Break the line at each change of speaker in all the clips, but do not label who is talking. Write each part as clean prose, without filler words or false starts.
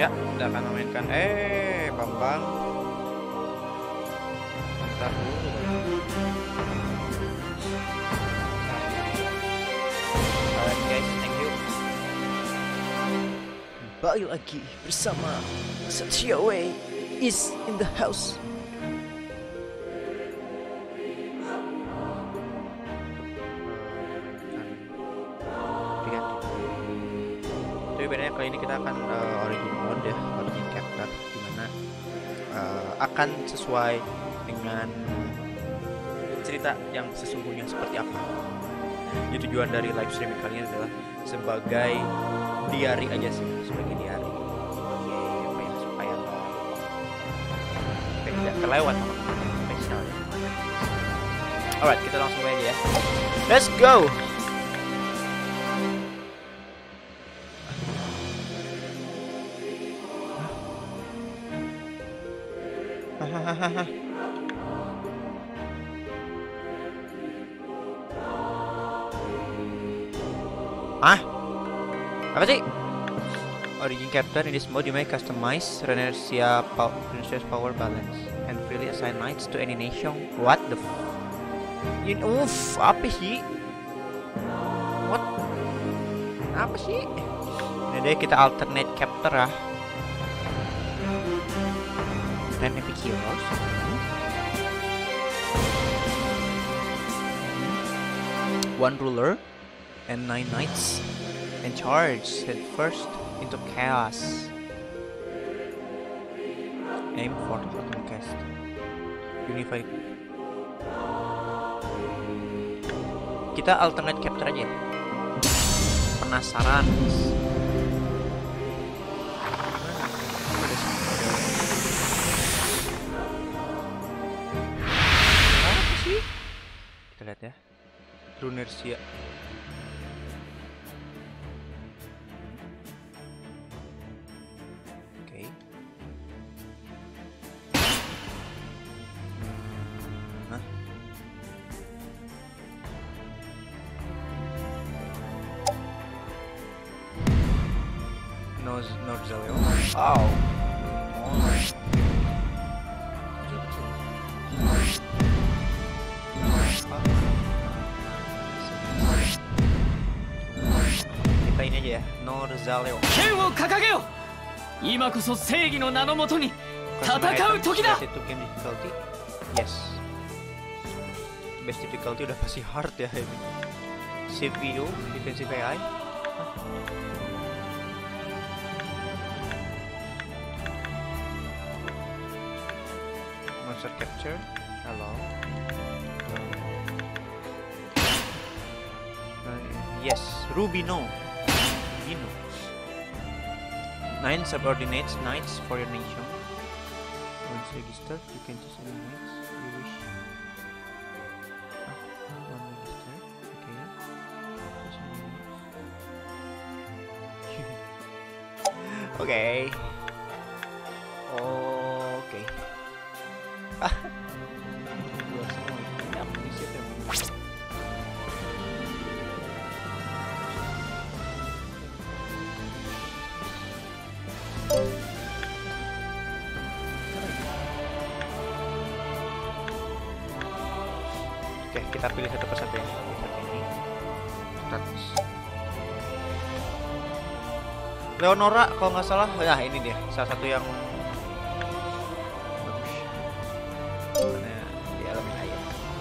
Ya, kita akan memainkan Bambang. Bentar dulu. Alright guys, thank you.
Kembali lagi bersama Setiawe is in the house.
Tapi bedanya kali ini kita akan origin mode ya, origin character, dimana akan sesuai dengan cerita yang sesungguhnya seperti apa. Jadi tujuan dari live streaming kali ini adalah sebagai diary aja sih, sebagai diary, sebagai apa ya, supaya tidak terlewat spesialnya. Alright, kita langsung main aja ya. Let's go. Hahaha. Ah, apa sih? Origin character in this mode you may customize Renersia's power balance and freely assign knights to any nation. What the apa sih? What? Apa sih? Ini deh, kita alternate character ya. Dan epic heroes. One ruler and 9 knights and charge head first into chaos. Aim for the bottom cast. Unified. Kita alternate capture aja. Penasaran. Apa sih? Kita lihat ya. Runersia. Norzaleo. Oh. Kita ini aja ya, Norzaleo.
剣を掲げよ。今こそ正義の名のもとに戦う時だ。
Yes. Best difficulty udah pasti hard ya ini. CPU, defensive AI. Monster capture. Hello. Yes, Rubino. 9 subordinates knights for your nation. Once registered, you can choose any knights you wish. One registered. Okay. Choose any knights. Okay. Okay. Dua semua ini apa nih sih yang Oke, kita pilih satu persatu ya. Seperti ini. Status. Leonora kalau nggak salah, ya ini dia, salah satu yang bagus. Karena di elemen air.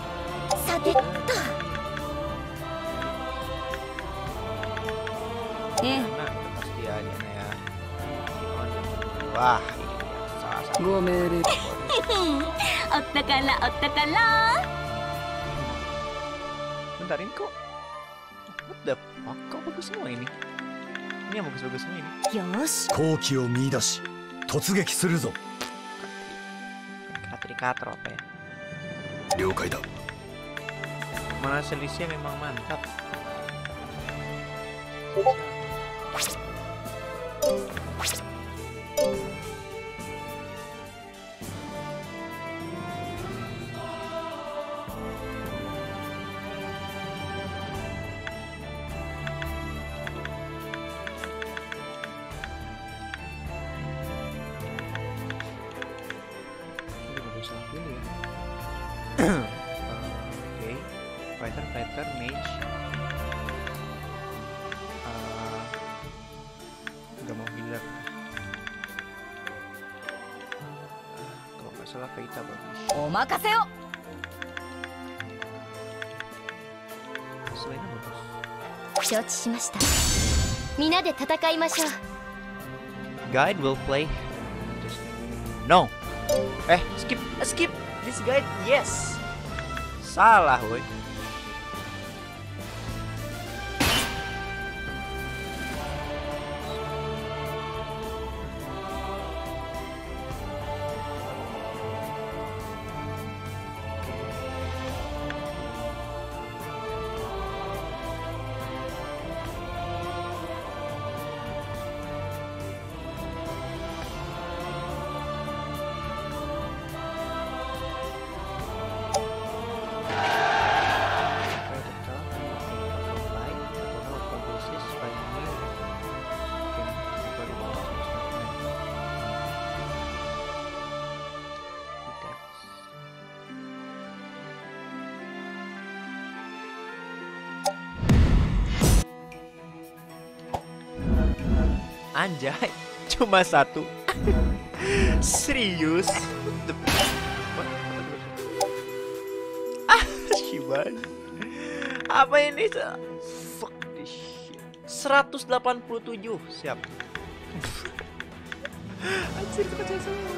Nah, pasti aja nih ya. Wah, ini dia salah satu. Bentar, ini kok what the fuck? Kok bagus semua ini? Ini yang bagus-bagus semua ini.
好機を見出し突撃するぞ。
Katrikator apa ya?
了解だ。
Mana selisihnya memang mantap. Fighter, mage. Nggak mau healer. Kalau nggak salah Vita bagus.
お任せを
Selainnya bagus.
承知しました皆で戦いましょう
Guide will play. No. Skip. Skip. This guide. Yes. Salah, woi. Anjay, cuma satu. Serius? Shiban. Apa ini? Fuck this shit. 187. Siap. Anjir, kecil semua.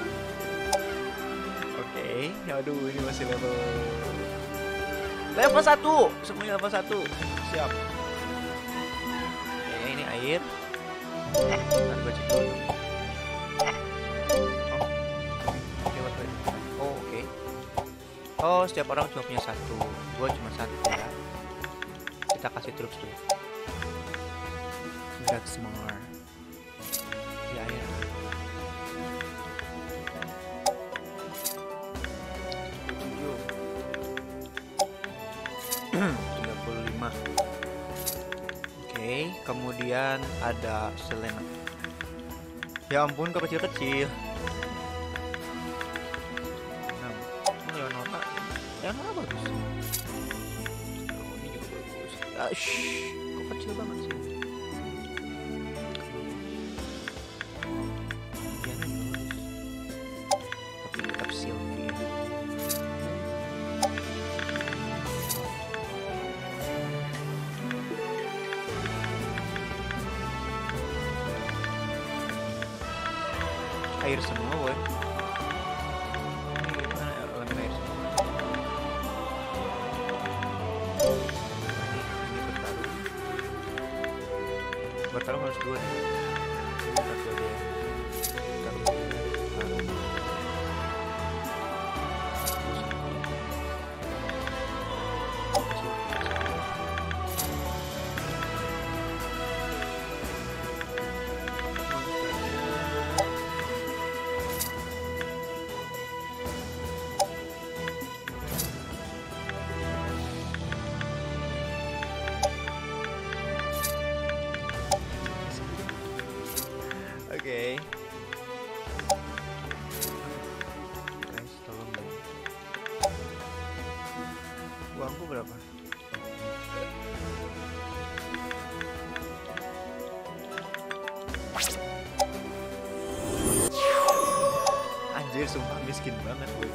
Oke, aduh ini masih level 1. Semuanya level 1. Siap. Oke, ini air. Ntar gue cek dulu. Oke. Oh, setiap orang cuma punya satu. Gue cuma satu ya. Kita kasih troops dulu. That's more. Ya ya. Tujuh. 35. Oke, kemudian ada Selena. Ya ampun, kecil-kecil. 6. Leonora. Leonora bagus. Oh, ini juga bagus. Kok kecil banget sih? Diana bagus. Tapi tetap Sylvia. Air semua, woy. Ini gimana elemen air semua? Ini bertarung. Bertarung harus 2 nih. Satu aja ya. Bertarung. Oke. Guys, tolong dong. Uangku berapa? Anjir, sumpah miskin banget gue.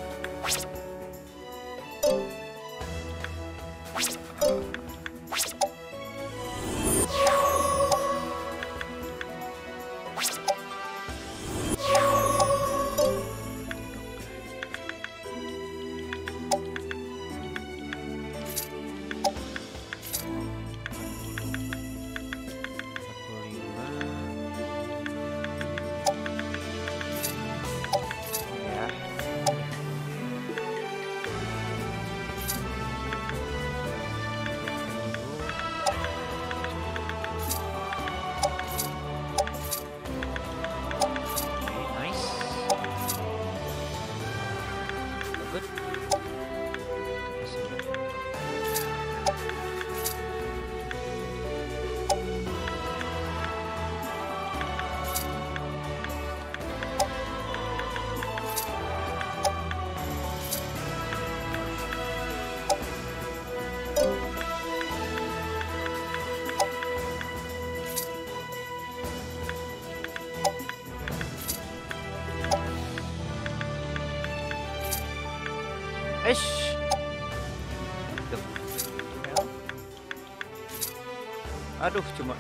Aduh, cuma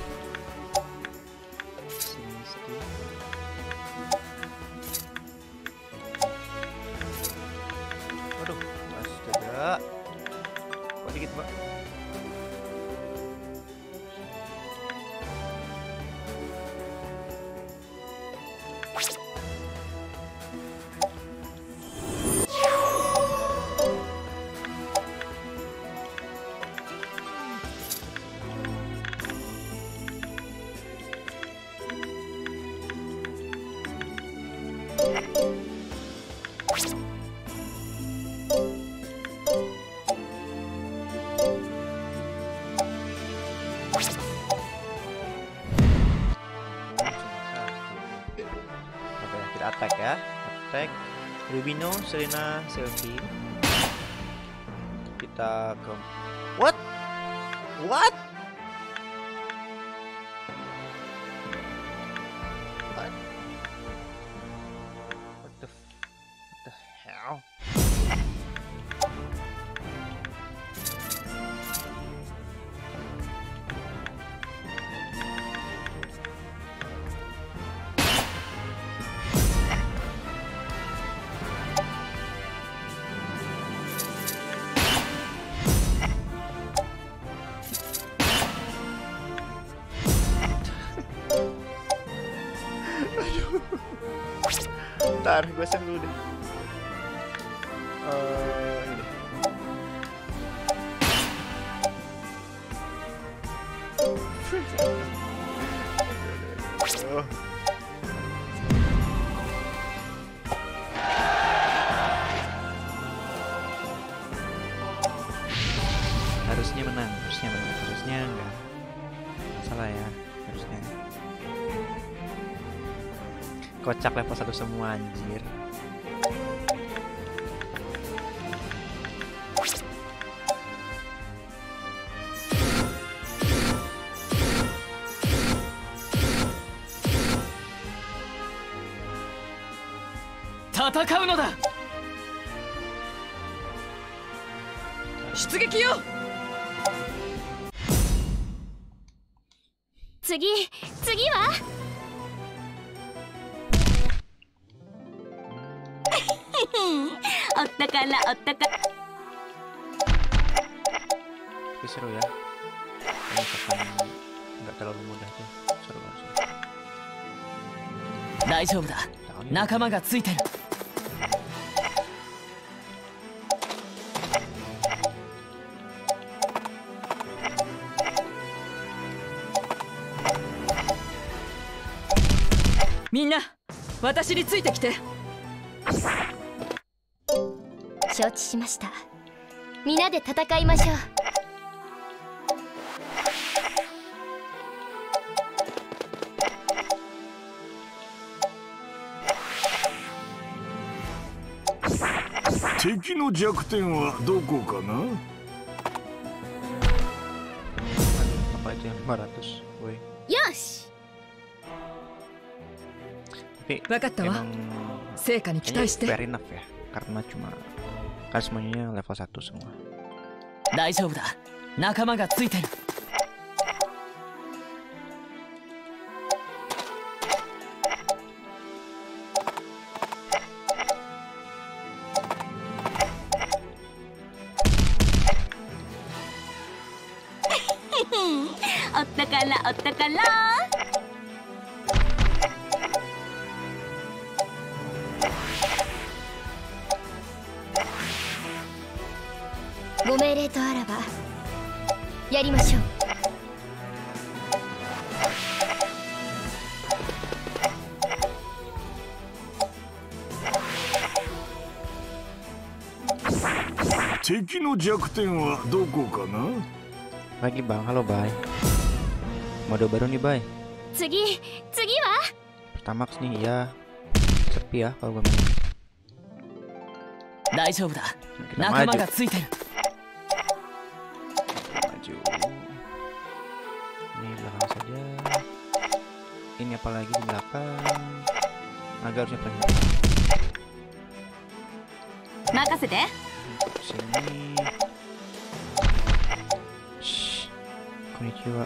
sini sedikit. Waduh, astaga. Kok dikit, Mbak? Kita attack ya, attack Rubino, Serena, Selfie. Kita ke what? What? What the hell? Bentar, gue save dulu deh. Ini. Oh. Harusnya menang, harusnya enggak. Salah ya, harusnya. Kocak level 1 semua anjir.
Tatakaou no da. 出撃よ。
次はおったからおったか。
Tapi seru ya. Ini tekan nggak terlalu mudah tuh. Seru banget.
大丈夫だ。仲間がついてる。みんな、私についてきて。
承知しました。皆で戦いましょう。
敵の弱点はどこかな？
Apa itu yang 500? Woi.
よし。
Tapi
分かったわ。
emang
成果に期待し
kayaknya
て。
fair enough ya. Karena cuma kan semuanya level 1 semua.
大丈夫だ。仲間がついてる。
おったからおったから。ご命令とあらばやりましょう。
敵の弱点はどこかな？
Lagi bang, halo Bay. Mode baru nih Bay.
次は
Pertamax nih ya. Sepi ya kalau gue main.
大丈夫だ。
Kita
仲間
maju.
がついてる。
Maju. Ini belakang saja. Ini apa lagi di belakang? Naga harusnya paling belakang.
任せて。
Sini. Shh. Konnichiwa.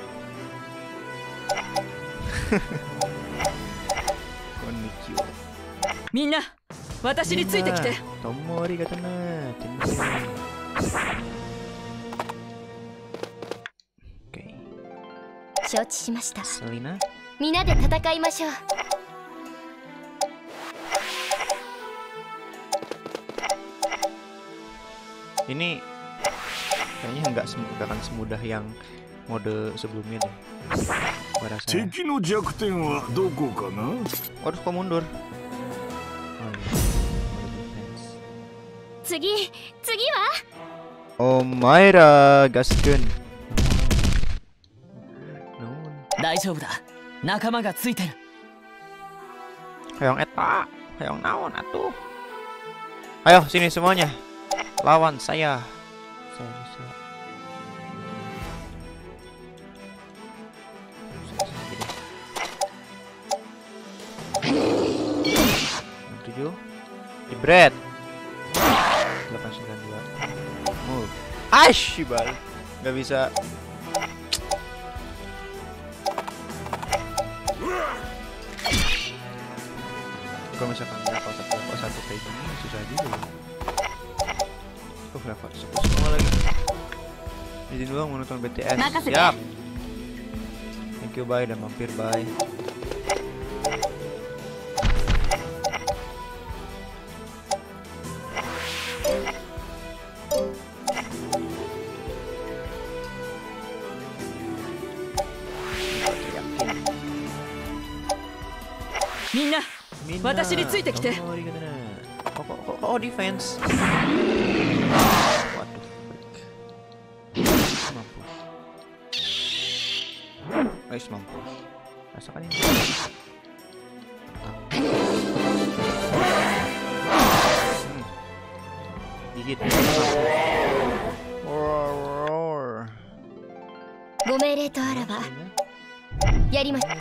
Konnichiwa.
みんな私についてきて。
どうもありがとな。Oke.
承知しました。
Selina.
皆で戦いましょう。
Ini kayaknya nggak akan semudah yang mode sebelumnya deh. Gua rasa.
敵の弱点はどこかな？
Waduh, kok mundur? Oh, iya. Mode defense.
次は
Omaira gaskeun. Nuhun.
大丈夫だ、仲間がついてる。
Hayong eta, hayong naon atuh. Ayo sini semuanya. Lawan saya. Saya bisa. Tujuh. Jebret. 892. Move. Ash, bal. Gak bisa. Kalau misalkan level satu kayak gini susah juga ya. Level semua lagi. Izin doang menonton BTS. Siap. Thank you, bye, dan mampir, bye.
Minna, 私についてきて。
Oh, defense. What the frick? Mampus. Guys, mampus. Rasakan ini. Gigit. Roar.
ご命令とあらばやりましょう。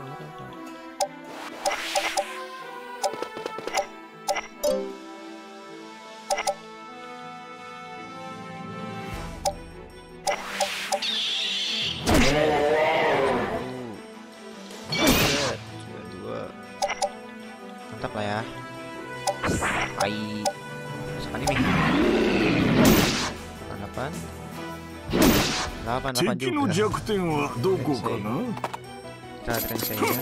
Mantap lah ya. Baik. Rasakan ini. 8
敵の
juga.
弱点はどこかな？
Kita lihat Rensei ya.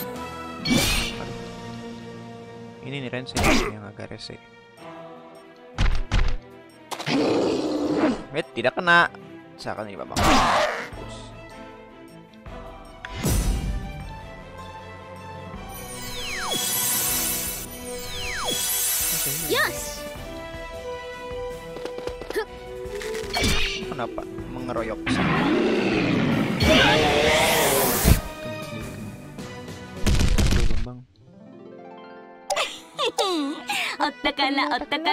Ini nih Rensei yang agak rese. Tidak kena. Seakan ini babak.
Yosh.
Kenapa mengeroyok? Bambang.
おったからおったから。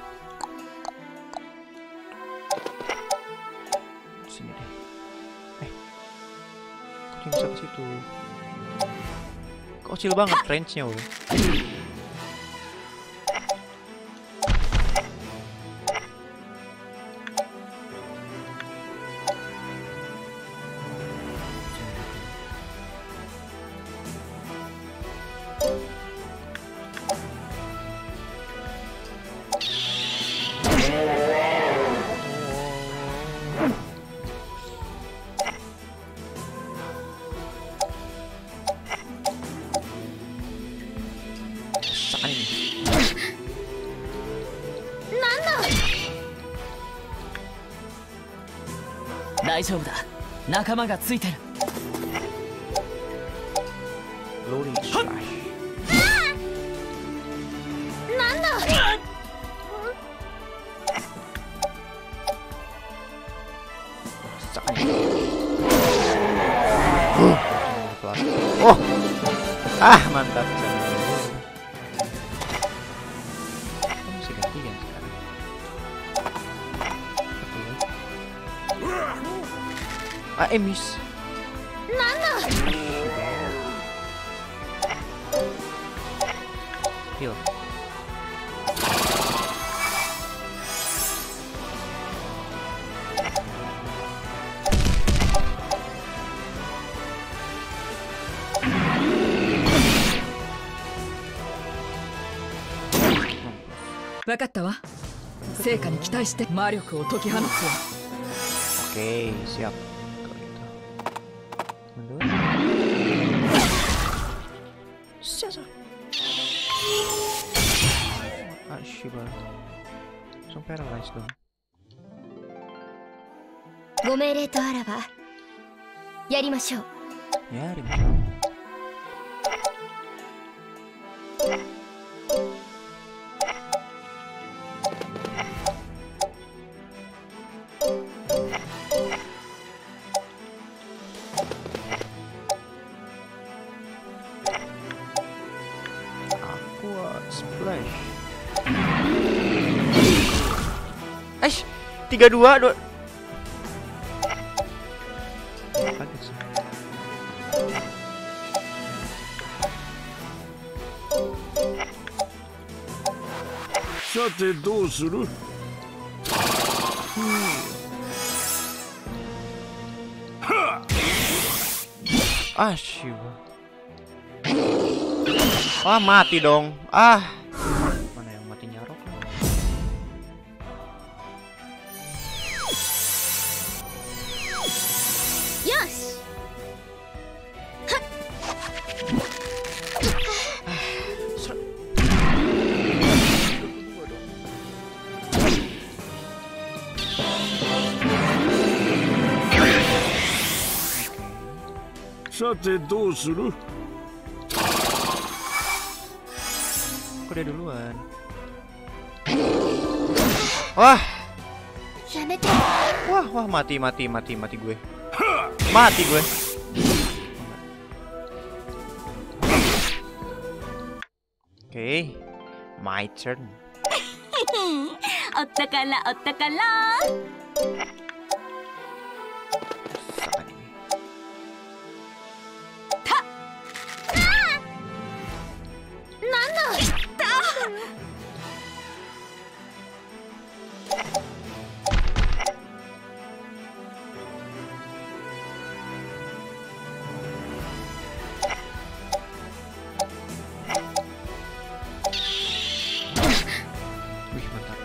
Sini deh. Kok cuma bisa ke situ? Kok kecil banget range-nya, woy. Rasakan ini.
大丈夫だ、仲間がついてる。
Glory Slash.
なんだ。
Rasakan ini. Oh, mantap. Kamu mesti gantian sekarang. Miss.
なんだ。
Heal.
分かったわ。成果に期待して魔力を解き放つわ。
Oke, siap. Kalau gitu. Mundur. Siapa? Ah, Shiba. Langsung paralyzed dong.
ご命令とあらばやりましょう。
Ya, di mana? Aqua Splash. 32 do. Kaget sih.
さてどうする？
Ah, Shiva. Ah, mati dong. Ah. Mana yang mati nyarok?
Yosh.
Sa teどうする？
Aku udah duluan. Wah,
やめて。
wah, mati gue. Mati gue. Oke, my turn.
おったからおったから。
Sakan ini. Wih, mantap.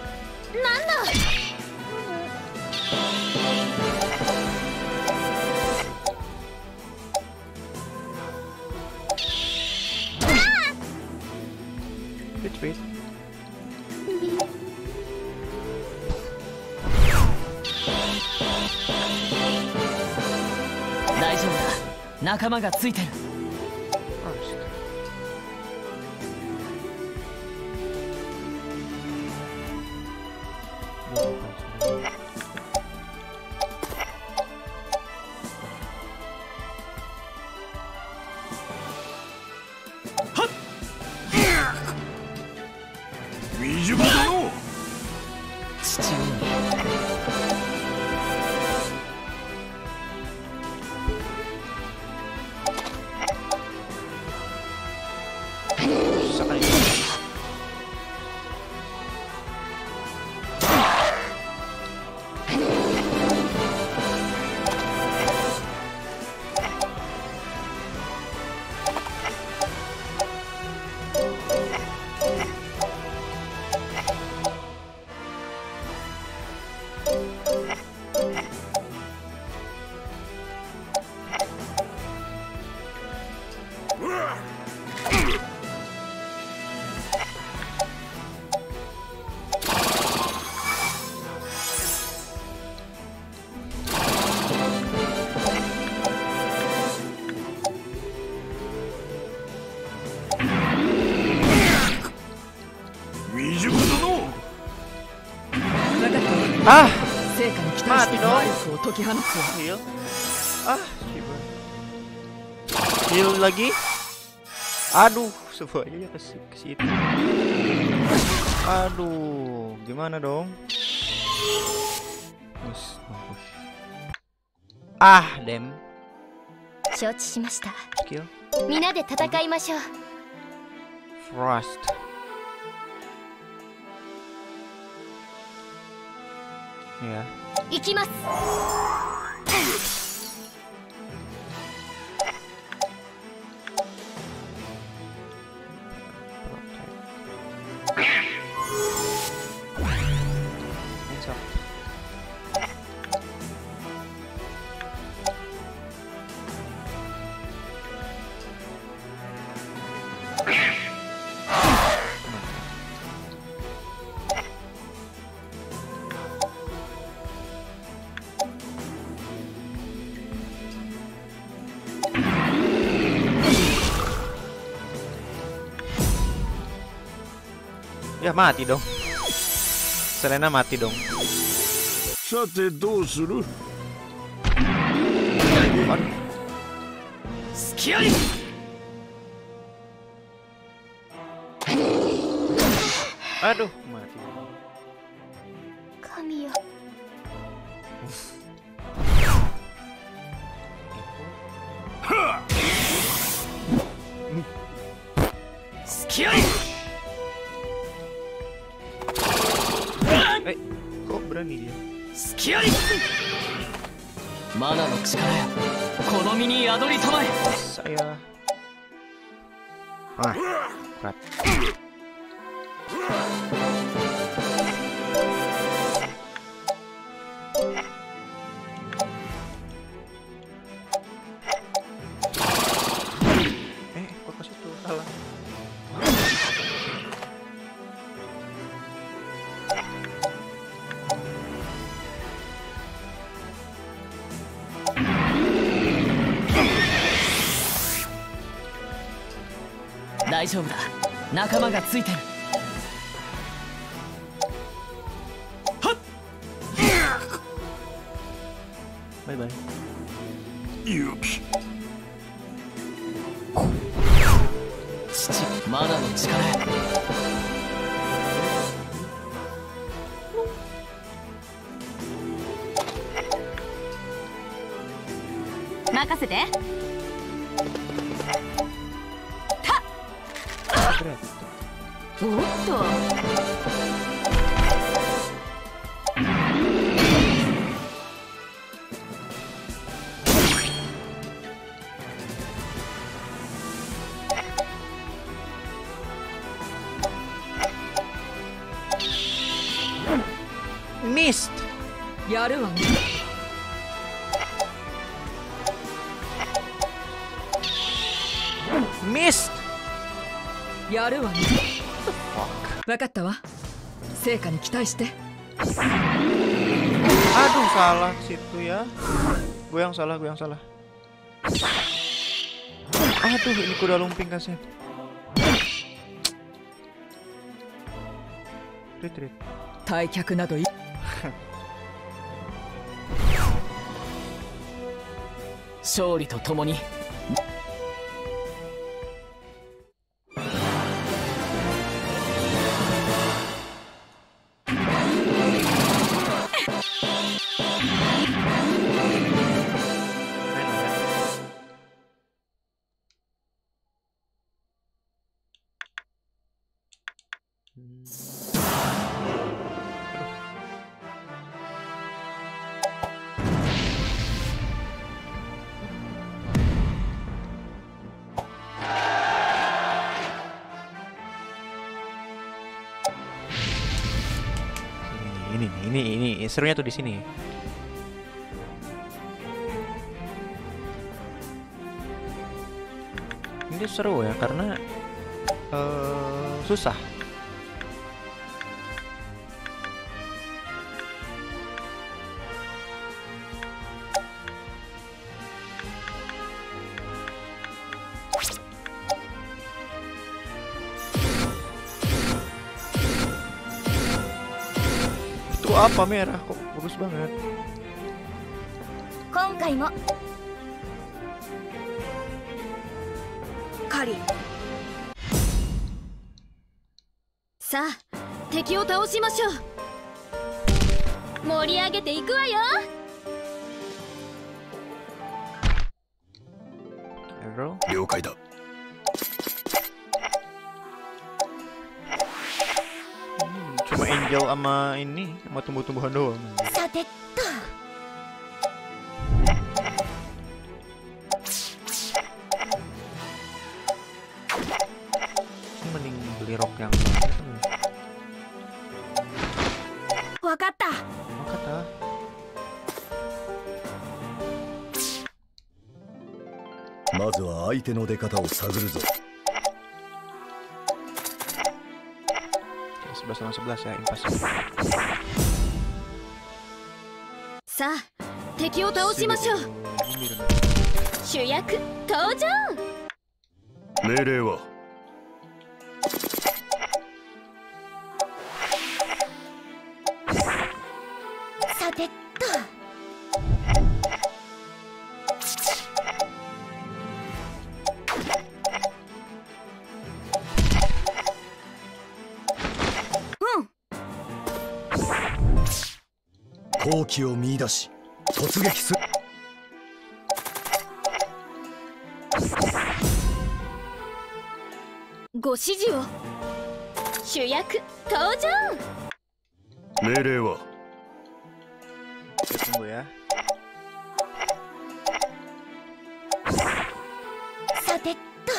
Wait.
大丈夫だ。仲間がついてる。
Oh, shit. Sakan ini. Ah,
成果に期待して魔力を解き放つわ。
heal. Ah, Shiba. Heal lagi. Aduh, semuanya ke situ. Aduh, gimana dong? Miss, mampus. Ah, damn.
承知しました。
Skill.
皆で戦いましょう。
Frost. Ya.
行きます。
Protect. Ya mati dong. Selena mati dong.
さてどうする？
Skill!
Aduh, mati.
神よ
Skill!
Kok berani dia?
Skill! Mana no chikara ya. Kono mi ni adori tamae.
Saya. Ah, crap. Kok ke situ? Salah.
Daijoubu da. Nakama ga tsuiteru.
Bye bye.
勇気。
父、まだの力や。
任せて。 おっと。
Missed.
やるわね。
Missed.
やるわね。わかったわ。成果に期待して。
Aduh, salah situ ya. Gue yang salah. Aduh, ini kuda lumping kasih. Retreat.
退却などい。
勝利とともに。
Ini serunya tuh di sini. Ini seru ya karena susah. Itu apa merah kok bagus banget.
今回も
カリさあ敵を倒しましょう。盛り上げていくわよ。
Arrow.
了解だ。
Cuma angel sama ini sama tumbuh-tumbuhan doang.
さてっと
Mending beli rok yang
わかった。
kata.
まずは相手の出方を探るぞ。
11 lawan 11 ya, impas.
さあ敵を倒しましょう。主役登場。
命令は
さてっと。
好機を見出し突撃する。
ご指示を。主役登場。
命令は
Kita tunggu ya.
さてっと。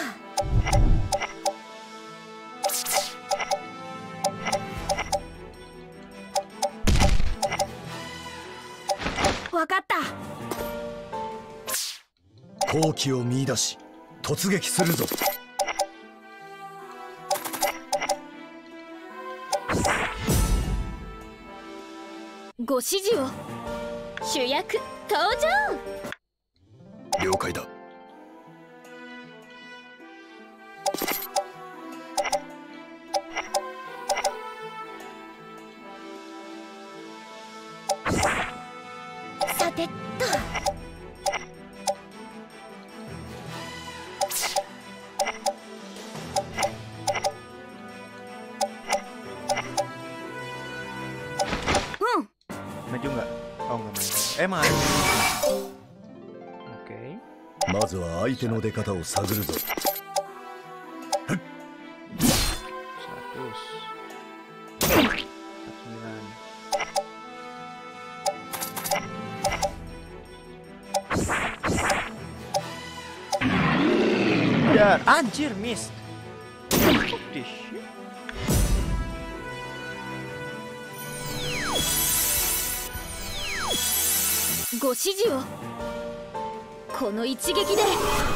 わかった。
好機を見出し突撃するぞ。
ご指示を。主役登場。
了解だ。
さてっと。
Maju nggak? Oh nggak maju. Maju. Oke.
まずは相手の出方を探るぞ。
100. 49. Ya, anjir miss. Holy shit.
ご指示を。この一撃で。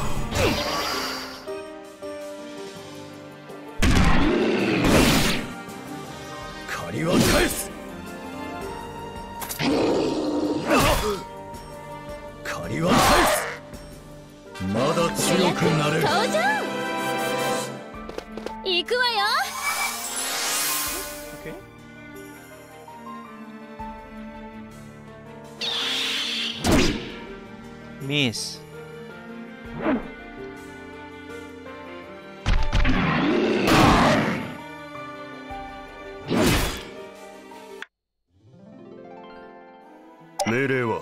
借りは返す。借りは返す。まだ強くなれる。
登場。行くわよ。
Oke. Miss.
「命令は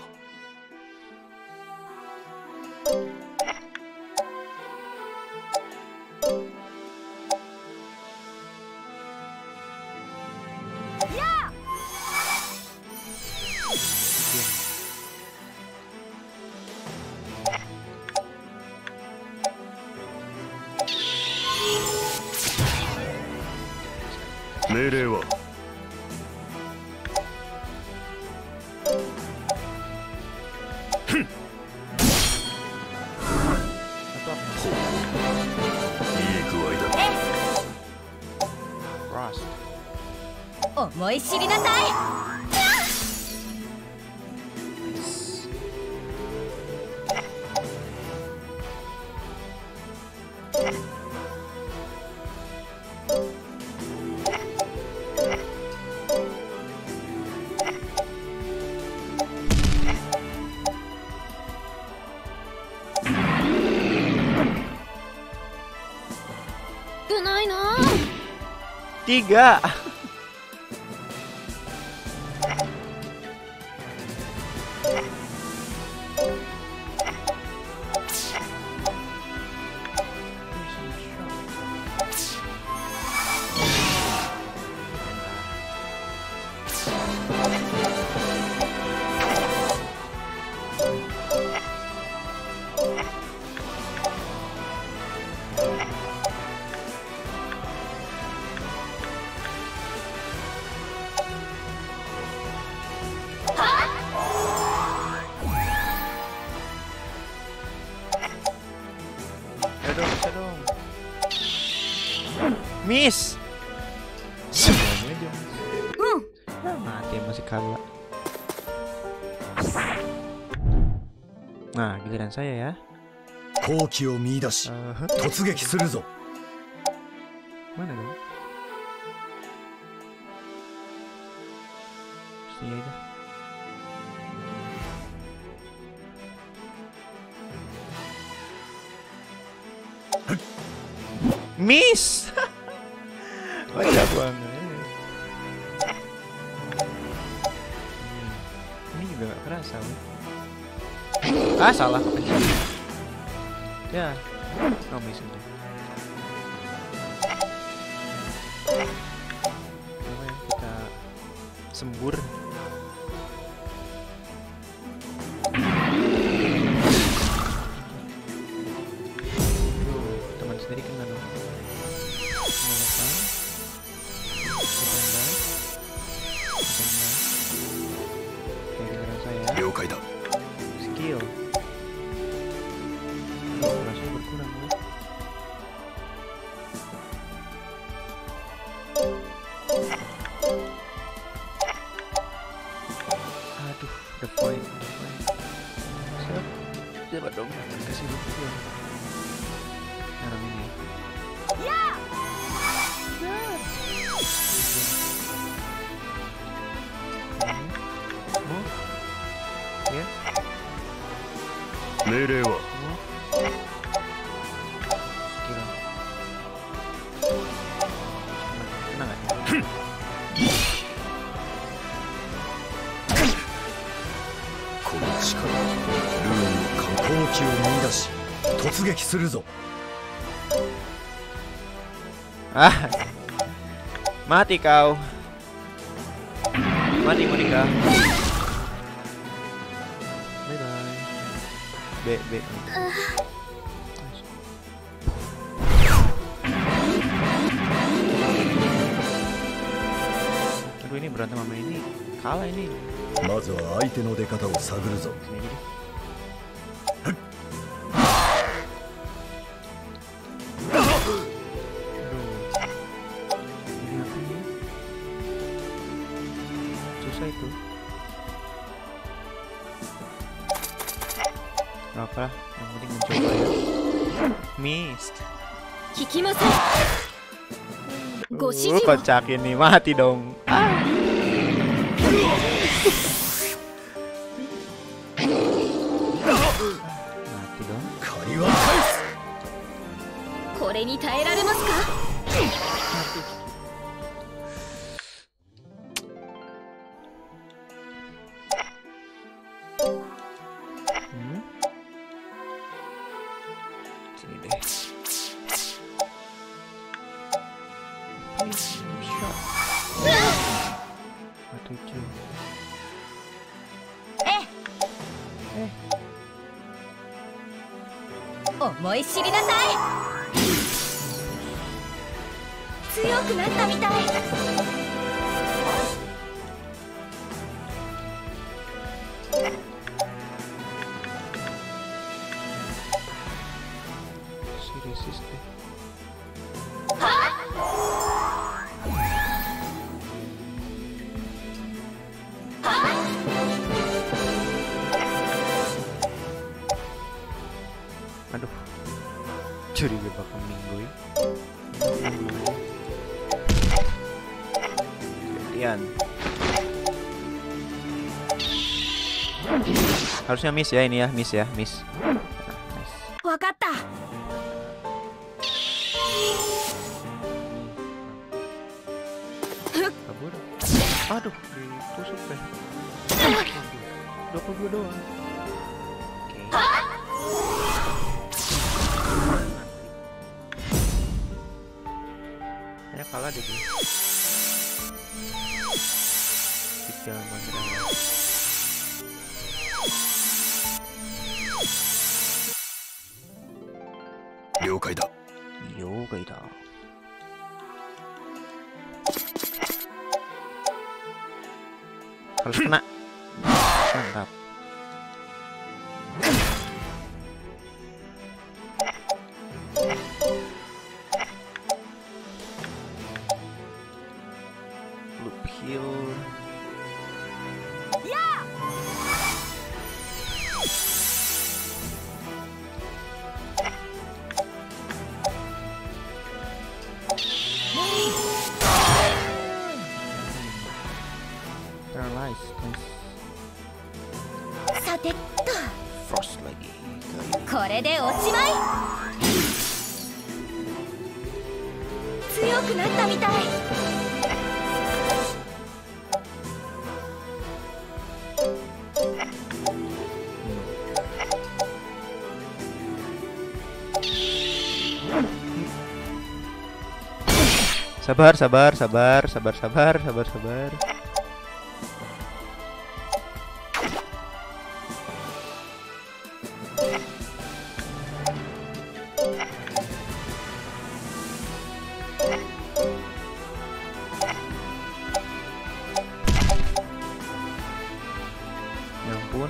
命令は
思い知りなさい。少ないな。
3. Bisa dong. Miss. Semuanya Mati masih kalah. Nah, giliran saya ya.
好機を見出し突撃するぞ。
Mana dong? Sini aja. Miss. Banyak banget. Ini juga gak kerasa. Ah, salah kepencet. Ya, oh miss udah. Namanya kita sembur. Teman sendiri kena dong. Saya
了解だ。
skill. Langsung berkurang ya. Aduh, the point. Siapa dong? Kasih buku ya. Sekarang ini. Ya. Oh. Ya.
命令は
Gila. Tenang aja.
この力ルーンの好機を見出し突撃するぞ。
Ah, mati kau. Mati Monica. Bye bye. B. Aduh, ini berantem sama ini kalah ini.
まずは相手の出方を探るぞ。
Sini aja deh. Ini apa ini? Susah itu. Gak apa lah, yang penting mencoba ya. Missed.
聞きません。ご指示を。
Kocak ini, mati dong. Ah. Mati dong.
借りは返す。
これに耐えられますか？
Hmm? Sini deh. Tujuh.
思い知りなさい。強くなったみたい。
Si resiste. Aduh, curiga bakal minggu ya. Gantian. Harusnya miss ya ini ya, miss ya, miss. Nah, miss.
わかった。
Kabur. Aduh, ditusuk deh. 22 doang. Kayaknya kalah deh gue. Tiga mantra.
了解だ。
Yoga itu. Harus kena. Mantap. Loop heal.
これでおしまい。強くなったみたい。
Sabar, sabar, sabar, sabar, sabar, sabar, sabar. Ya ampun.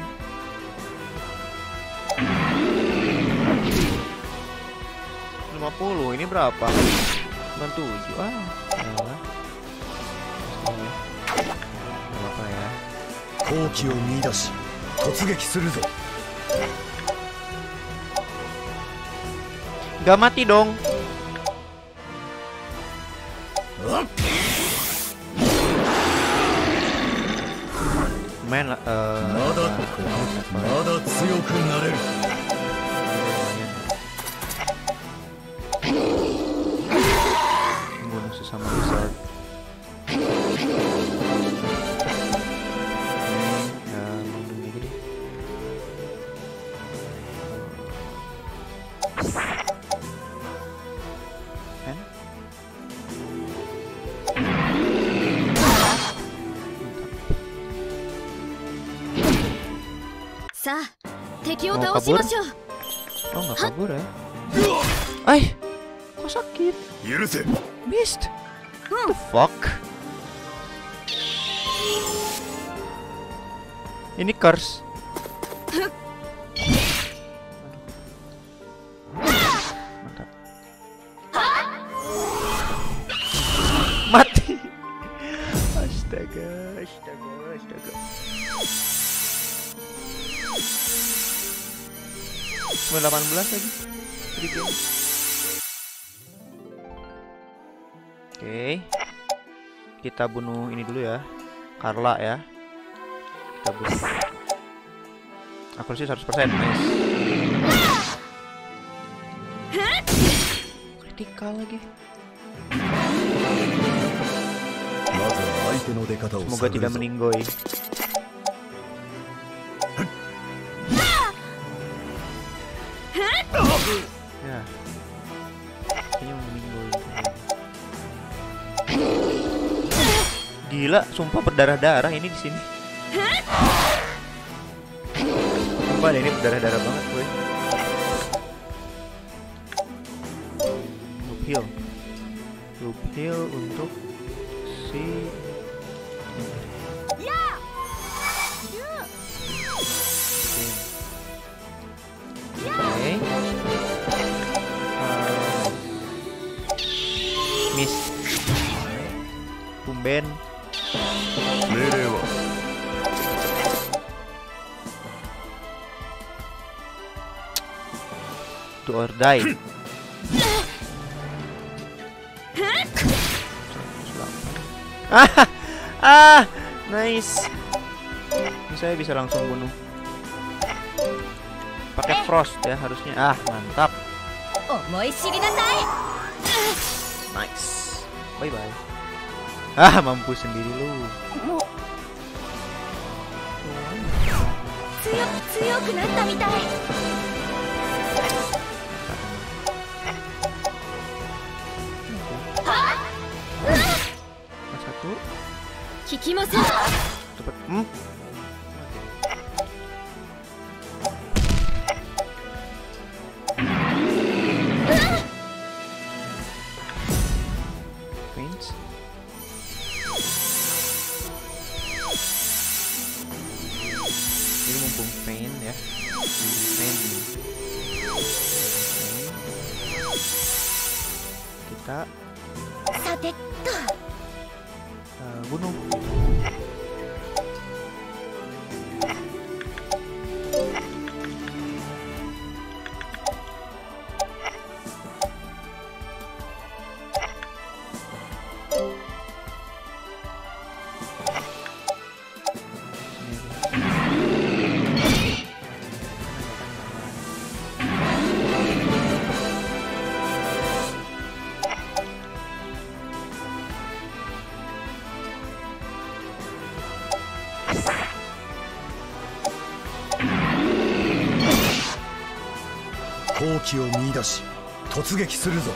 Ini berapa? 97. Ah, ya. Apa ya?
好機を見出し突撃するぞ。
Gak mati dong. Main lah.
まだ強くなれる。
Bunuh sesama wizard. Lindungi aja deh. Kan?
さあ敵を倒しましょう。
Oh nggak kabur ya? Ay, kok sakit?
許せ。
Missed. What the fuck? Ini curse. Mantap. Mati. Astaga, astaga, astaga. Cuma 18 lagi. Jadi game. Oke. Kita bunuh ini dulu ya. Carla ya. Kita bunuh. Akurasi 100%. Nice. Kritikal lagi. Semoga tidak meninggoy. Ya. Kayaknya mau meninggoy. Gila, sumpah berdarah-darah ini di sini. Sumpah deh, ini berdarah-darah banget gue. Loop heal untuk si Oke. Miss Tumben.
命令は
To or die. Nice. Ini saya bisa langsung bunuh. Pakai frost ya harusnya. Mantap.
思い知りなさい。
Nice. Bye bye. Mampus sendiri lu.
強くなったみたい。
Satu.
聞きません。
Cepet. Paints. Ini mumpung paint ya. Paint. Kita
さてっと。
bunuh.
闘気を見出し突撃するぞ。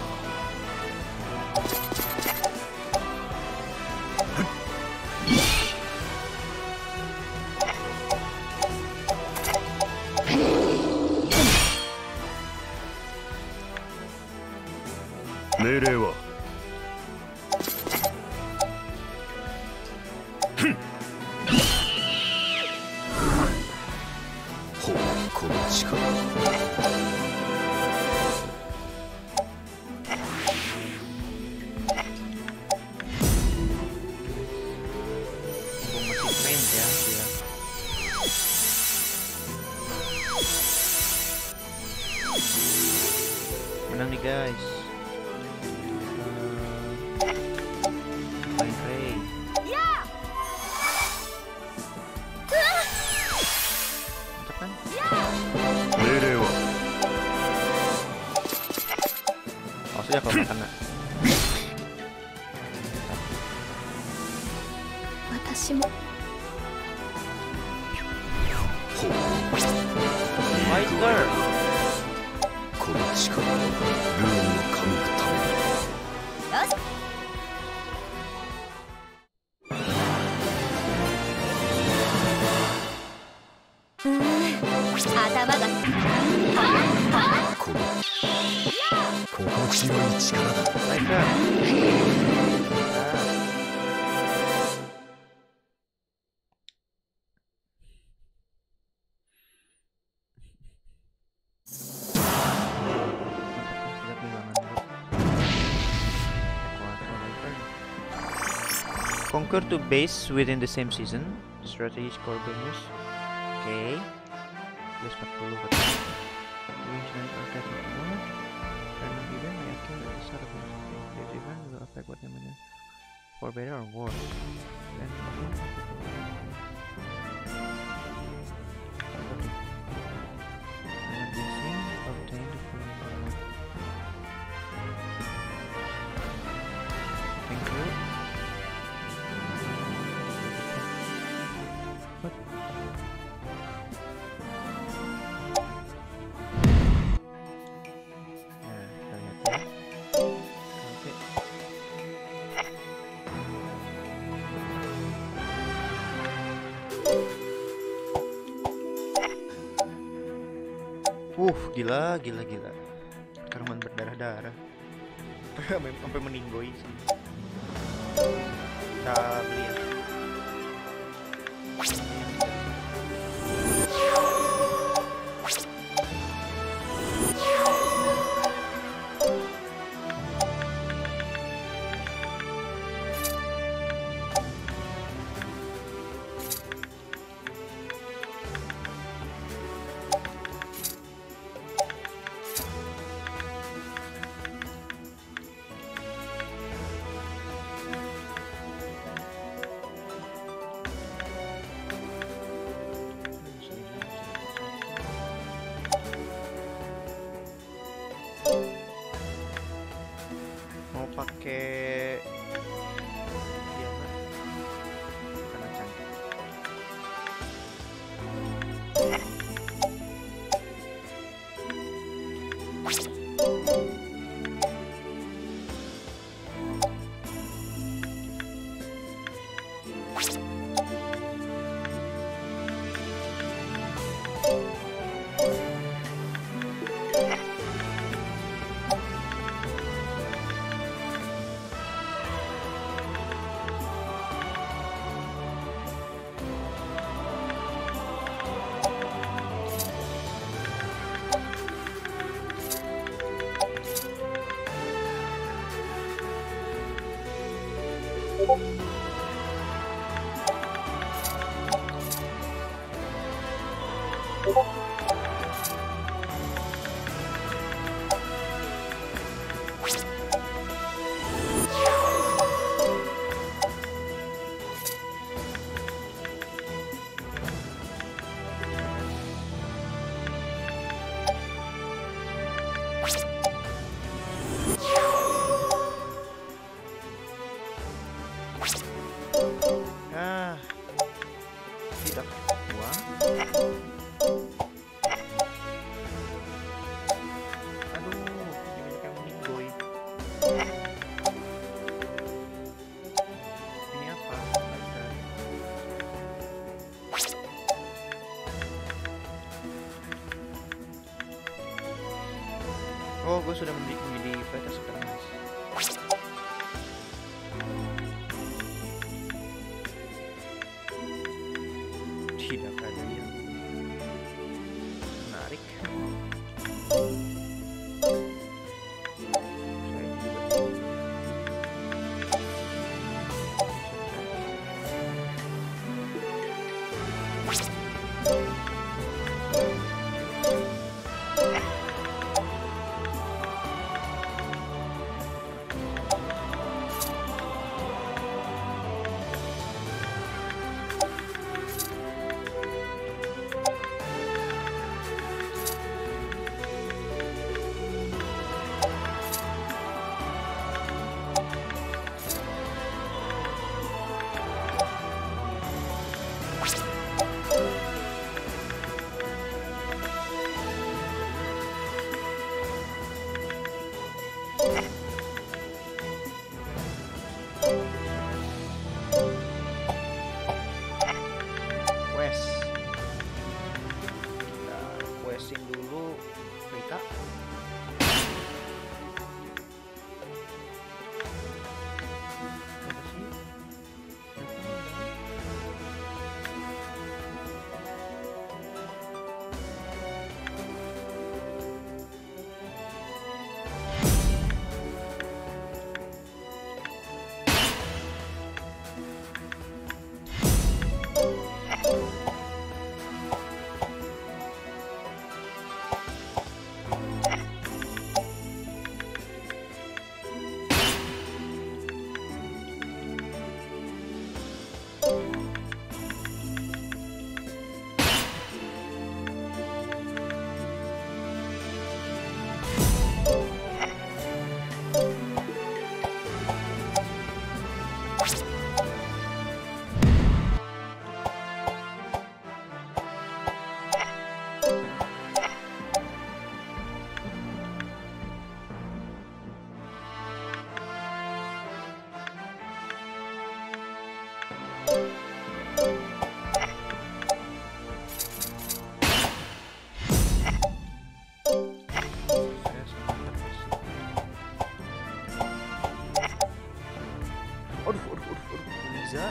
命令はほうこの力。
Masih main ya dia. Menang nih guys. Main Ray. Mantap kan?
命令は
Oh sudah kalau kena.
私も
Fighter.
この力はルーンの神のためだ。
よし頭が
この心地よい力だ。
Fighter. Conquer to base within the same season. Strategy score bonus. Oke. Plus 40 betul. Arrangements are getting more. Random event reaction besar. This event will affect what namanya. For better or worse. Then obtain the following. Thank you. Gila. Karman berdarah-darah. Sampai meninggoy sih. Kita beli ya. Mau pakai Diana karena cantik. Oh, gue sudah menjadi fighter sekarang, guys. Tidak ada yang menarik. Liza.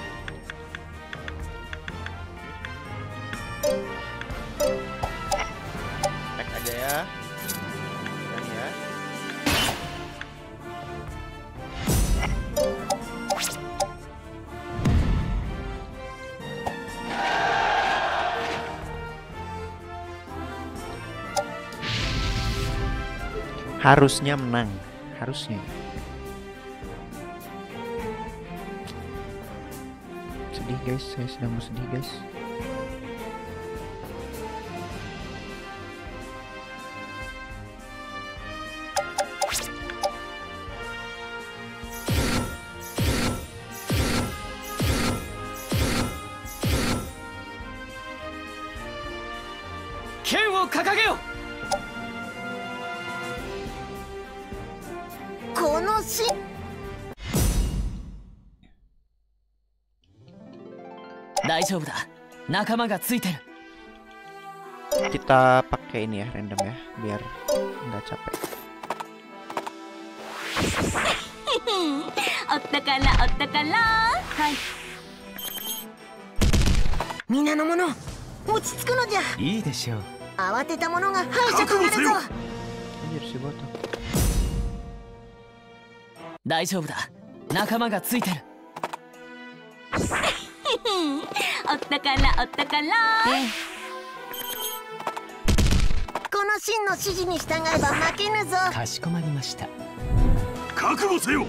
Pack aja ya. Dan ya. Harusnya menang, harusnya. Sedih guys, saya sedang bersedih guys.
Kenを掲げよ。
このし
大丈夫だ。仲間がついてる。
Kita pakai ini ya, random ya, biar nggak capek.
おったからおったから。はい。皆の者、落ち着くのじゃ。
いいでしょう。
慌てた者が敗者となるぞ。
Anjir si Boto.
大丈夫だ。仲間がついてる。
おったからおったから。この真の指示に従えば負けぬぞ。
かしこまりました。
覚悟せよ。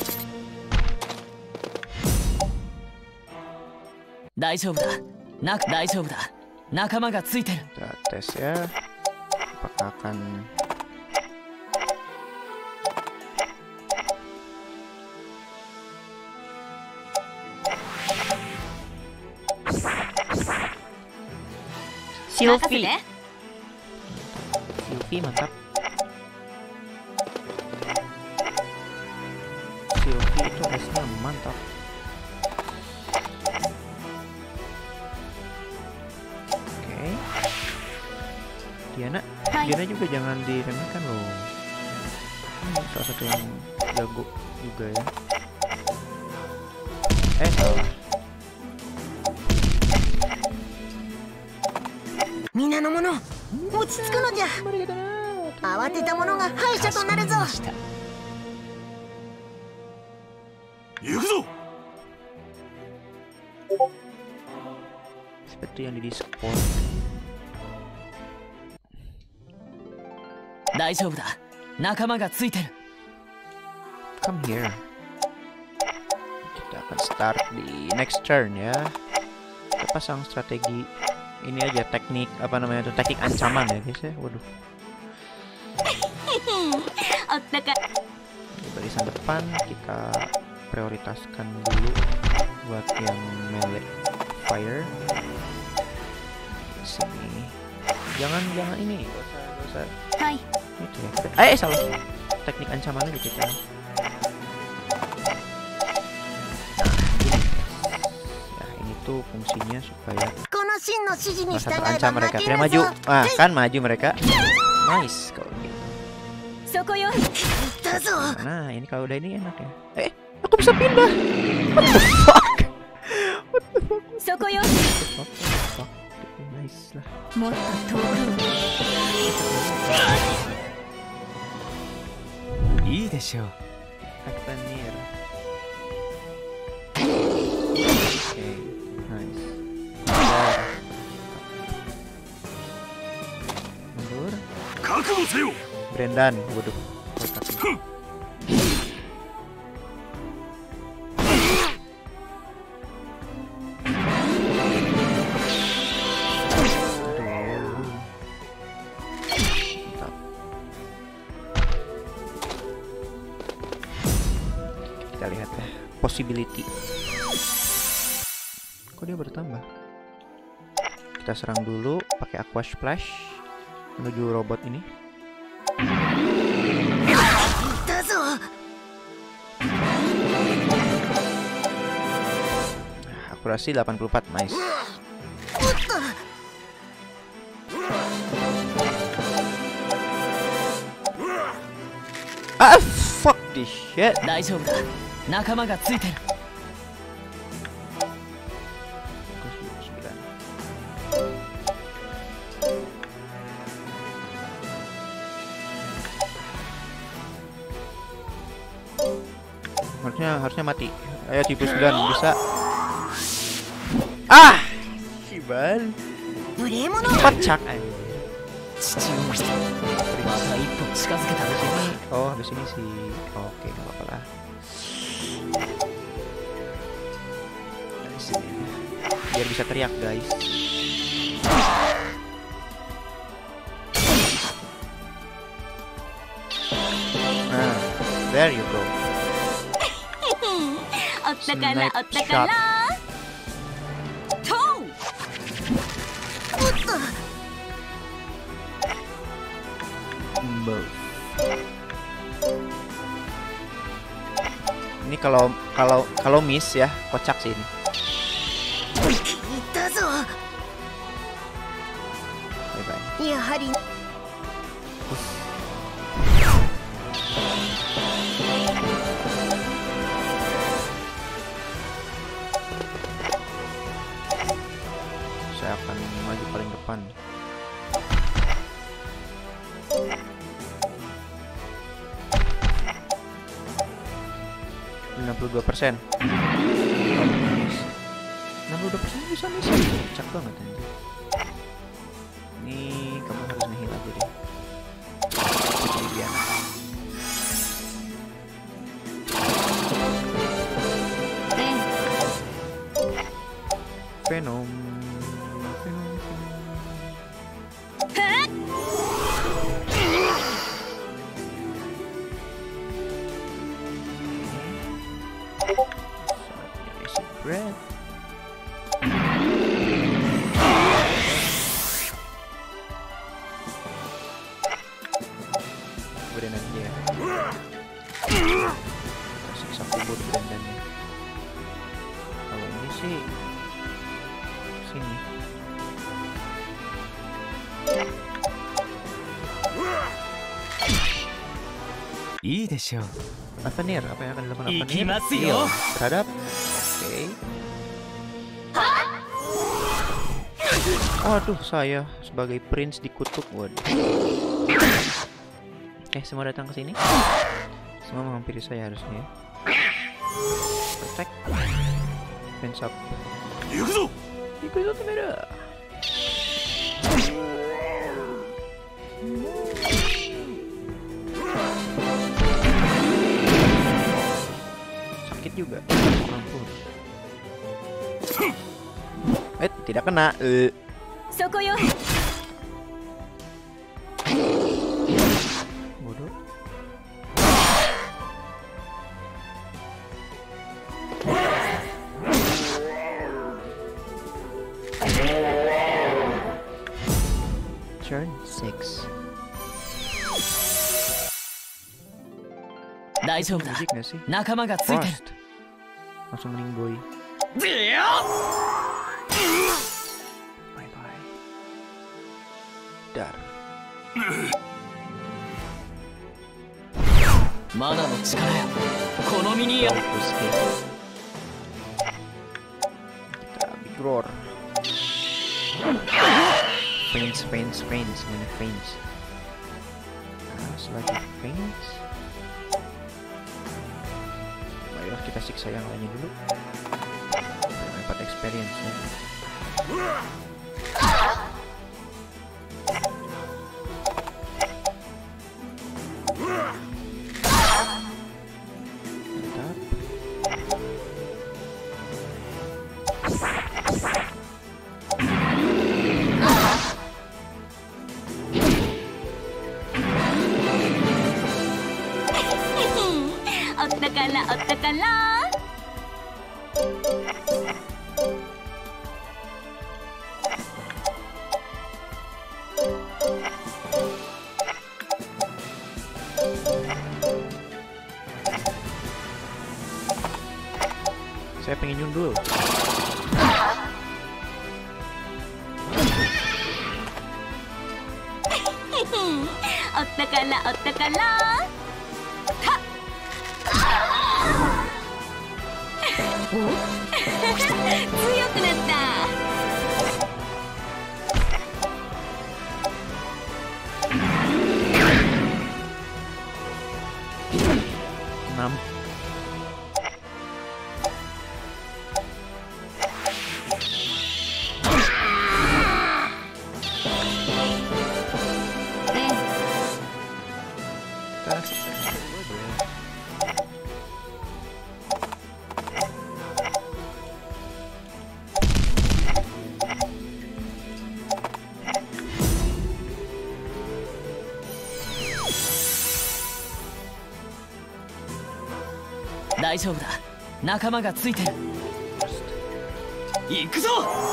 大丈夫だ。大丈夫だ。仲間がついてる。
Kita tes ya. Apakah akan Sylvie. Sylvie mantap. Sylvie itu esnya mantap. Oke. Diana. Dia juga jangan diremehkan loh. Salah satu yang jago juga ya. Salah.
皆の者、落ち着くのじゃ。慌てた者が敗者となるぞ。
行くぞ。
Seperti yang di Discord.
大丈夫だ。仲間がついてる。
Come here. Kita akan start di next turn ya. Kita pasang strategi ini aja, teknik apa namanya tuh, teknik ancaman ya guys ya. Waduh. Di barisan depan kita prioritaskan dulu buat yang melee fire. Di sini. Jangan ini, gak usah. Itu ya. Salah. Teknik ancaman aja kita. Itu fungsinya supaya ancam mereka. Kita maju. Kan maju mereka. Nice kalau gitu. Nah, ini kalau udah ini enak ya. Aku bisa pindah. What the fuck? What the fuck? Nice lah.
Ii desho.
Akpanir. Nice. Mundur. Brendan, waduh. Kita lihat ya, possibility. Kok dia bertambah? Kita serang dulu pakai aqua splash menuju robot ini. Akurasi 84, nice. Fuck this shit.
大丈夫だ。仲間がついてる。
Harusnya mati. Ayo tipe 9 bisa. Siban. Pecak aja. Oh, habis ini sih. Oke, enggak apa-apa lah. Biar bisa teriak, guys. Nah, there you go. Snipe shot. Ini kalau miss ya, kocak sih ini. Bye bye. Saya akan maju paling depan. %. 62% bisa cak banget ini. Ini kamu harus nihil aja deh. Iya. Venom. Bread. Brendan dia. Siksa kubur Brendannya. Kalau ini sih sini.
いいでしょう。
Avenir, apa yang akan dilakukan Avenir?
Ikimasu yo.
Heal terhadap. Oke. Waduh, saya sebagai prince dikutuk. Waduh. Semua datang ke sini. Semua menghampiri saya harusnya. Protect. Fence up. Ikuzo Temera. Sakit juga. Ampun. Tidak kena.
Sokoyo.
Bodoh. Turn 6.
大丈夫だ。
Musik gak sih?
仲間がついてる。
Frost. Langsung meninggoy.
でよ
Bye bye. Dar.
マナの力やこの身にや
Terus kita big roar. Faints, semuanya faints. Nah, selagi faints, marilah kita siksa yang lainnya dulu. Dapat experience ya. Mantap.
Otakala.
Saya pengen nyundul.
Otakala. Ha! 強くなった。
6.
大丈夫だ。仲間がついてる。行くぞ。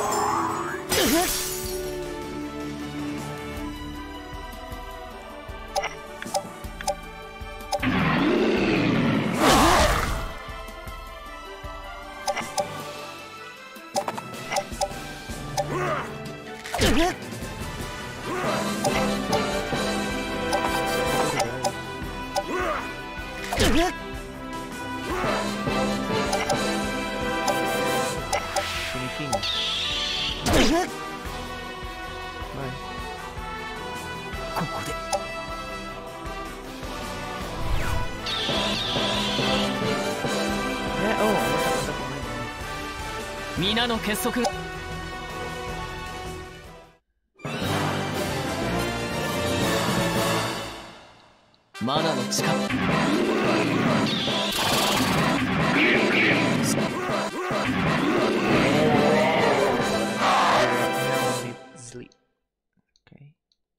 ここで
皆の結束がマナの力
Sleep. Okay.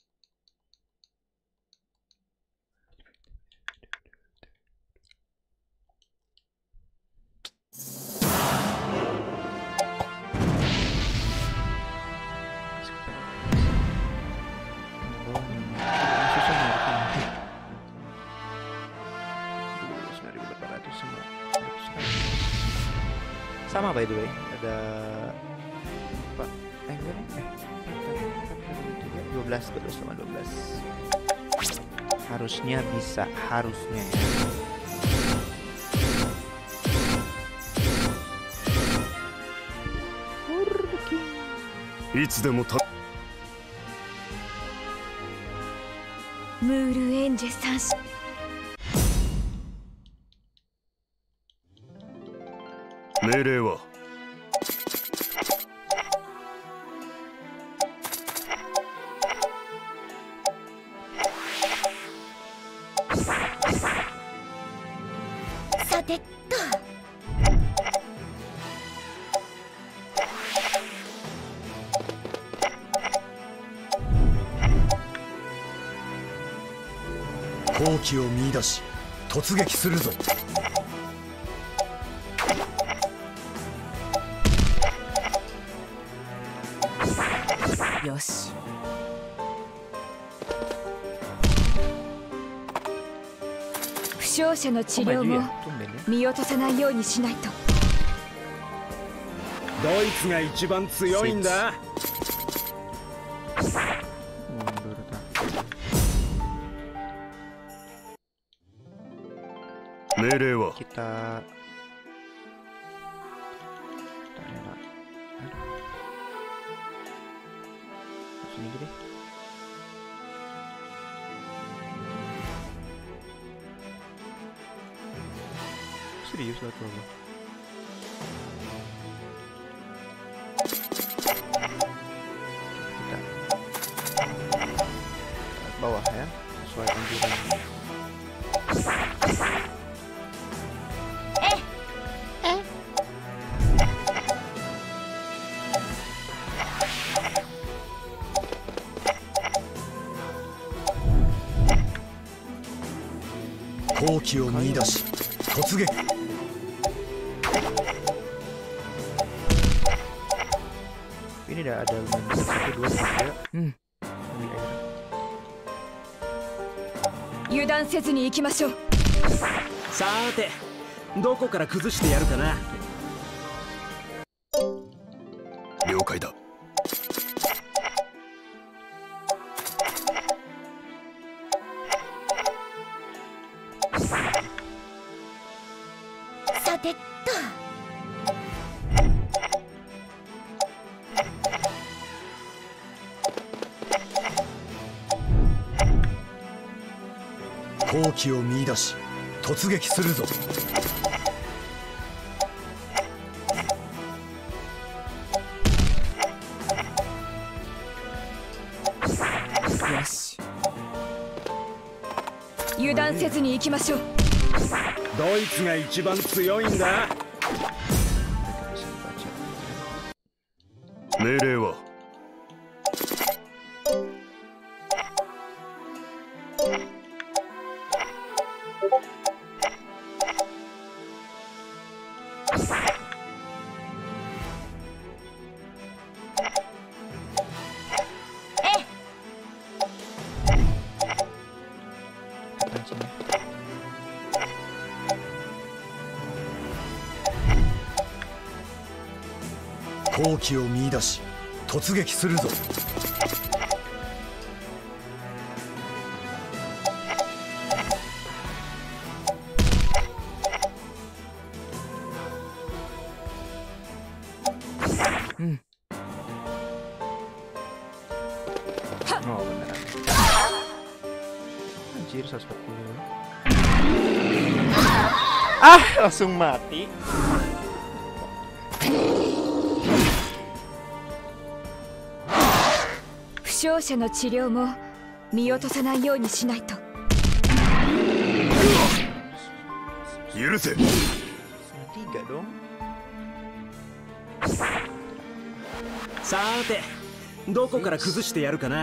Sama by the way, ada apa? Enggak 12 sama 12. Harusnya bisa, harusnya ya.
ムールエンジェ三種。
命令は
さてっと。
好機を見出し突撃するぞ。
よし。負傷者の治
Oh
療
maju
も
ya, tumben ya.
見落とさないようにしないと。
ドイツが一番強いんだ。
Mundur tak.
命令は
Kita daerah. Aduh. Sini aja deh. Serius lah tuh apa? Kita bawah ya, sesuai anjuran.
好機を見出し突撃。
Ini udah ada lumayan 1, 2, 3.
油断せずに行きましょう。
さーて、どこから崩してやるかな。
了解だ。
さてっと。
好機を見出し突撃するぞ。
よし。油断せずに行きましょう。
ドイツが一番強いんだ。
命令は 好機を見出し突撃するぞ。
Oh beneran. Anjir 140. Ah, langsung mati.
負傷者の治療も見落とさないようにしないと。
許せ。
3 dong.
さーて、どこから崩してやるかな。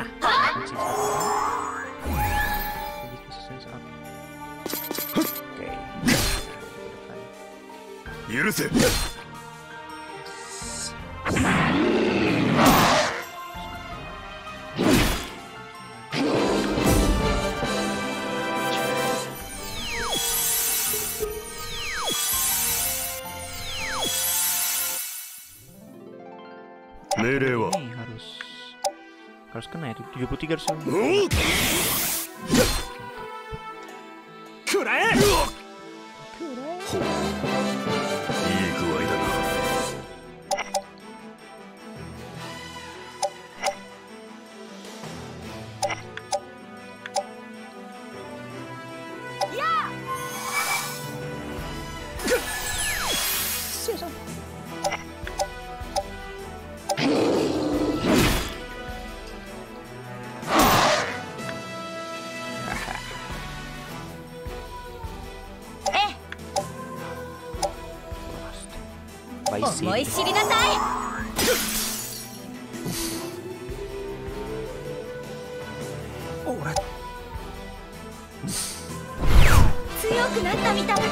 許せ。 命令は
Ini harus kena itu 73 harus.
食らえ。
ほう、いい具合だな。
バイシ
思い知りなさい。
俺
強くなったみたい。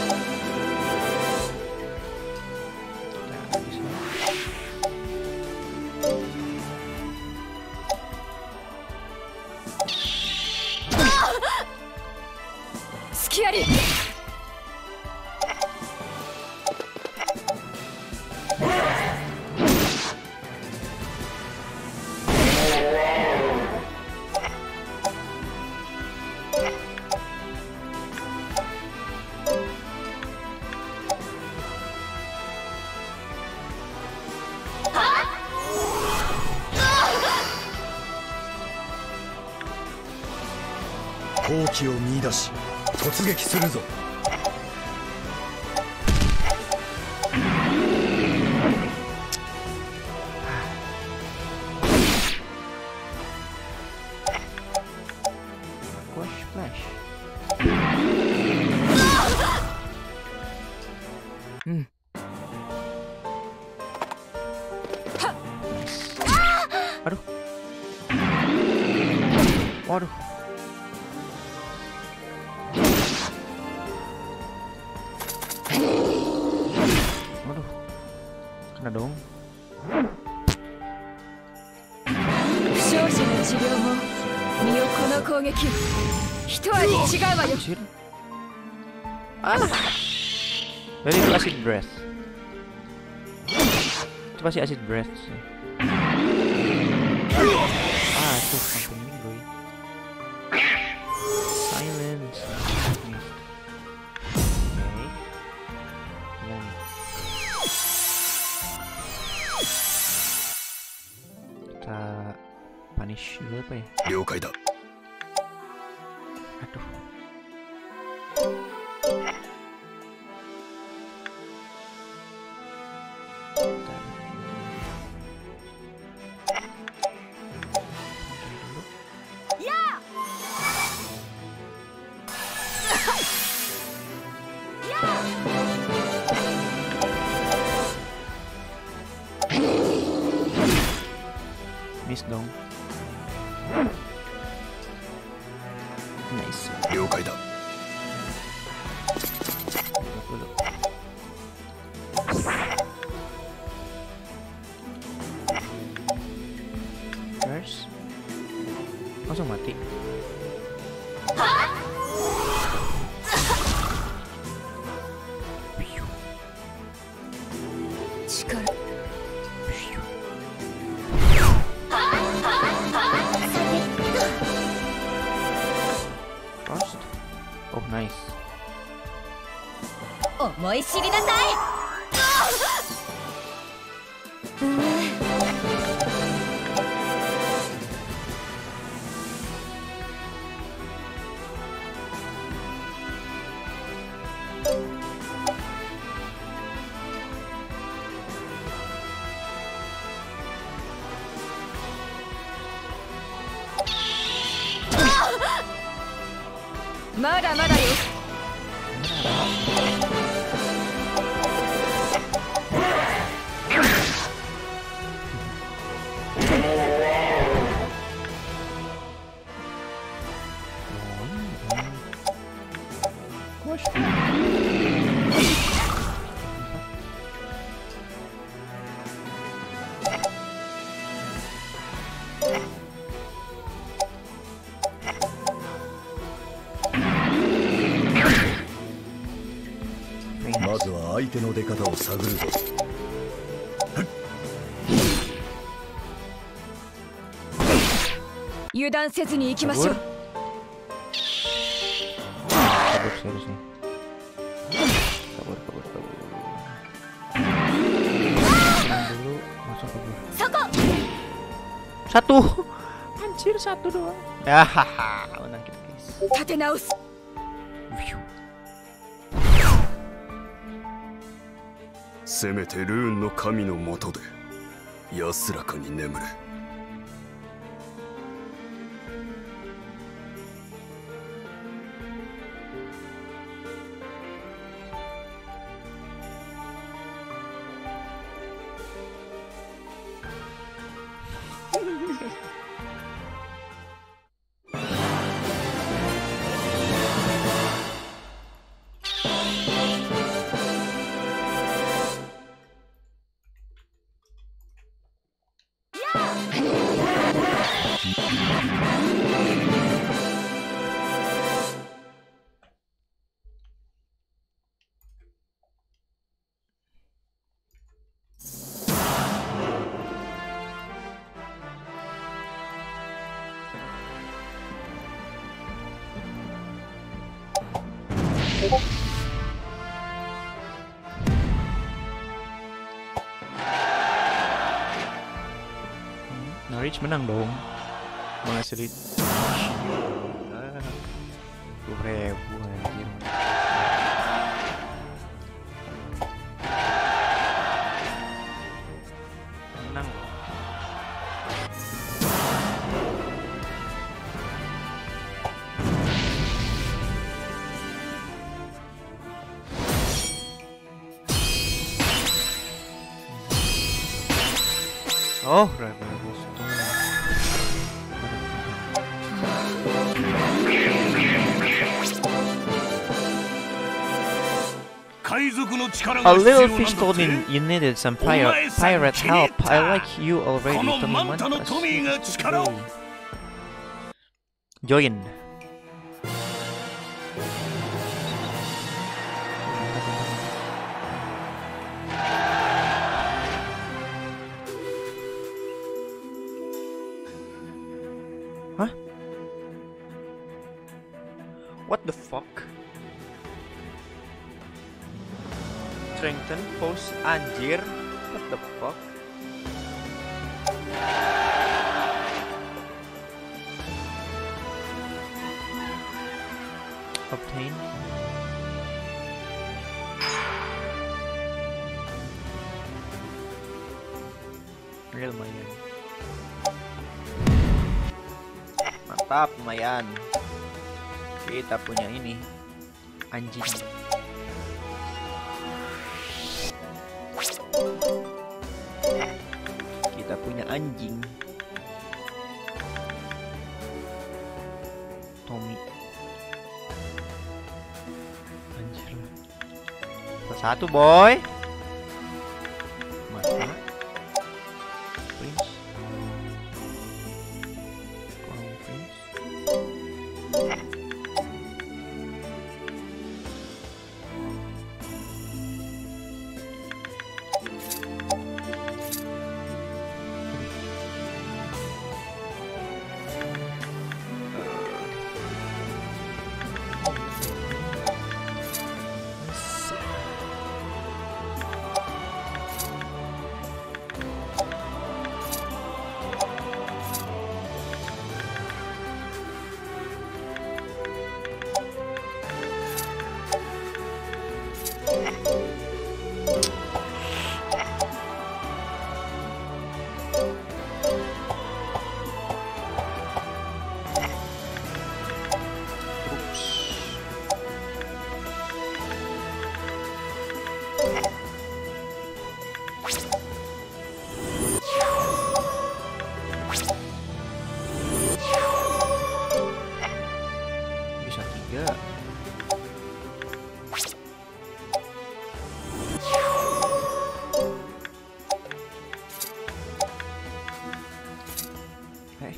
隙あり。
好機を見出し突撃するぞ。
Aduh. Waduh. Waduh. Kena dong.
負傷者の治療も身をこの攻撃一味違うわよ。
Ah. Very acid breath. Itu pasti acid breath sih. Ah, itu sampai ini boy. Silence. Oke. Gimana nih? Kita punish dulu apa ya?
了解だ。
Aduh. Miss dong. Nice.
了解だ。
Dulu. First. Langsung mati. First. Oh nice.
思い知りなさい。
まだまだよ。
まずは相手の出方を探るぞ。
油断せずに行きましょう。
serius nih. Kabur. Tenang dulu, langsung kabur. Satu. Anjir, satu doang. Ya, haha, menang kita guys.
立て直す
View.
せめてルーンの神のもとで安らかに眠れ。
Norwich menang dong. Menghasilkan 20.000 anjir. Menang loh. Oh, Rebel Stone.
海賊の力
A
が必要
little
なん
fish
だ
told
って
me you needed some pirate help. I like you already.
この
Tommy
マンタのトミーが力を
Join. Huh? What the fuck? Strengthen pose anjir. What the fuck? Obtain. Ini lumayan. Mantap, lumayan. Kita punya ini anjing. Kita punya anjing. Tommy. Anjir lah. Satu boy. Mantap. Prince. Crown Prince. Bisa 3. Hey.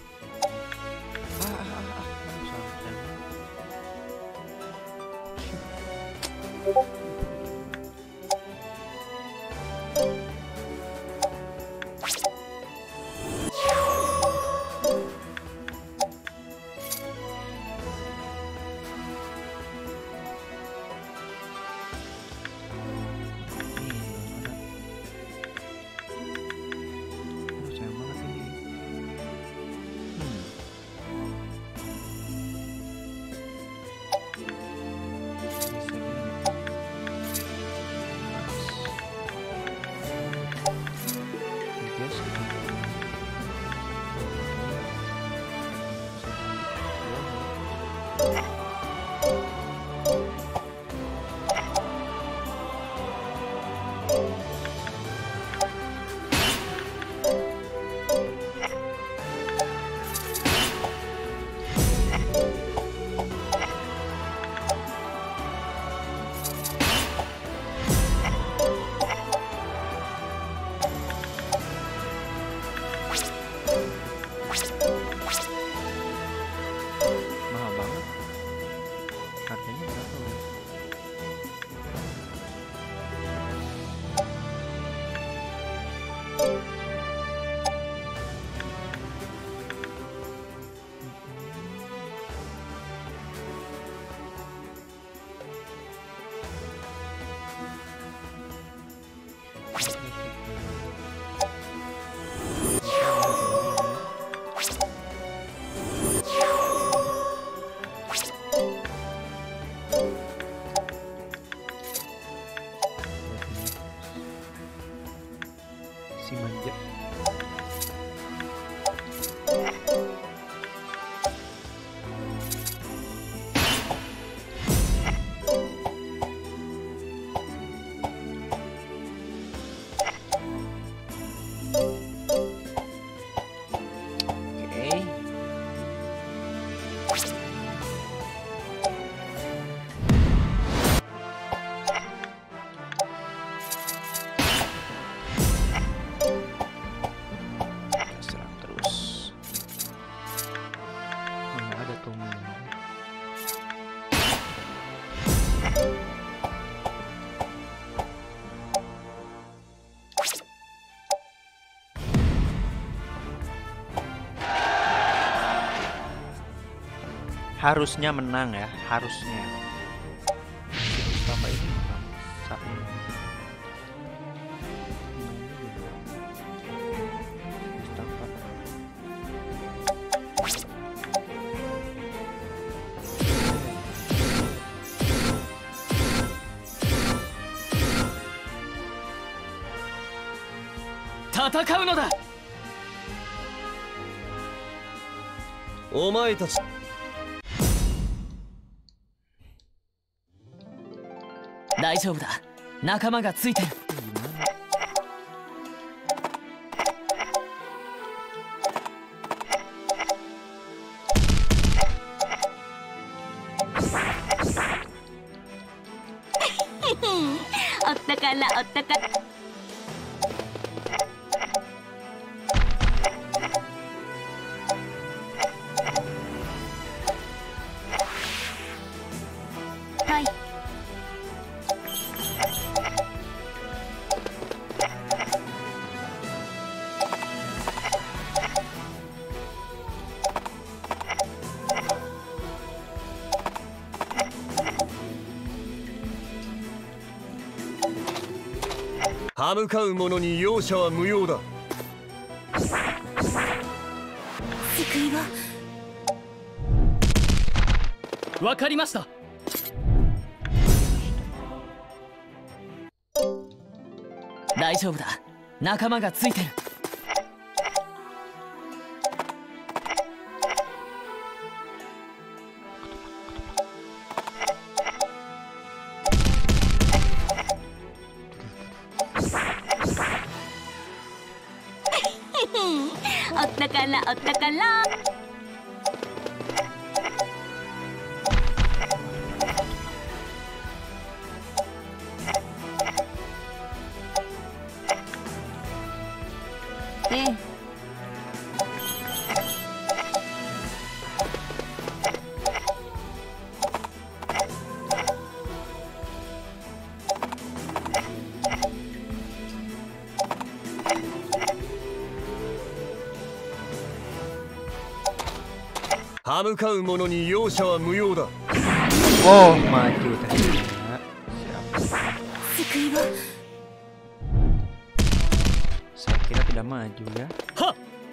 Ini nggak tahu. Si manja. Oke. Serang terus. Mana ada Tommy? Harusnya menang ya, harusnya. Mustafa ini menang. Sapi. Mustafa.
戦うのだ。
お前たち
大丈夫だ。仲間がついてる。
おったからおったから。はい。
歯向かう者に容赦は無用だ。
救いは
わかりました。大丈夫だ。仲間がついてる。
おったからおったから。ええ。
歯向かう者に容赦は無用だ。
Oh, maju tadi. Siap.
救いは
Saya kira tidak maju ya.
Ha!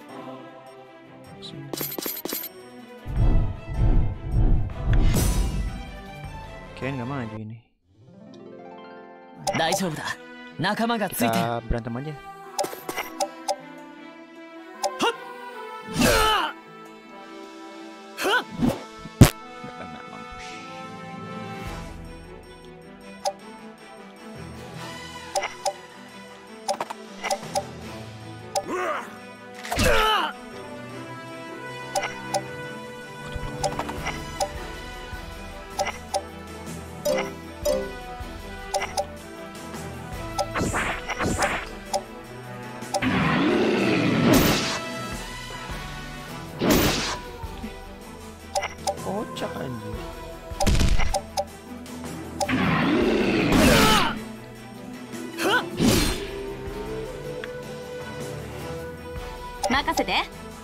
Kirain nggak maju ini.
大丈夫だ。仲間がついてる。
Kita berantem aja. Kena mampus.
任せて。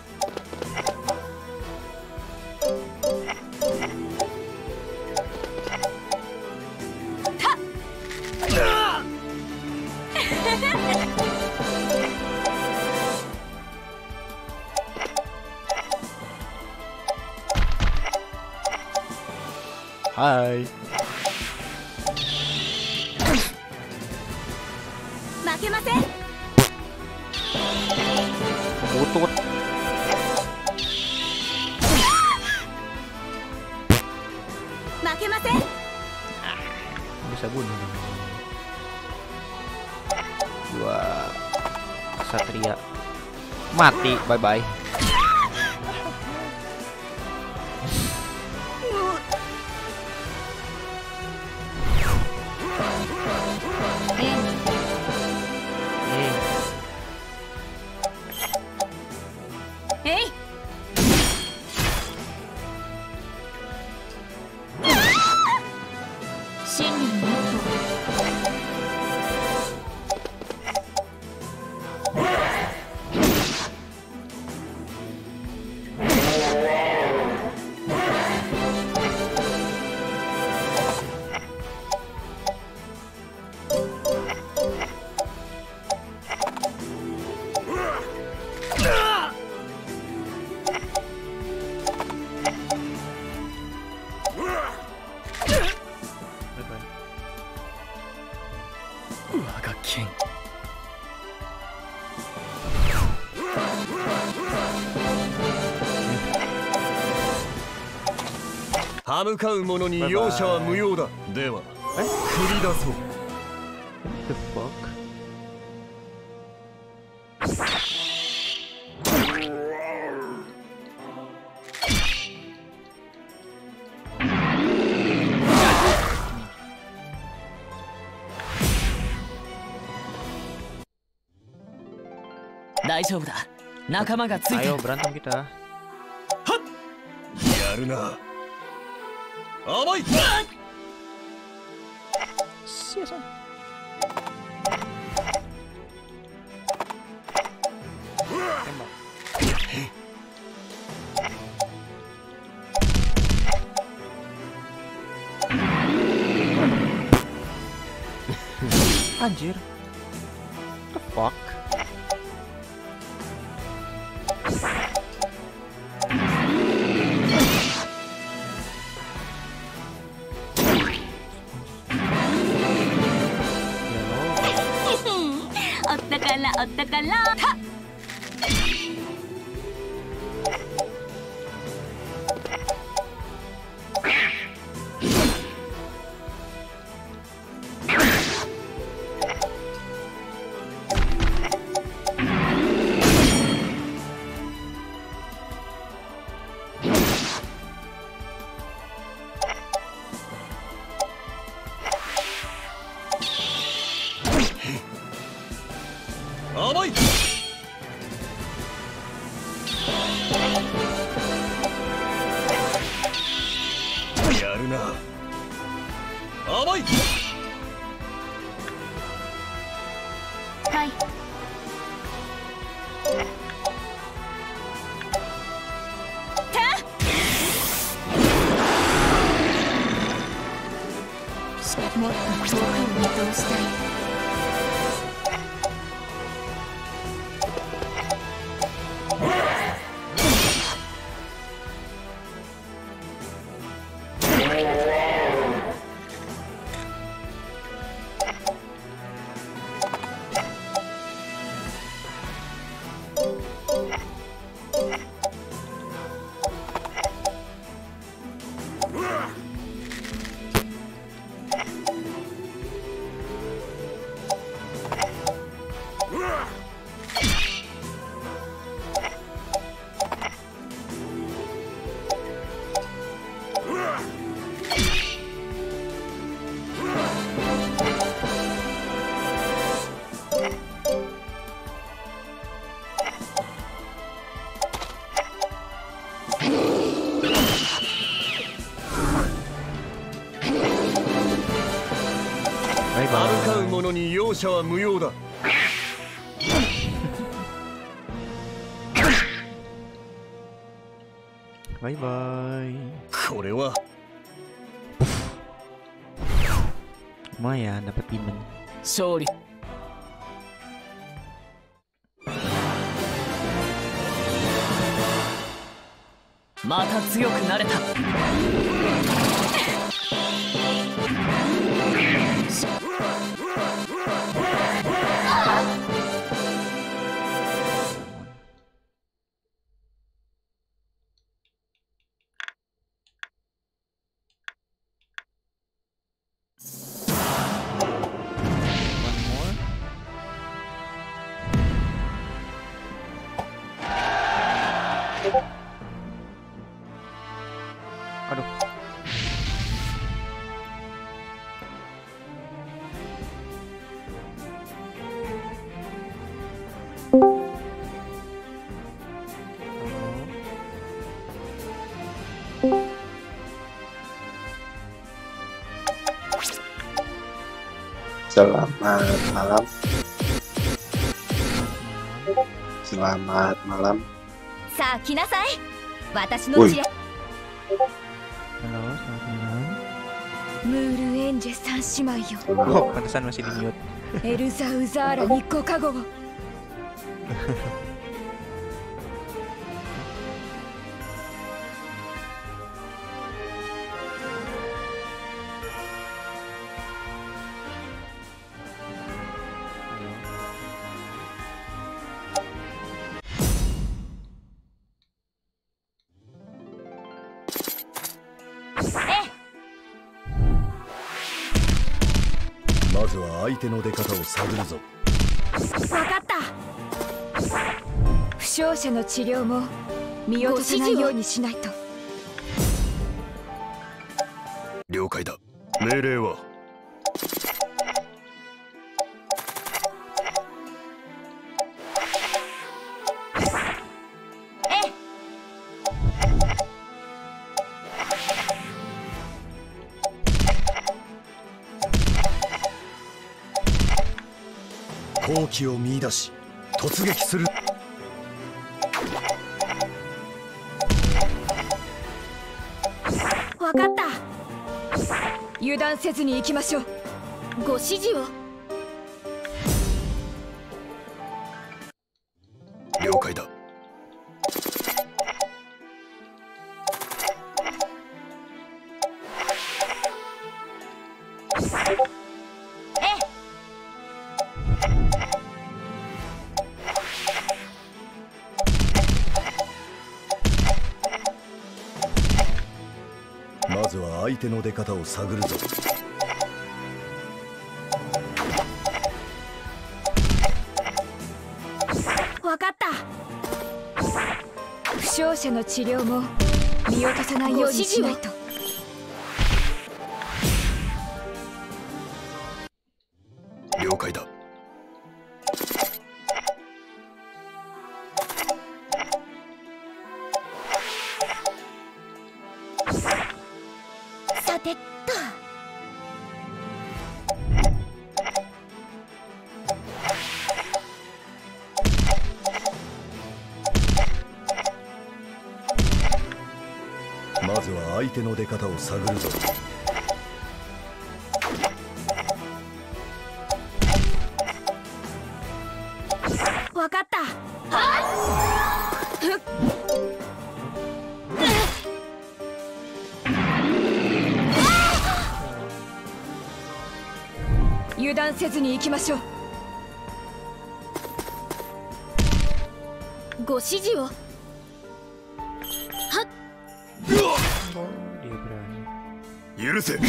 Hai.
負けません。
Butut.
負けません。
Bisa bunuh. Dua Satria mati. Bye bye.
Waga Ken.
歯向かう者に容赦は無用だ。では繰り出そう。
The fuck? Ayo berantem kita.
やるな。甘い。
Anjir. The fuck?
Otakala.
歯向かう者に容赦は無用だ。
bye bye.
これは
Lumayan dapat demon.
勝利。また強くなれた。
Aduh.
Selamat malam. Selamat malam.
さあ来なさい。私の
Woi.
知恵。
Halo, selamat malam.
ムールエンジェ三姉妹よ。
Oh, pantesan masih di mute.
エルザウザーラにご加護を。
まずは相手の出方を探るぞ。
わかった。負傷者の治療も見落とさないようにしないと。
了解だ。命令は好機を見出し突撃する。
わかった。油断せずに行きましょう。
ご指示を。
了解だ。まずは相手の出方を探るぞ。
わかった。負傷者の治療も見落とさないようにしないと。
了解だ。
さてっと。
まずは相手の出方を探るぞ。
わかった。油断せずに行きましょう。
ご指示を。
Dia berani.
許せ。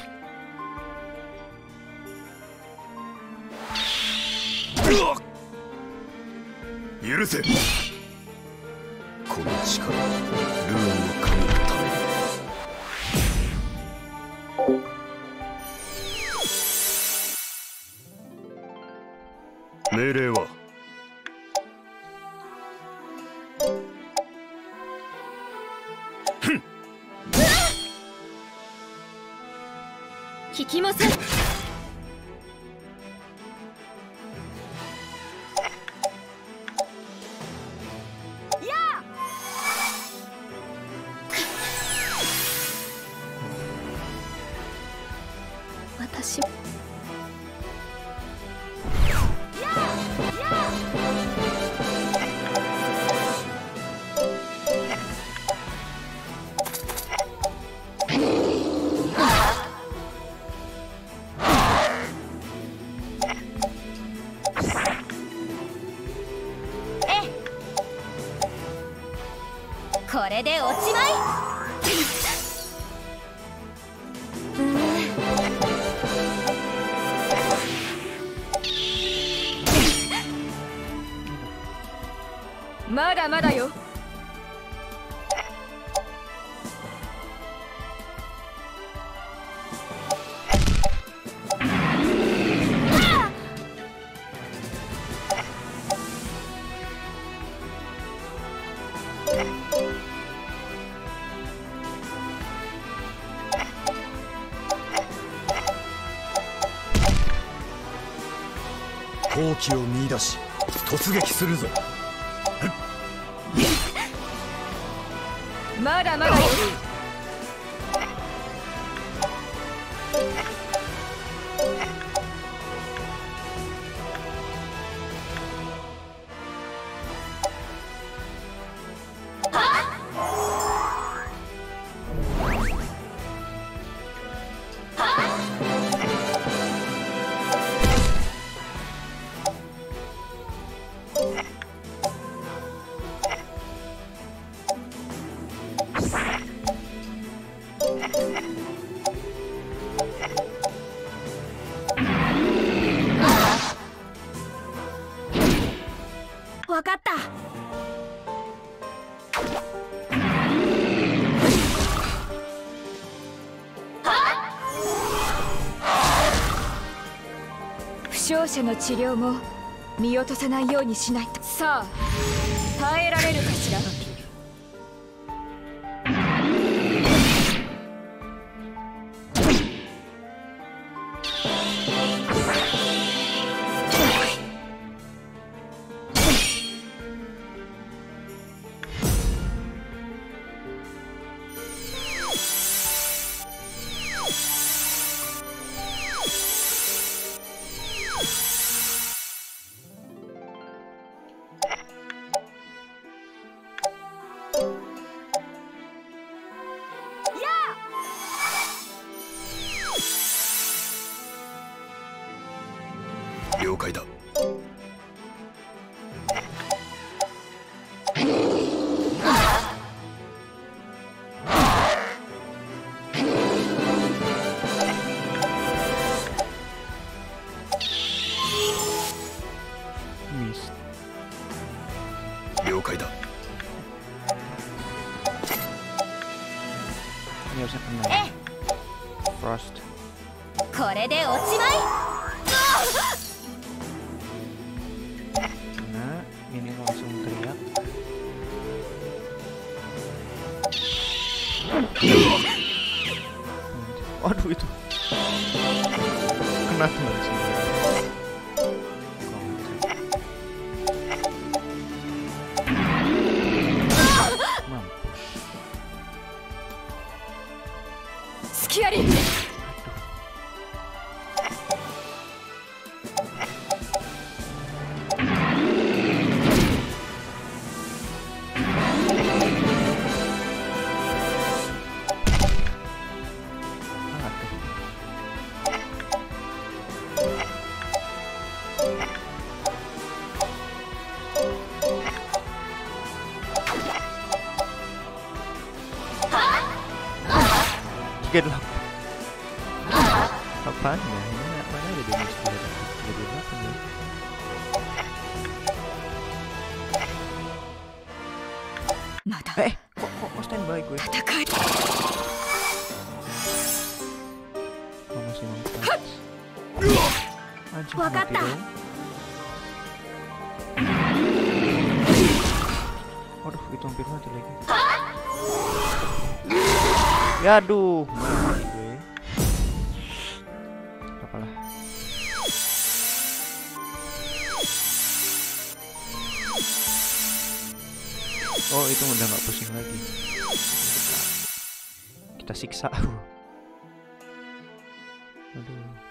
許せ。この力、ルーンの神のために。命令は
聞きません。
私。
これでおしまい。
まだまだよ。
好機を見出し突撃するぞ。
まだまだよ。
わかった。
負傷者の治療も見落とさないようにしないと。さあ、耐えられるかしら。
了解だ。了解だ。
Ini harusnya kena. Frost.
これでおしまい。
Nah, ini langsung teriak. Waduh itu. Kena tuh langsung. Mampus.
隙あり。
Tiga delapan. Apaan ya? Ini mana ada damage 38 ya? Kok standby gue? Oh, masih mau anjing, mati dong. Waduh, itu hampir mati lagi. Ya aduh, mati gue. Apalah. Oh, itu udah nggak pusing lagi. Kita siksa. Aduh.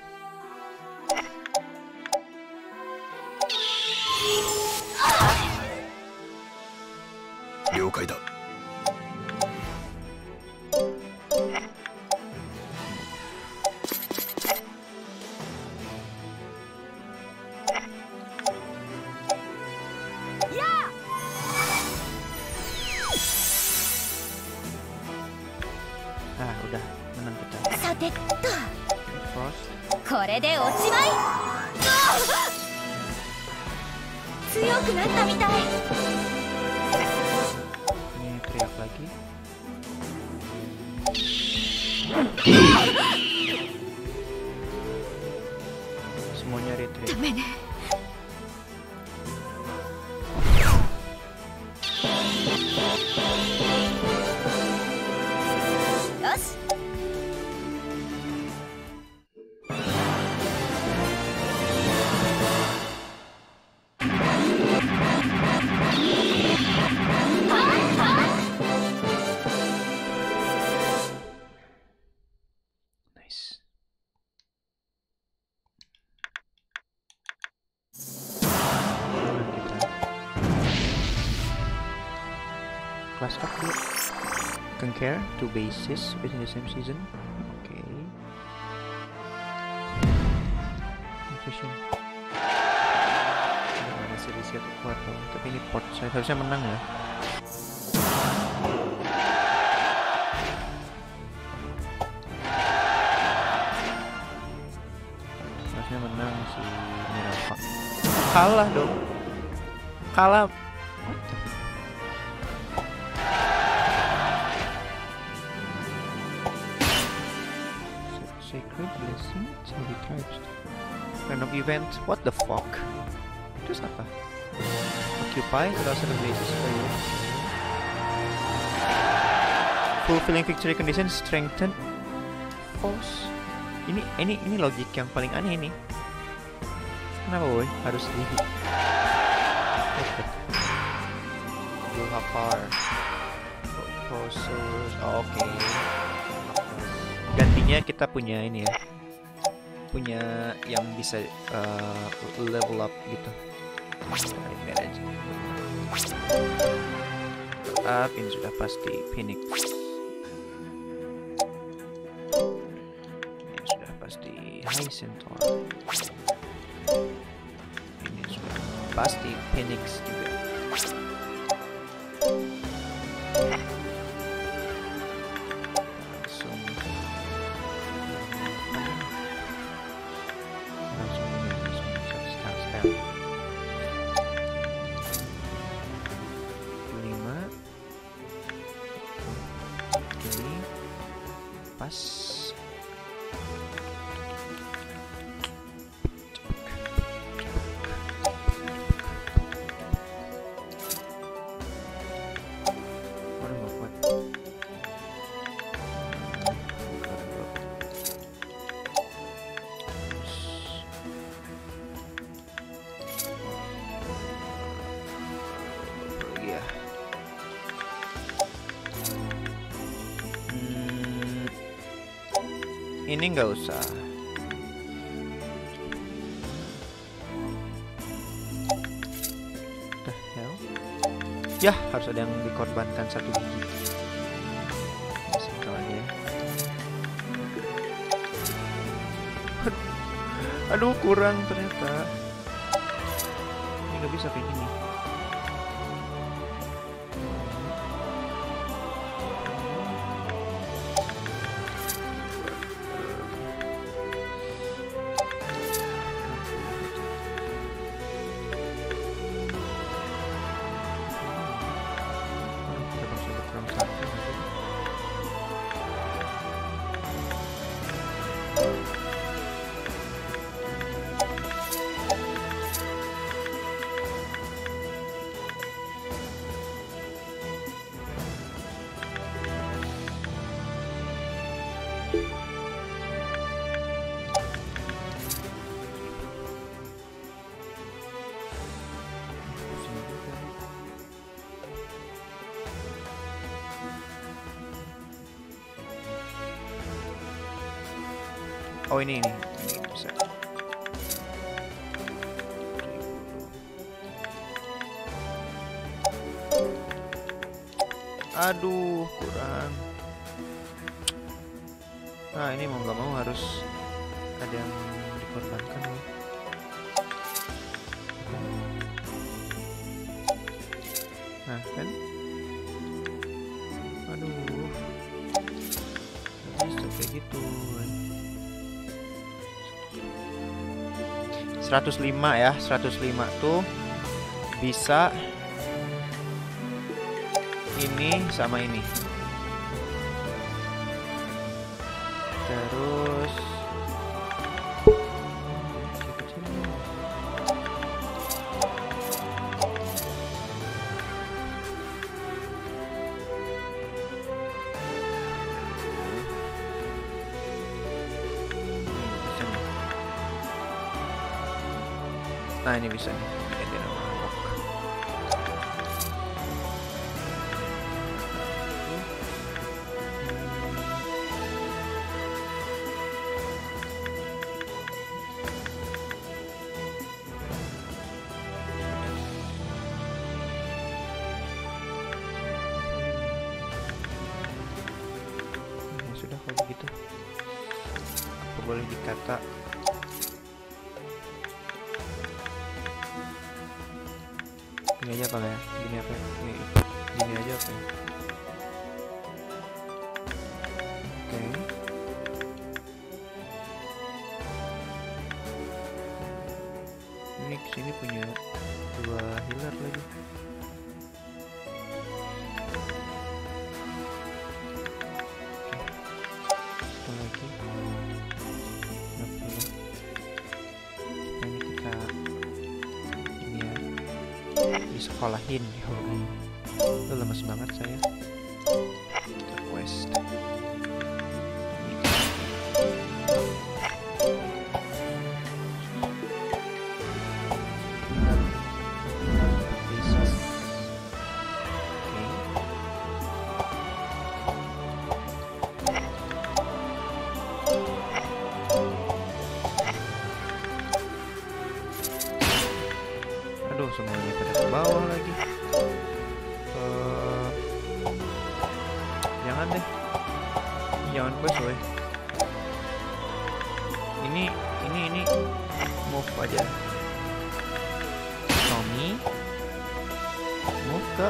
cross.
これでおしまい。強くなったみたい。
Ini teriak lagi. Semuanya retreat.
ダメね。
よし。
Nice. Class up dulu. Concur 2 bases within the same season. Oke. Infusion. Mana sih di situ kuat loh. Tapi ini port saya harusnya menang ya. Harusnya menang si Mirafa. Kalah dong. Kalah. What the? Sacred blessing shall be charged. Random event. What the fuck? Terus apa? Occupy without certain basis for you. Fulfilling victory condition strengthen force. Ini logik yang paling aneh ini. Kenapa boy harus di Blue Hapar Processors. Oke. Gantinya kita punya ini ya, punya yang bisa level up gitu. Ini aja. Up ini sudah pasti Phoenix. Ini sudah pasti High Centaur. Ini sudah pasti Phoenix juga. Ini nggak usah. The hell? Ya, harus ada yang dikorbankan satu gigi. Sekali ya. Aduh, kurang ternyata. Ini nggak bisa kayak gini. Oh ini bisa. Aduh, kurang. Nah ini mau nggak mau harus ada yang dikorbankan loh. Nah kan, aduh, nggak bisa kayak gitu. 105 ya. 105 tuh bisa ini sama ini. Terus nah ini bisa nih. Ganti nama lock. Ya sudah kalau begitu. Apa boleh dikata ini aja apa ya? Gini apa? Gini aja apa ya? Oke. Ini kesini punya 2 healer lagi. Oke. Satu lagi. Ini kita ini ya. Disekolahin. Itu lemes banget saya. Kita quest. Aduh, semuanya pada ke bawah lagi. Jangan deh. Jangan quest woy. Ini move aja. Tommy move ke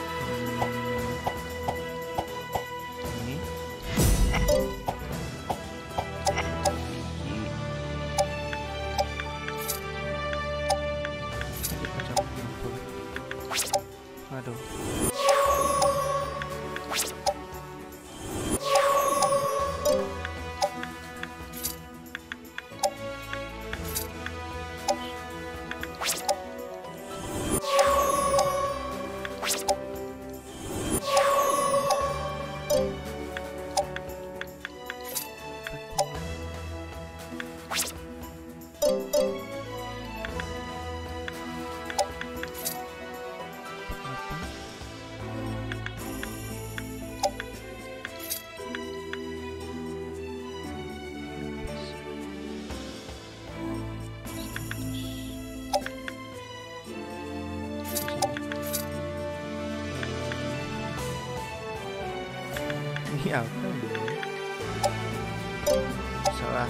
ini. Aduh. Ini apa ini? Salah.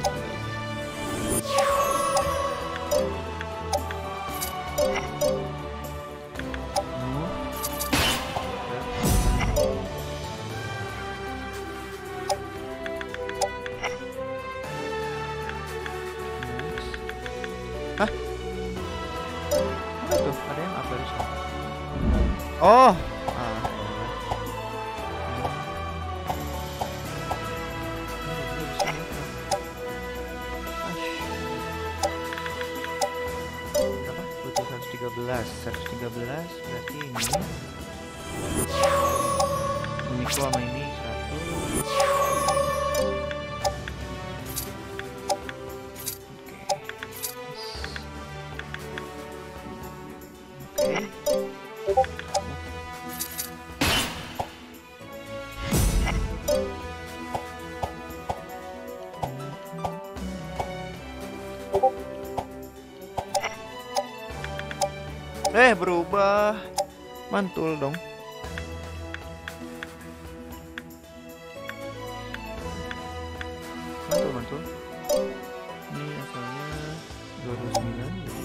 Hah? Apa tuh? Ada yang apa di sana? Oh. Berapa? 113 berarti ini. Ini sama ini 100. Berubah. Mantul dong. Mantul. Ini asalnya 29 jadi.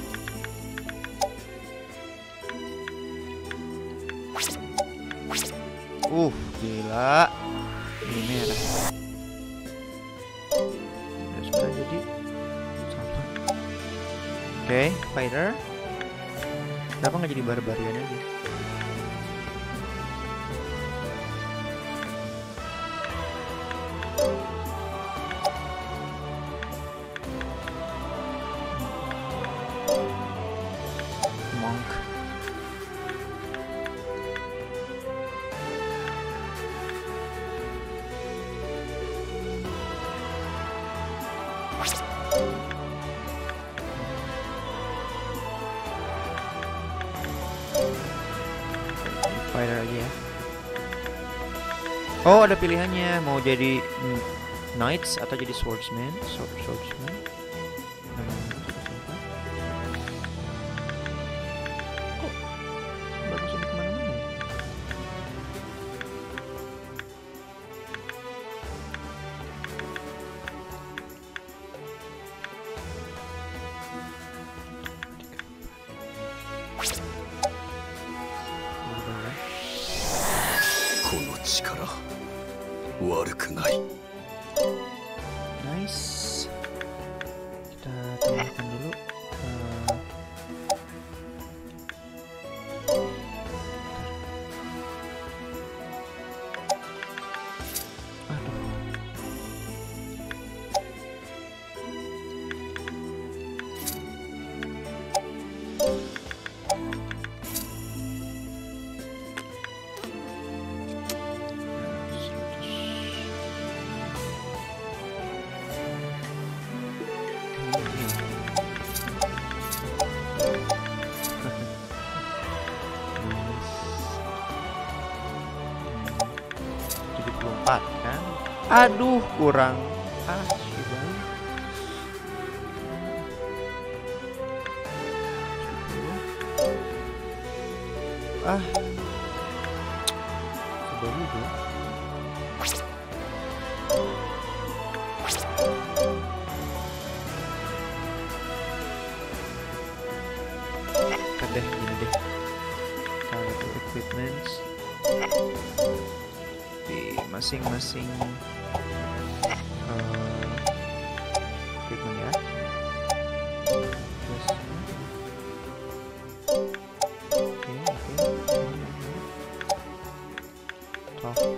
Gila. Ini merah. Ya sudah jadi sama. Oke, fighter. Kenapa nggak jadi barbarian aja? Monk. Fighter aja ya. Oh, ada pilihannya mau jadi knights atau jadi swordsman. Swordsman. Kok bagus ini kemana-mana ya? Nice. Kita tambahkan dulu. Kan? Aduh, kurang. Sebel juga. Deh, gini deh. Kalau equipments di masing-masing equipment ya. Terus, oke. Toh.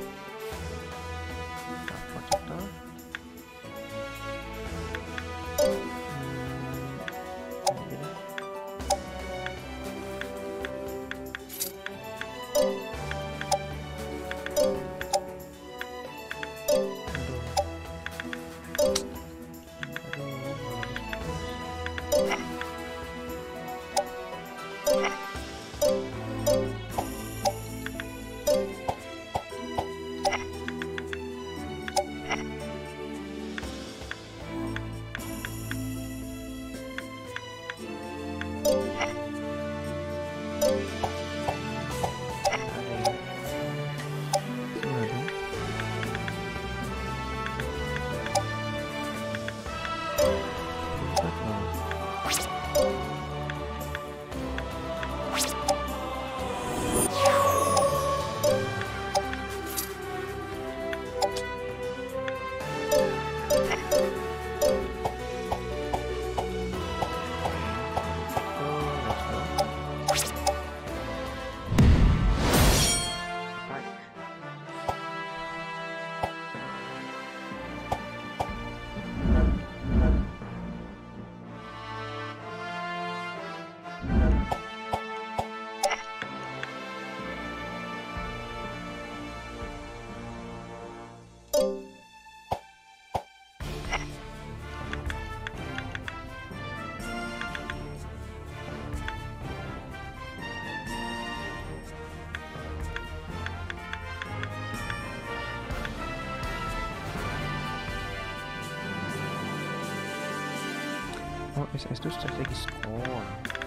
Oh, SS itu strategi skor.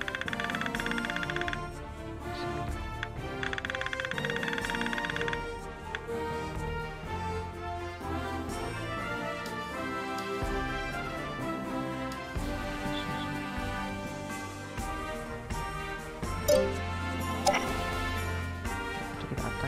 Kita attack.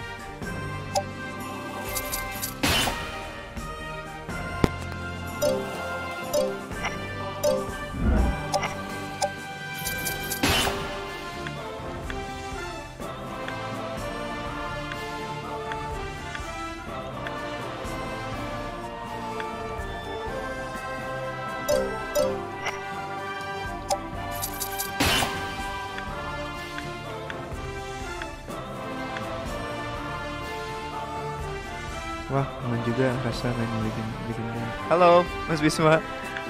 Wah, aman juga rasa main bikin. Halo, Mas Bisma.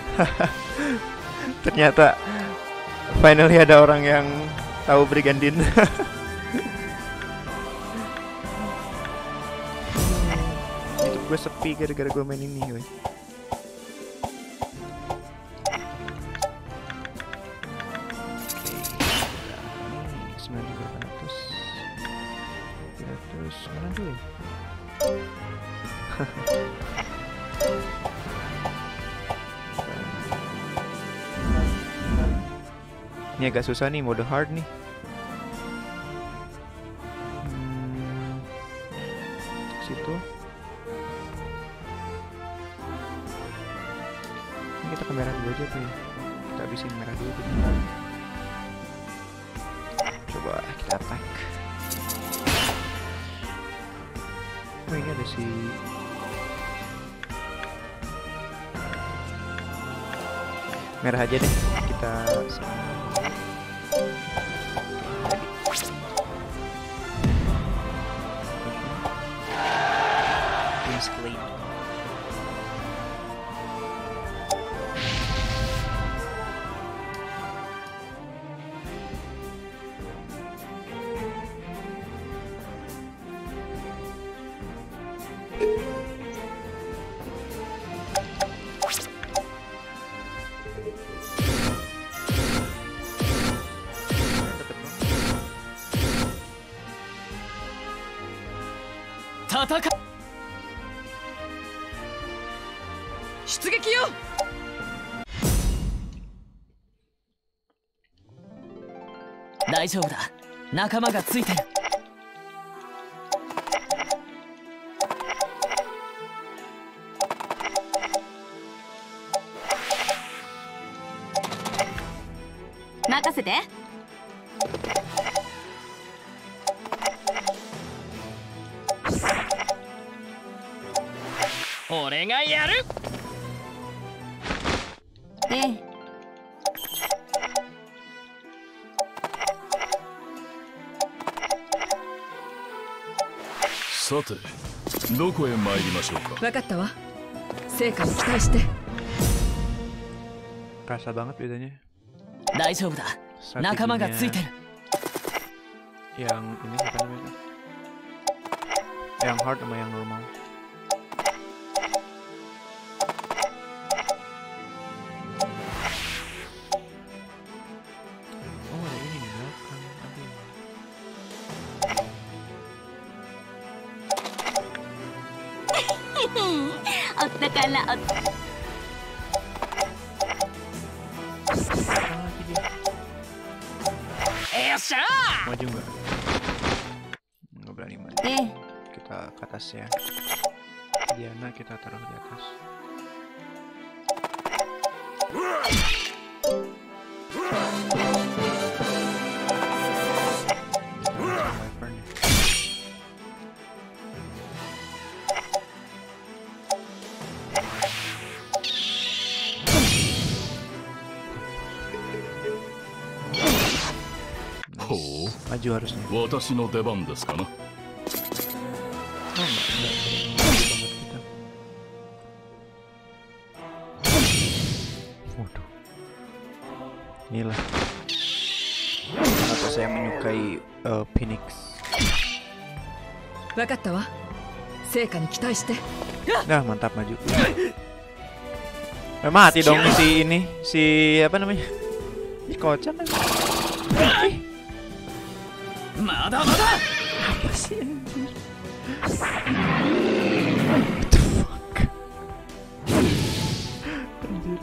Ternyata finally ada orang yang tahu Brigandin. YouTube gue sepi gara-gara gue main ini, woy. Mana dulu? Ini agak susah nih, mode hard nih. Situ. Ini kita ke merah dulu aja tuh ya. Kita habisin merah dulu. Coba kita attack. Oh, ini ada si merah aja deh, kita
出撃よ。大丈夫だ、仲間がついてる。
任せて。
俺がやる。
ええ。
さて、どこへ参りましょうか。
分かったわ。成果に期待して。
Kerasa banget bedanya.
大丈夫だ、仲間がついてる。
Yang ini apa namanya? Yang hard sama yang normal. Oh, ada ini di belakang.
お宝お。
よっしゃー。
Maju nggak? Nggak berani maju. Kita ke atas ya. Diana kita taruh di atas. Maju harusnya.
私の出番ですかな。
Waduh. Inilah kenapa saya menyukai Phoenix.
分かったわ。成果に期待して。
Nah, mantap maju. Mati dong si ini, si apa namanya? Ini kocak kan?
Mada mada.
Apa sih anjir? What the fuck? Anjir.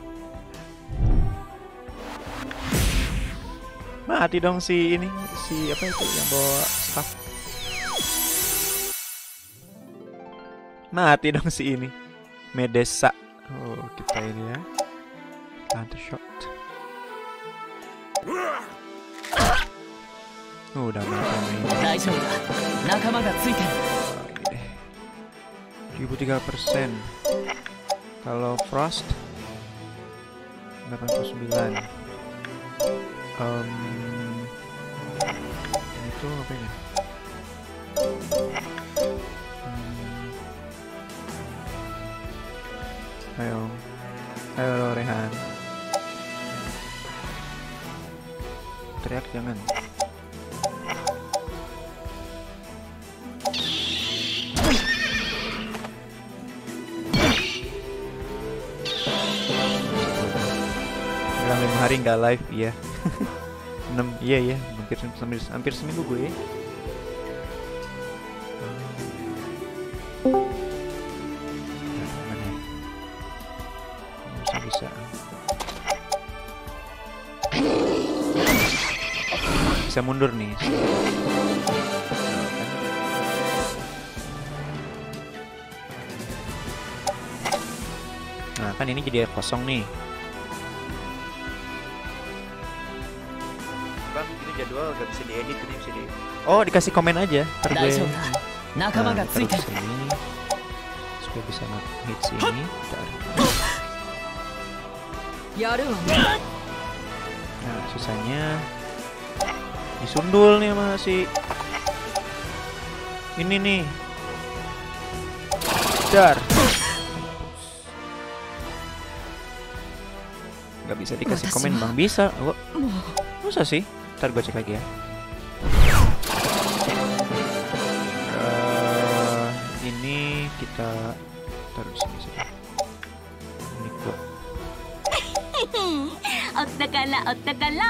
Mati dong si ini, si apa itu yang bawa staff. Mati dong si ini. Medesa. Oh, kita ini ya. Counter shot. Oh, udah mati.
大丈夫だ、仲間がついてる。
73%. Kalau Frost 89. Itu apa ini? Ayo. Ayo Rehan. Teriak jangan. Bilang 5 hari nggak live ya. 6 iya hampir seminggu gue. Bisa mundur nih. Nah kan ini jadi kosong nih. Bang, ini jadwal gak bisa diedit, ini bisa di. Oh, dikasih komen aja. Nah, terus ini supaya bisa hit sini. Nah, sisanya disundul nih sama si ini nih. Dar. Gak bisa dikasih komen bang, bisa. Masa sih? Ntar gue cek lagi ya. Ini kita taruh di sini saja. Ini gua.
Otakala.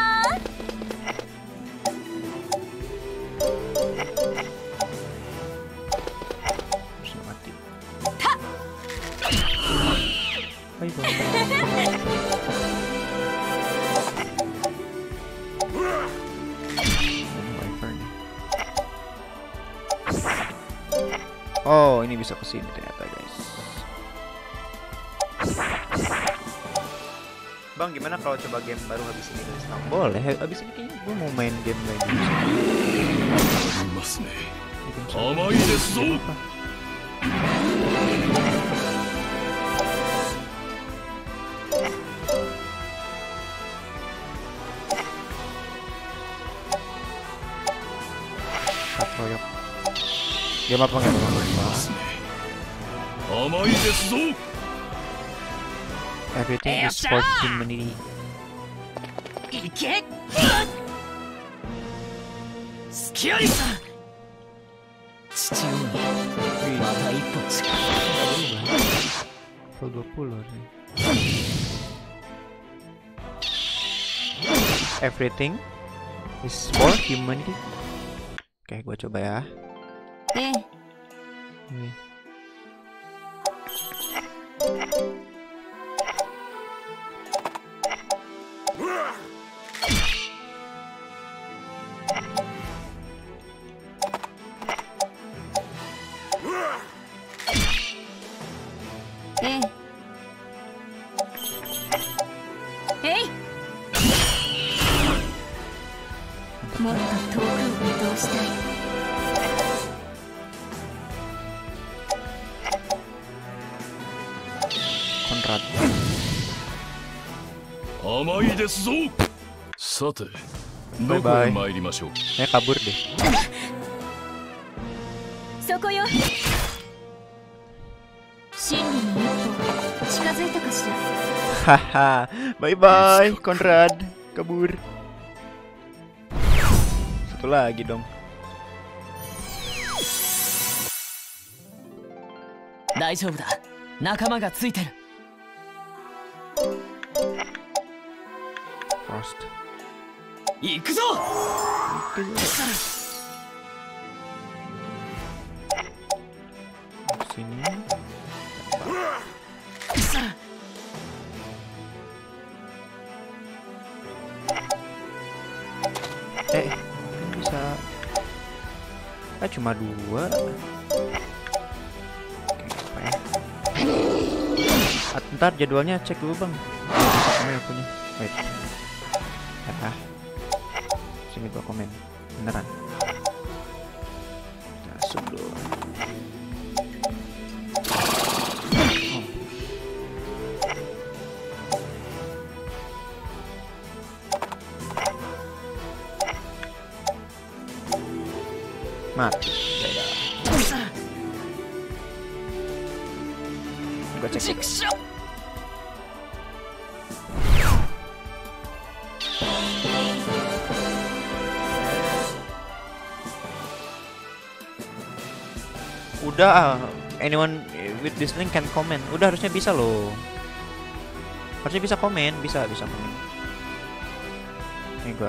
Bisa mati. Bye bye. Oh, ini bisa kesini ternyata guys. Bang, gimana kalau coba game baru habis ini guys? Boleh, habis ini kayaknya gue mau main game lagi. Proyek. Game apa nggak? Everything is for humanity. Level 20 nih. Everything is for humanity. Oke, gue coba ya. Konrad. Bye bye. Kabur deh. Haha, bye bye Konrad, kabur. Satu lagi dong. Frost. Sini. Bisa. Cuma 2. Ntar jadwalnya cek dulu bang. Ini punya. Wait. Sini gua komen. Beneran. Masuk dulu. Mati. Gua cek. Udah, anyone with this link can comment. Udah, harusnya bisa loh. Harusnya bisa komen, bisa komen. Ini gua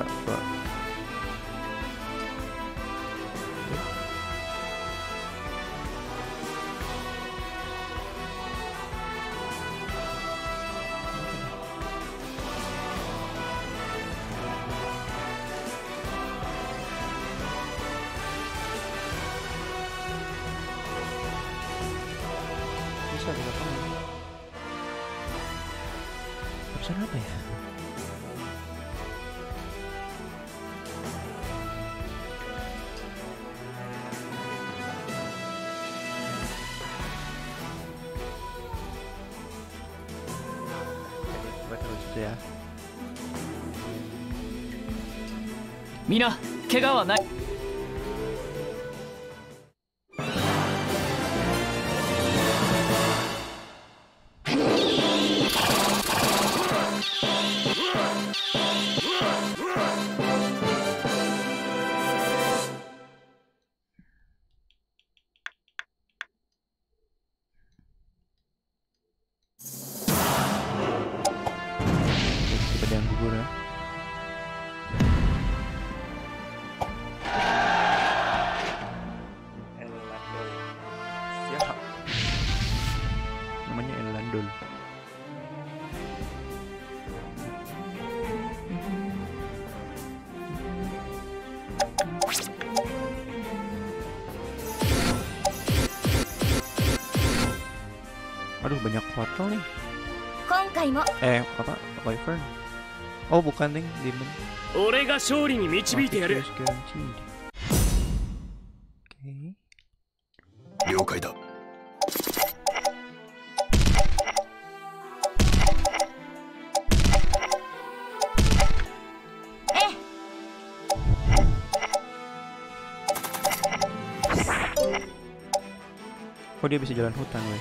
Barusan apa ya? Ya.
みんな怪我はない。
Tiba yang gugur ya. Siap. Namanya Elandol. Aduh, banyak portal nih.
今回も
Apa? Wyvern? Oh, bukan ding, demon.
俺が勝利に導いてやる。
Oke.
了解だ。
Kok dia bisa jalan hutan, weh?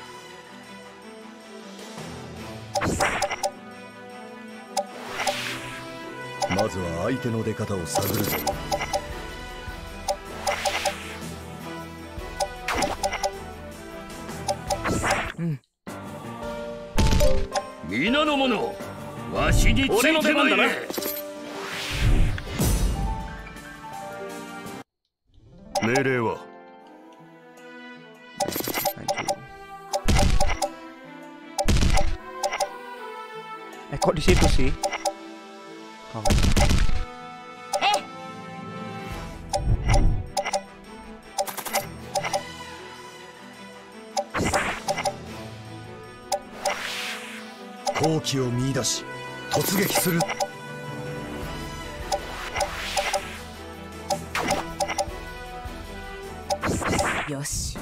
まずは相手の出方を探るぞ。
皆の者、わしについてまいれ。
命令は
Kok di situ sih? Kawan.
好機を見出し突撃する。
よし。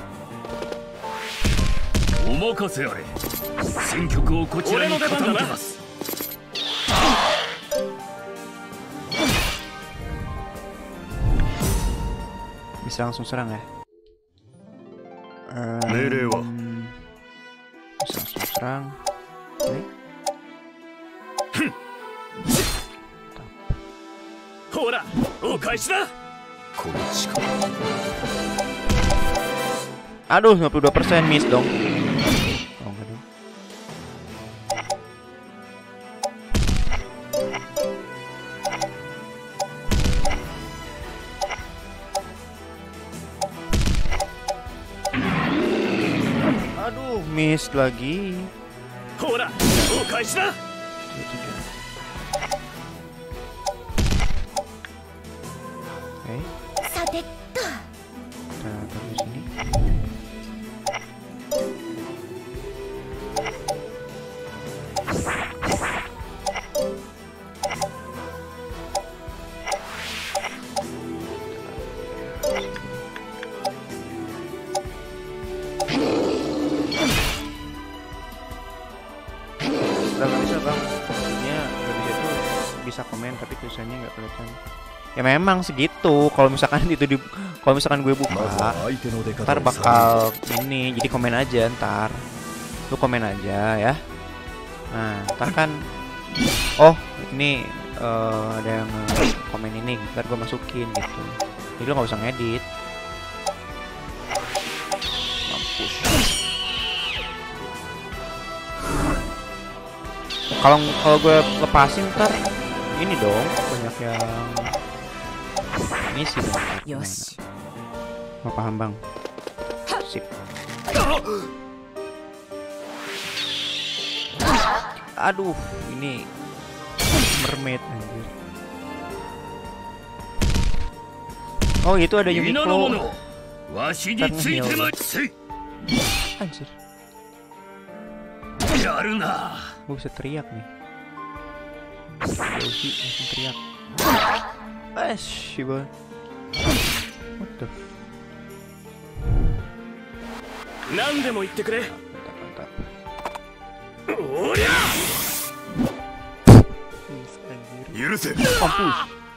お任せあれ。戦局をこちらに傾けます。
Bisa langsung serang ya?
命令は
bisa langsung serang. Oke.
ほら、お返しだ。
この力。
Aduh, 52% miss dong. Oh, enggak dong. Aduh, miss lagi.
ほら、お返しだ。
Oke.
さてっと
Kita taruh di sini. Nggak bisa bang, maksudnya nggak bisa tuh bisa komen tapi tulisannya nggak kelihatan. Ya memang segitu. Kalau misalkan kalau misalkan gue buka, ntar bakal ini. Jadi komen aja ntar. Lu komen aja ya. Nah, ntar kan. Oh, ini ada yang komen ini, ntar gue masukin gitu. Jadi lo nggak usah ngedit. Mampus. Kalau gue lepasin ntar ini dong banyak yang ngisi dong.
Yosh.
Mau paham bang? Sip. Aduh, ini mermaid anjir. Oh itu ada Uniqlo. Anjir. Gue bisa teriak nih. Yoshi langsung teriak. Shiba. What the? Mantap, mantap. Mampus.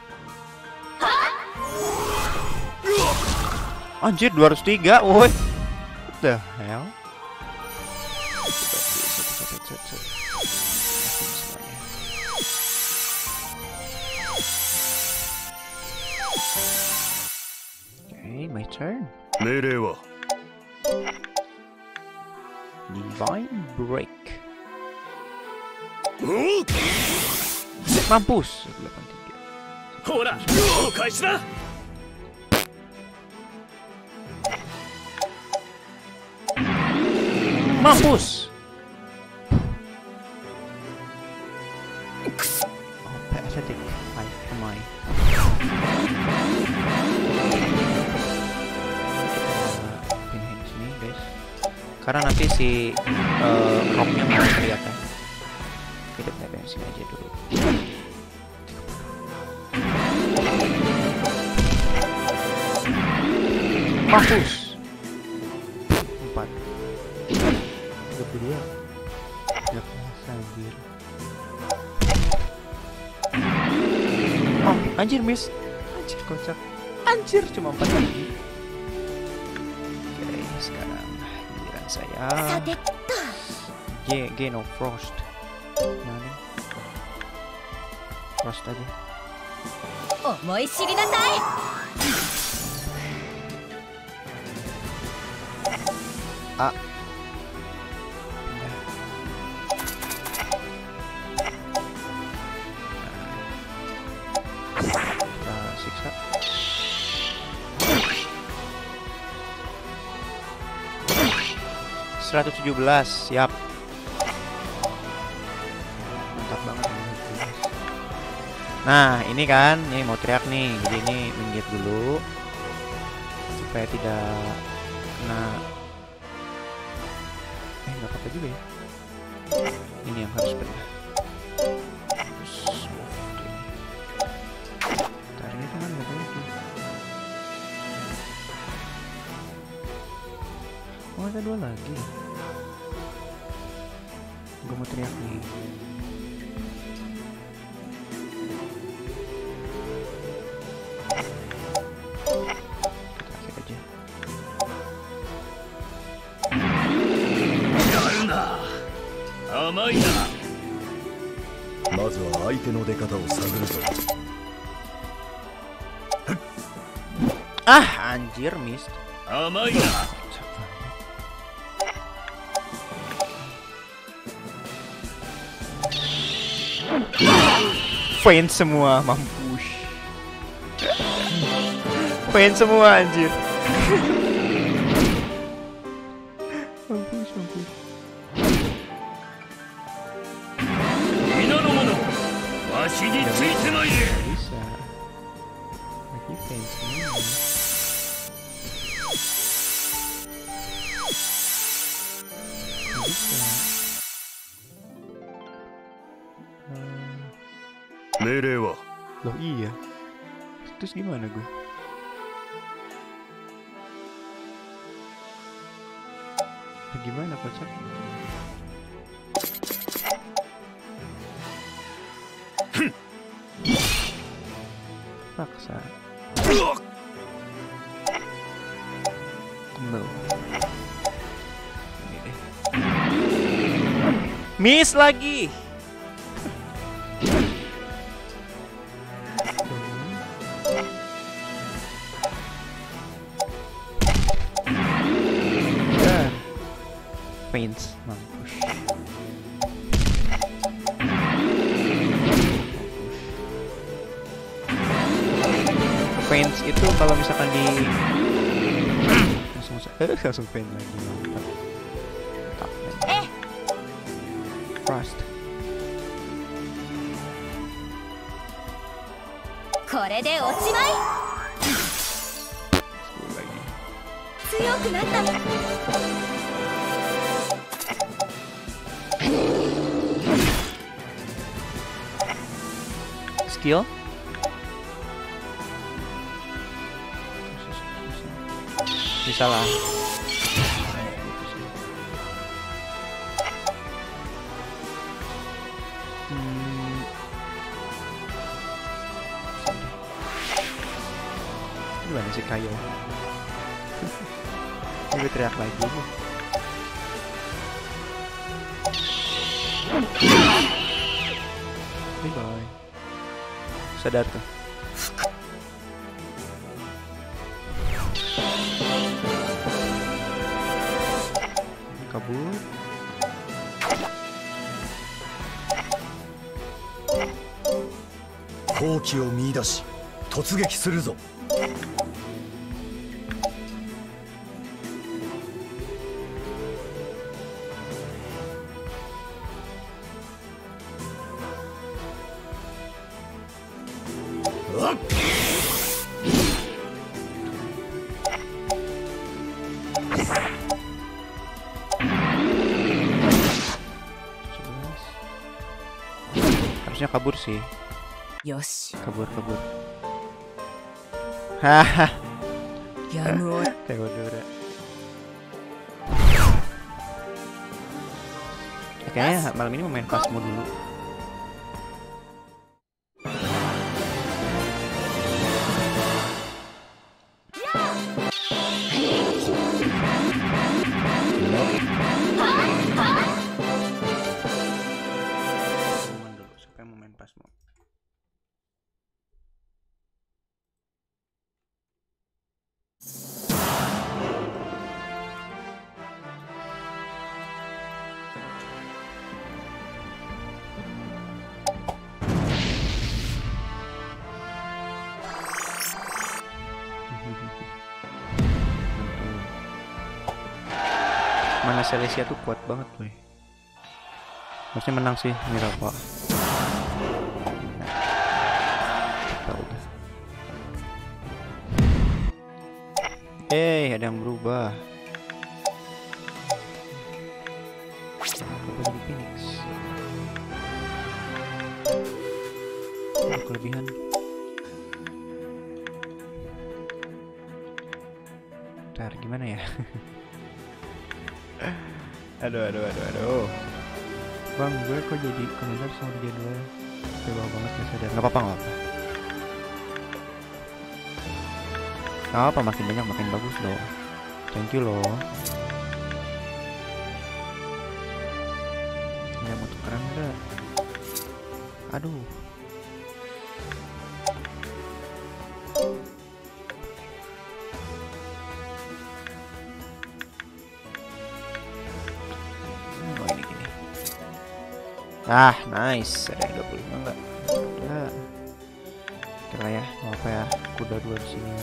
Anjir 203, woi. What the hell? Okay, my turn. Divine Break. Mampus. 83. Mampus. Oh, pathetic. Am I? Pindahin sini, guys. Karena nanti si romnya mau teriak kan. Kita pindahin sini aja dulu. Mampus. 4 32. Gak bisa anjir. Oh, anjir miss. Anjir kocak. Anjir cuma 4 lagi. Oke, sekarang giliran saya. No Frost. Nah, nih. Frost aja. A. Siksa. $117, siap. Mantap banget. Nah, ini kan, nih mau teriak nih. Jadi ini minggir dulu supaya tidak kena. Nggak apa-apa juga ya. Ini yang harus benar. Terus move ini. Ini kan nggak boleh tuh. Oh ada 2 lagi. Gue mau teriak nih. Terakhir aja.
甘いな。まずは相手の出方を探るぞ。
Ah, anjir miss.
甘いな。
Faint semua, mampus. Faint semua anjir. Mampus, mampus. Bisa. Lagi faint semua. Bisa. Loh iya. Terus gimana gue? Gimana kocak? Paksa. No. Ini deh. Miss lagi. Paints, mampus. Paints itu kalau misalkan di langsung paint lagi, mantap. Frost.
これでおしまい。強くなった。
Skill? Bisa lah. Gimana sih Kayo? Gue teriak lagi nih. Bye. Sadar tuh. Kabur.
Kokiを見出し突撃するぞ。
Harusnya kabur sih.
Yoshi.
Kabur. Haha.
Yamu.
Kayak udah. Kayaknya malam ini mau main Phasmo dulu. Siapa yang mau main Phasmo? Mana Celestia tuh kuat banget boy. Harusnya menang sih Miracle. Ada yang berubah. Berubah jadi Phoenix. Kelebihan. Ntar gimana ya? Aduh. Bang, gue kok jadi komentar sama jadwal bawah banget gak sadar. Gak apa-apa. Apa makin banyak makin bagus loh. Thank you loh. Nggak mau tukeran enggak? Aduh. Oh ini gini. Ah nice. Ada 25 enggak? Udah. Kira ya, mau apa ya? Kuda 2 di sini.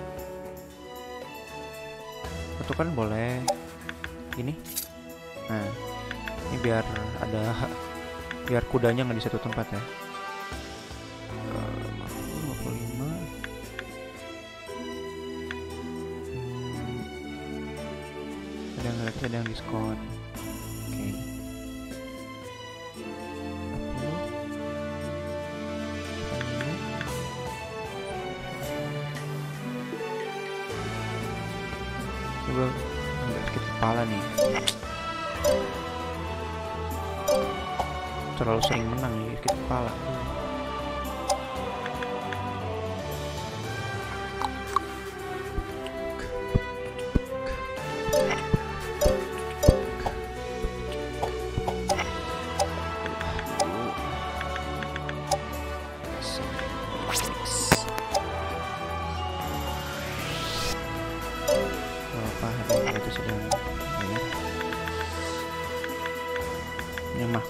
Itu kan boleh ini. Nah, ini biar kudanya nggak di satu tempat ya. 25. Ada yang diskon. Oke. Gue agak sakit kepala nih. Terlalu sering menang nih, sakit kepala.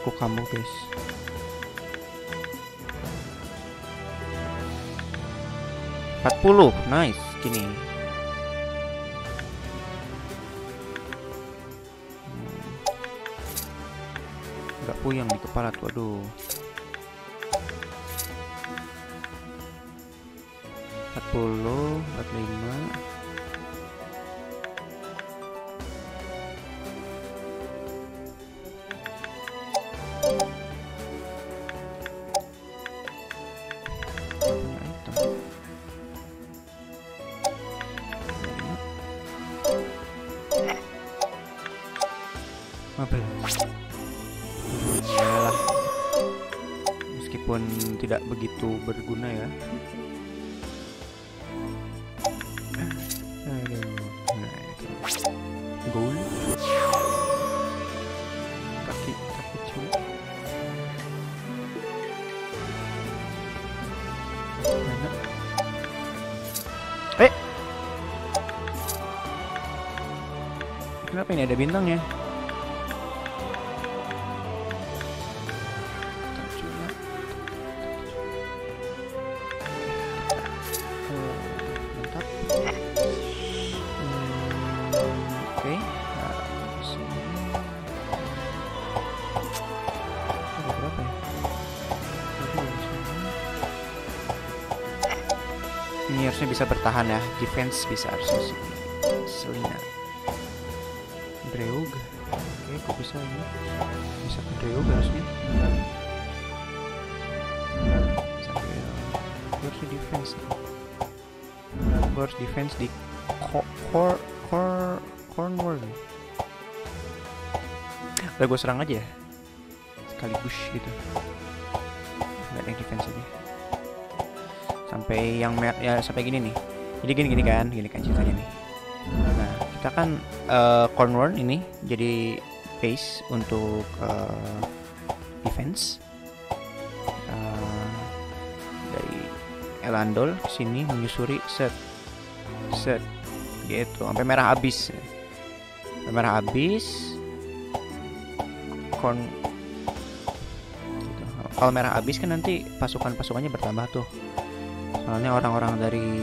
aku kamu guys. Nice gini. Nggak puyeng di kepala tuh, aduh. 40, 45. Yalah. Meskipun tidak begitu berguna ya. Goal. Kaki cuy. Mana? Kenapa ini ada bintangnya? Mantap. Oke. Ada berapa ya? Ini harusnya bisa bertahan ya. Defense bisa harusnya. Selina. Dreug. Oke, kok bisa ini? Bisa ke Dreug harusnya. Sambil harusnya defense nih. Gue harus defense di corner. Udah gue serang aja ya. Sekaligus gitu. Nggak ada yang defense aja. Sampai yang ya sampai gini nih. Jadi gini kan ceritanya nih. Nah, kita kan corner ini jadi base untuk defense. Dari Elandol sini menyusuri set gitu sampai merah habis. Gitu. Kalau merah habis kan nanti pasukannya bertambah tuh. Soalnya orang-orang dari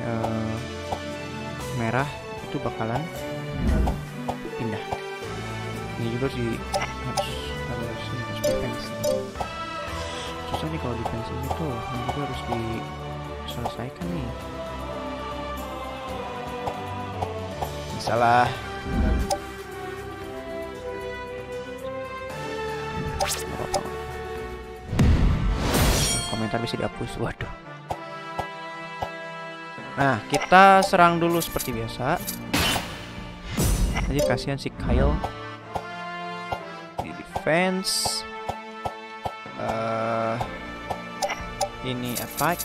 merah itu bakalan pindah. Ini juga harus defense. Susah nih kalau defense ini tuh, ini juga harus diselesaikan nih. Salah. Komentar bisa dihapus. Waduh. Nah, kita serang dulu seperti biasa. Jadi kasihan si Kyle di defense. Ini attack.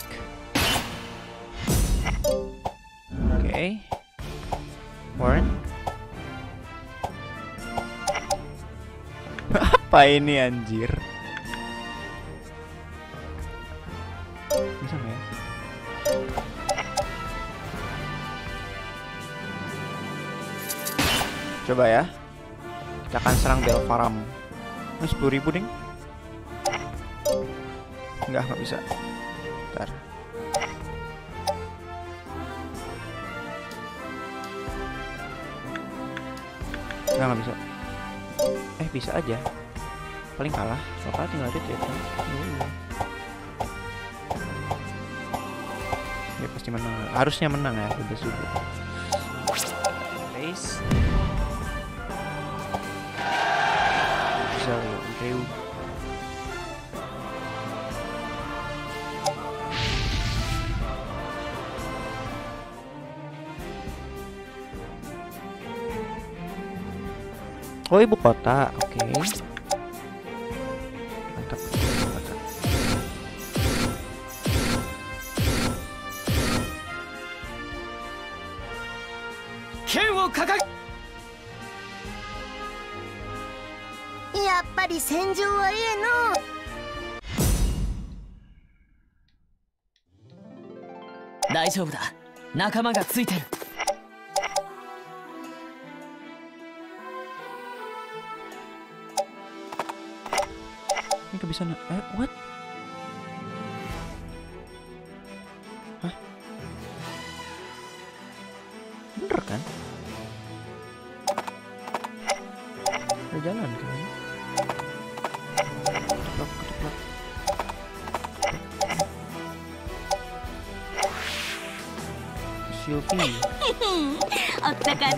Oke. Warren. Apa ini anjir? Bisa nggak ya? Coba ya. Kita akan serang Belfaram. Ini 10.000 ding. Nggak bisa. Bentar. Nggak bisa. Bisa aja. Paling kalah. Kalau tinggal read ya. Dia pasti menang. Harusnya menang ya. Udah sudah. Base. Dreug. Oh, ibu kota, oke. Mantap.
Ken wo kakak.
やっぱり戦場はええの。
大丈夫だ。仲間がついてる。
bisa what? Hah? Bener kan? Ada jalan kan? Kedeplak. Sylvie.
Ottakan.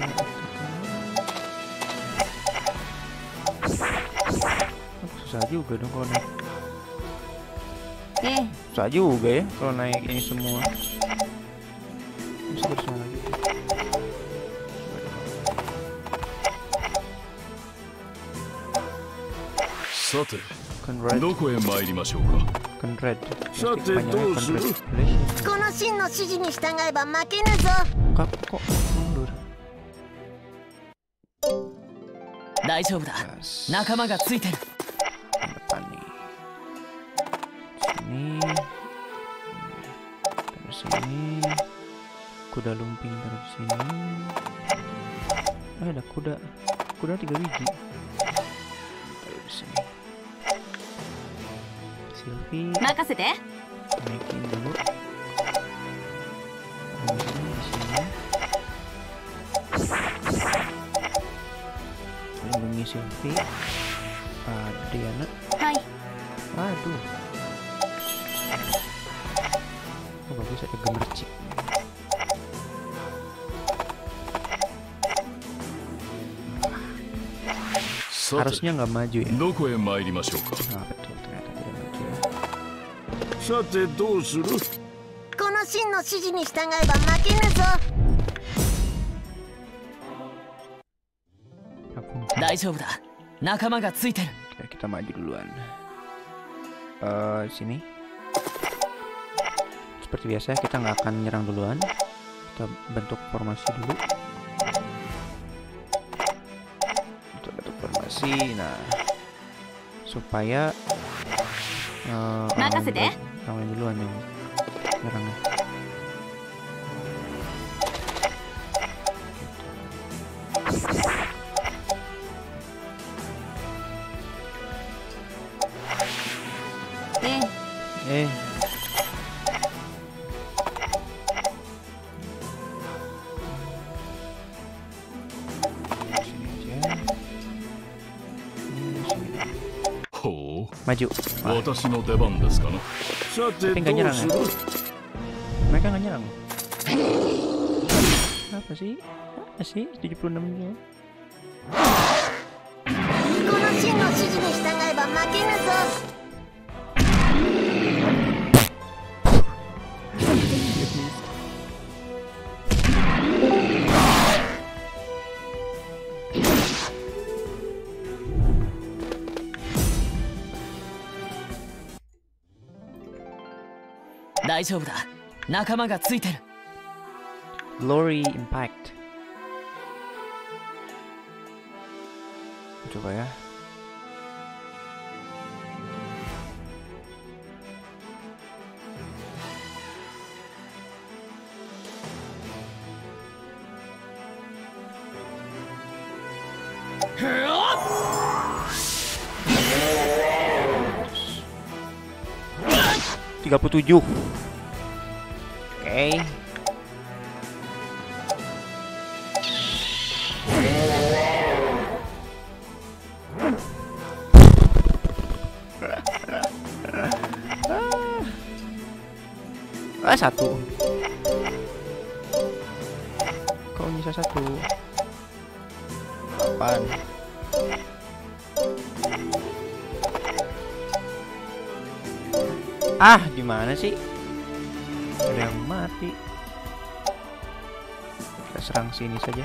Susah juga dong kalau naik. Susah juga ya kalau naik ini semua. Bisa bersama lagi.
Sate,
Conrad.
どこへ参りましょうか。
Conrad.
さてどうする？
この真の指示に従えば負けぬぞ。
Kok mundur?
大丈夫だ。仲間がついてる。
Depan nih. Sini. Terus sini. Kuda lumping taruh sini. Ada kuda. Kuda 3 biji. Taruh di sini. Sylvie.
任せて。
Naikin dulu. Di sini. Lindungi Sylvie. Diana.
Hai.
Aduh. Oh, bagus ada gemercik. Harusnya nggak maju ya.
どこへ参りましょうか。
Ah, betul ternyata tidak maju ya.
さてどうする？
この真の指示に従えば負けぬぞ。
大丈夫だ。仲間がついてる。
Kita maju duluan. Sini. Seperti biasa kita nggak akan nyerang duluan. Kita bentuk formasi dulu. Kita bentuk formasi. Nah, supaya orang lain duluan yang nyerangnya. Maju.
私の出番ですかな。
Tapi nggak nyerang ya? Mereka nggak nyerang. Apa sih? Apa sih? 76 nya.
この真の指示に従えば負けぬぞ。
大丈夫だ。仲間がついてる。
Glory Impact. Coba ya. Tiga 37. Oke. Satu. Kau bisa satu. 8. Gimana sih? Ada yang mati. Kita serang sini saja.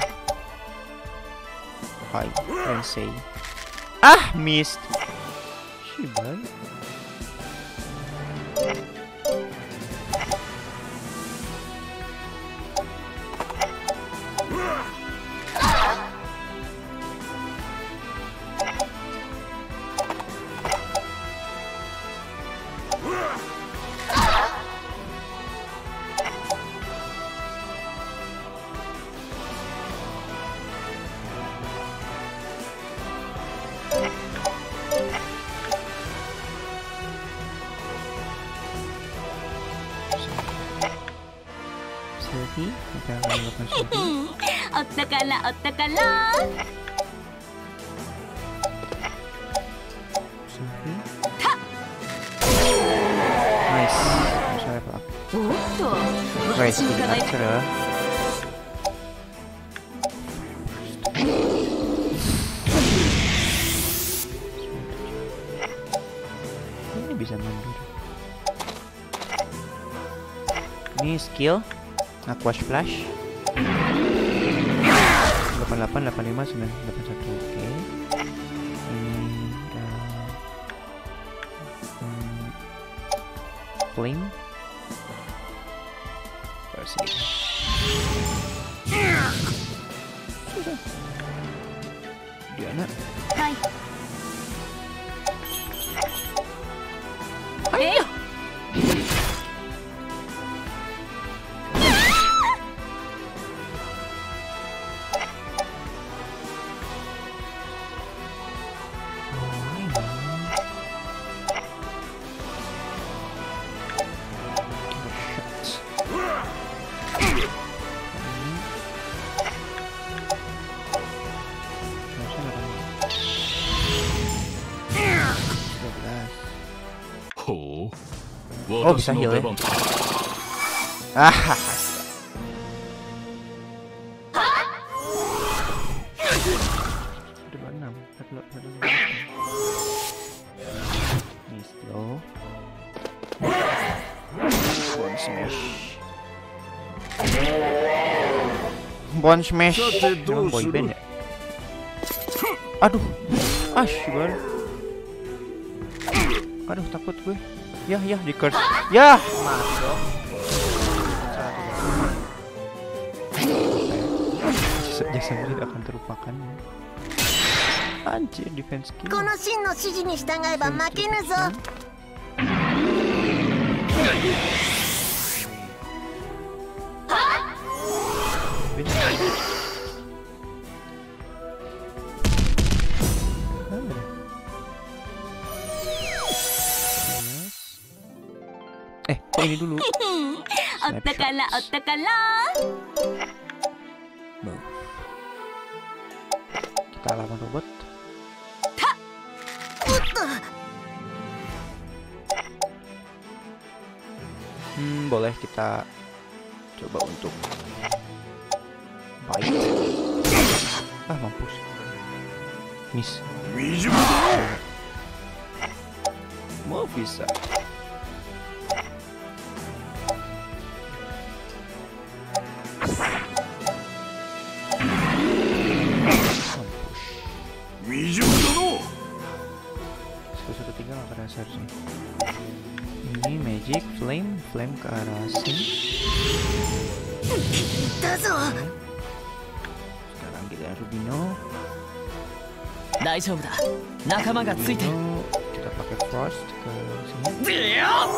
Hai, Sensei. Missed. Shiban. Sylvie, kita akan melakukan Sylvie.
おったからおったから。
Sylvie. Nice. Bisa level up.
おっと、
Guys,
私に
jadi
課題。
archer ya. Ini bisa mundur. Ini skill Aqua Splash 88, 85, 9, 81. Oke. Ini Flame versi Diana.
はい。
Oh, bisa heal ya. Ah. Ada 6. Ini slow. Bone smash. Bone smash. Emang boyband ya? Aduh. Ashbar. Aduh, takut gue. Ya, di curse. Ya, masuk. Jasanya tidak akan terlupakan. Anjir, defense skill.
この真の指示に従えば負けぬぞ。
Kok ini dulu?
おったからおったから。
Kita lawan robot. Boleh kita coba untuk bite. Ah, mampus. Miss. Mau bisa. Satu tinggal ke arah sini. Ini magic flame ke arah sini. Sekarang kita Rubino.
大丈夫だ。仲間がついてる。
Kita pakai frost ke sini.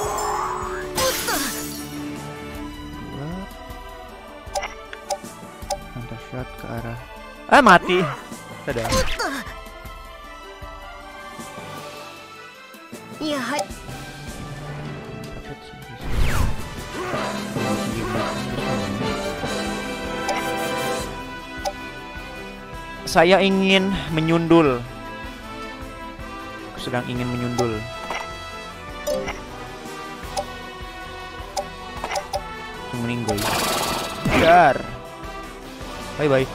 Counter shot ke arah. Ah, mati. Dadah.
いや、はい。 Saya ingin menyundul. Aku sedang ingin menyundul. Meninggal. Dar. Bye bye.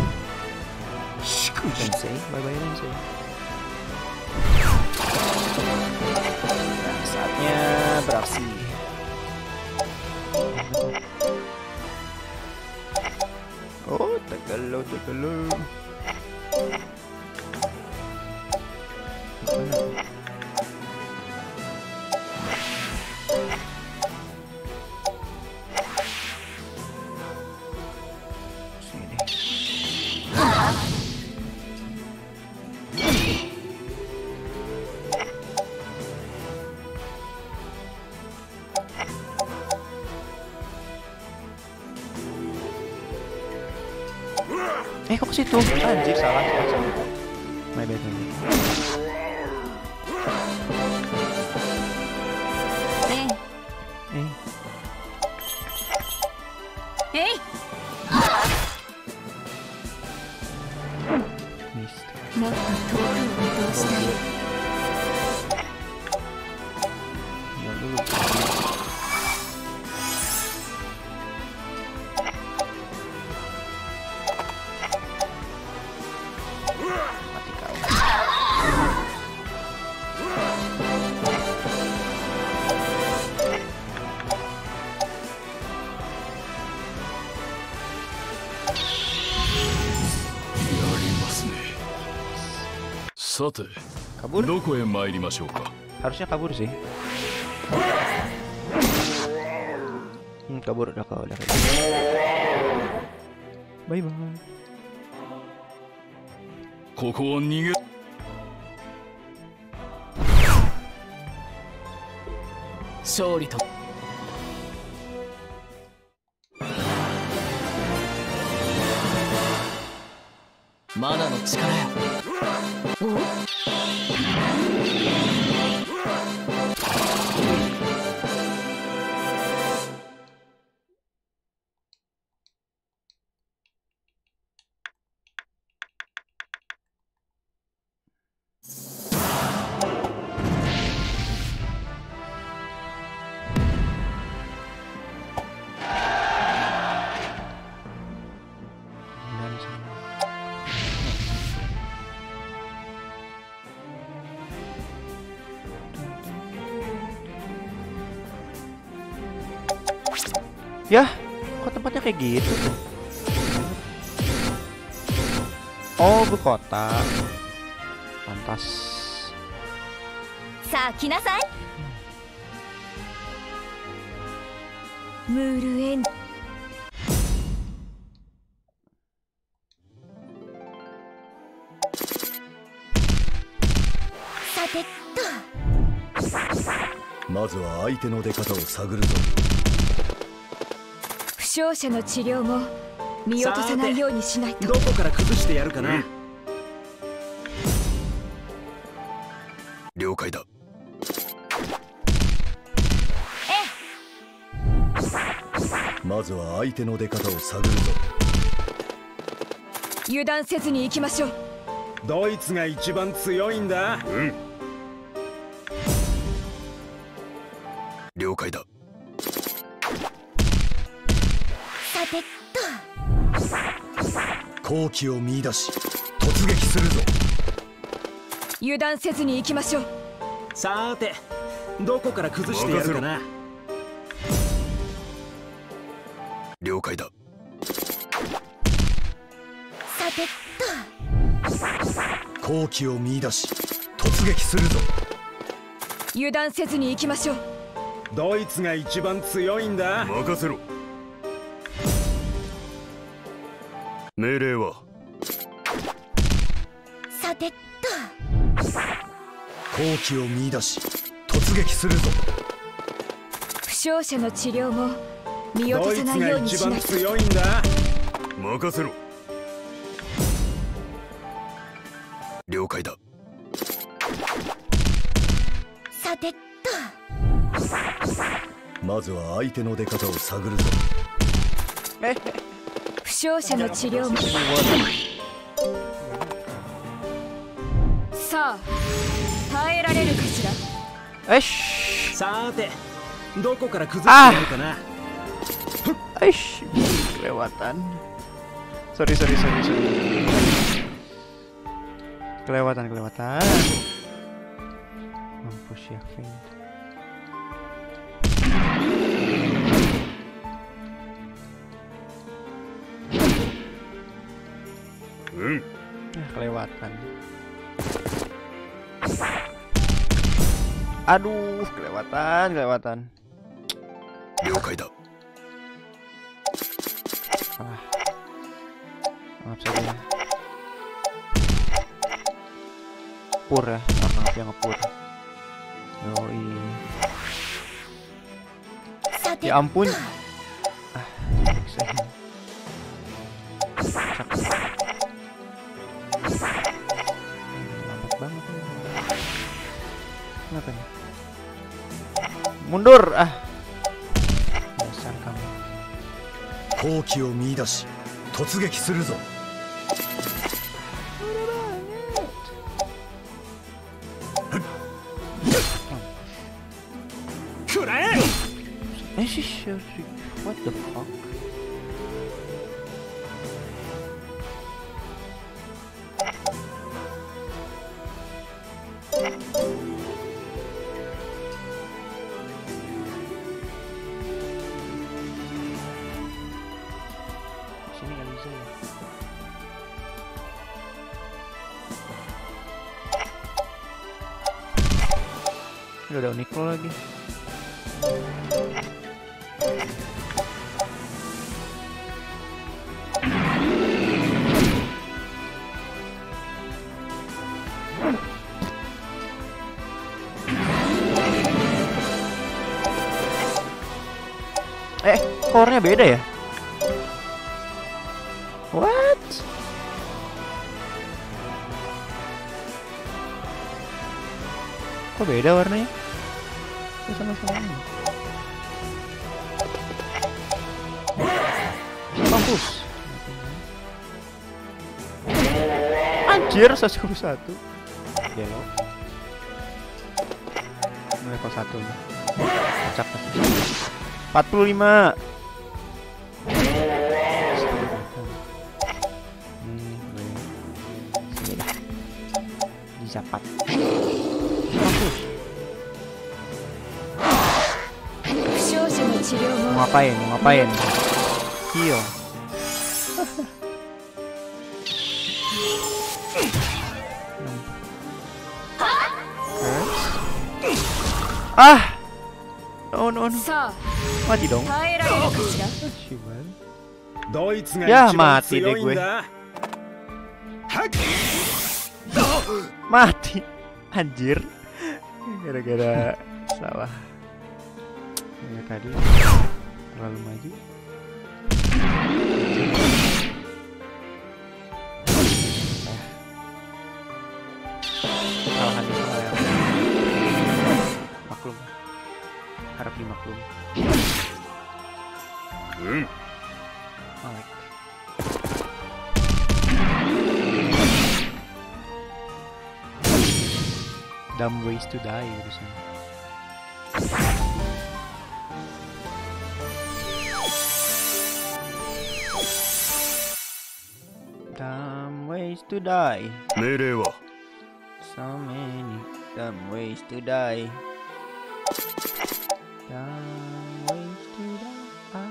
Sensei, bye bye Sensei. Nah, saatnya beraksi. Oh, tegelo. Kok ke situ? Anjir, salah. My bad.
さて
kabur
どこへ参りましょうか。
harusnya kabur sih. Kabur udah kau udah. Bye bye.
ここを逃げ。
勝利とマナの力や。
Yah, kok tempatnya kayak gitu tuh? Oh, berkota. Pantas.
さあ来なさい。ムールエン。さてと。
まずは相手の出方を探るぞ。
負傷者の治療も見落とさないようにしないと。
どこから崩してやるかな。
了解だ。まずは相手の出方を探るぞ。
油断せずに行きましょう。
ドイツが一番強いんだ。
了解だ。
さてと。
好機を見出し突撃するぞ。
油断せずに行きましょう。
さーてどこから崩してやるかな。
了解だ。
さてと。
好機を見出し突撃するぞ。
油断せずに行きましょう。
ドイツが一番強いんだ。
任せろ。命令は。
さてと。
好機を見出し突撃するぞ。
負傷者の治療も見落とさないようにしないと。
ドイツが一番強いんだ。
任せろ。了解だ。
さてと。
まずは相手の出方を探るぞ。
負傷者の治療も。さあ耐えられるかしら。
よし。
さーてどこから崩してやるかな。
Aish, kelewatan. Sorry. Kelewatan. Mampus ya, Vin. Kelewatan. Aduh, kelewatan.
了解だ。
Maaf saja. Pur ya, maaf yang ngepur. Yoi. Ya ampun. Lambat banget. Kenapa nih? Mundur ah. Dasar kamu.
好機を見出し突撃するぞ。
くらえ。
What the fuck? Sini nggak bisa ya. Gak ada Uniqlo lagi. Core-nya beda ya? What? Kok beda warnanya? Kok sama-sama ini? Mampus. Anjir, 101. Yellow. Level 1 nih. Kocak pasti. 45. Disapat. Mau ngapain? Mau ngapain? Heal. Ah. No. Mati dong. Ya mati deh gue. Mati. Anjir. Gara-gara salah. Yang tadi terlalu maju. Kesalahan yang maklum. Harap dimaklum. Malik. Dumb ways to die urusan. Dumb ways to die.
命令は
So many dumb ways to die. Dumb ways to die.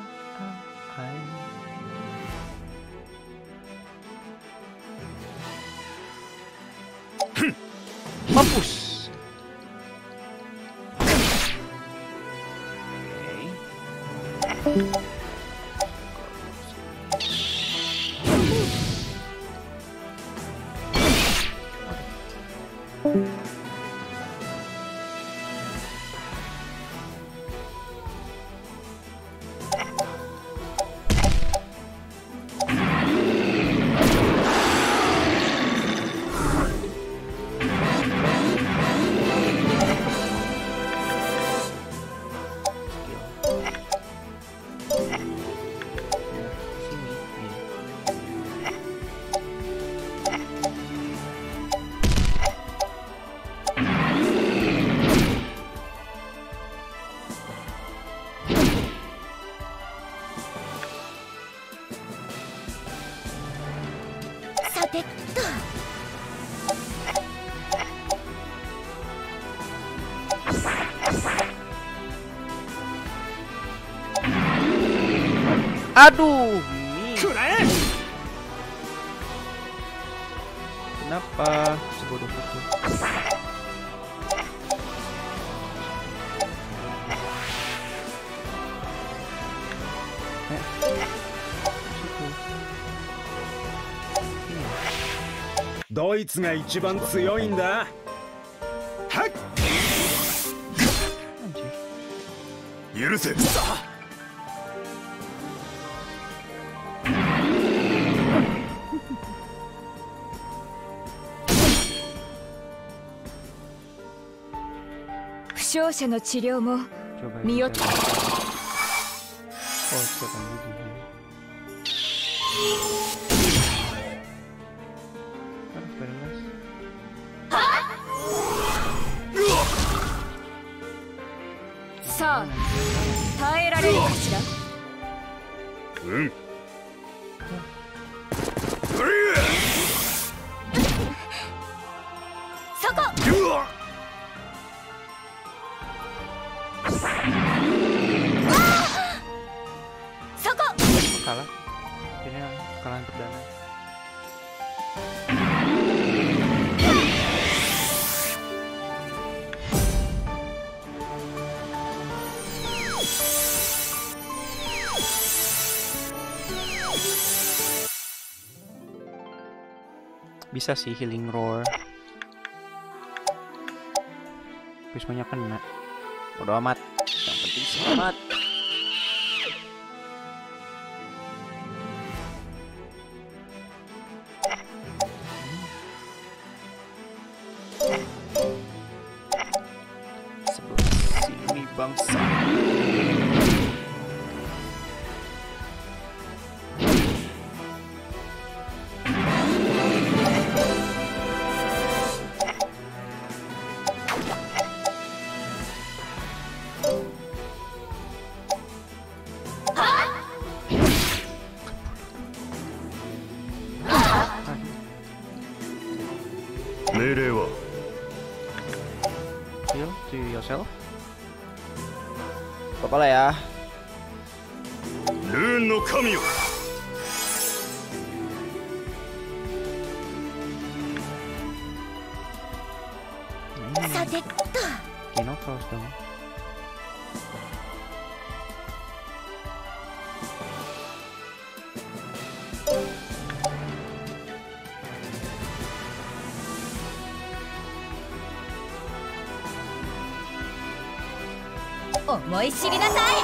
Mampus. Aduh, kenapa sebodoh itu?
Doitsが一番強いんだ。はっ。
許せ。
負傷者の治療も見よ。さあ、耐えられるかしら。
うん。
そこ。そこ。
Kalah. Ini kekalahan perdana. Bisa sih healing roar. Tapi semuanya kena. Bodo amat. Yang penting selamat. Sebelah sini bangsa. Heal to yourself. Apa lah ya?
Rune no kami yo.
Kino cross dong.
Omoi shiri nasai.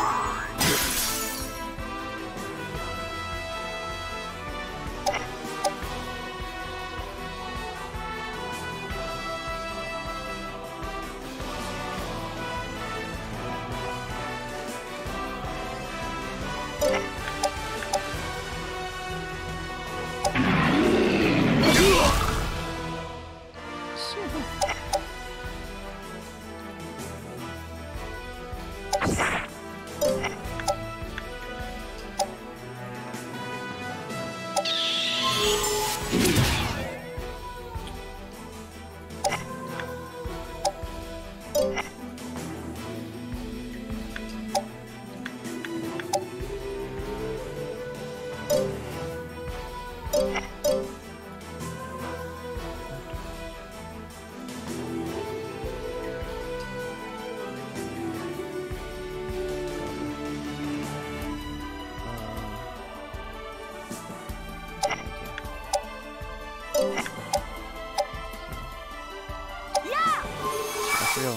よ。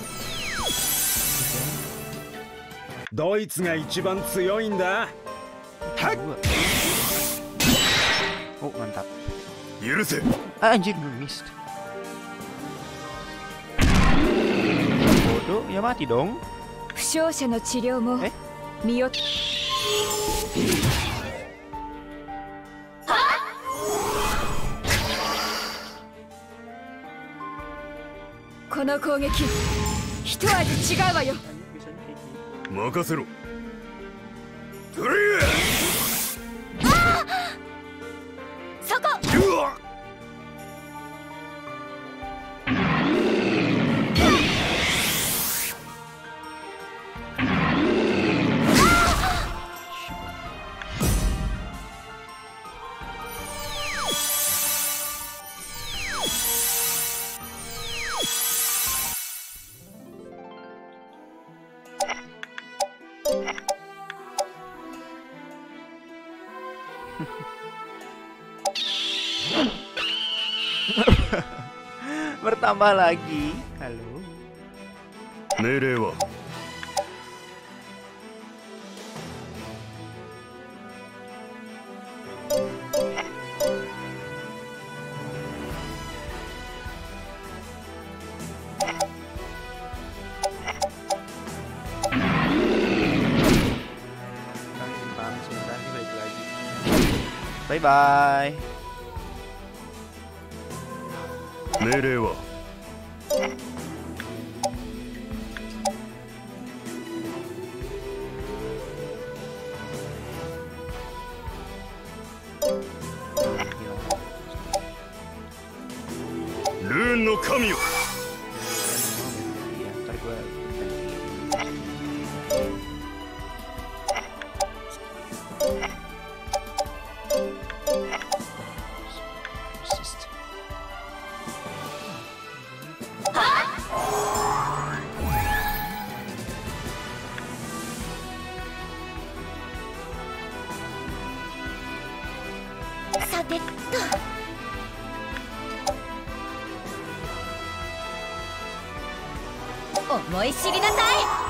ドイツが一番強いんだ。はっ。
Oh, mantap.
許せ。
Anjir, missed. Bodoh, ya mati dong.
負傷者の治療も見よ。この攻撃、一味違うわよ。
任せろ。トリ
ああ、そこ。
Bertambah lagi. Halo.
命令は
バイバイ。
命令はルーンの神よ。
さてと。
思い知りなさい。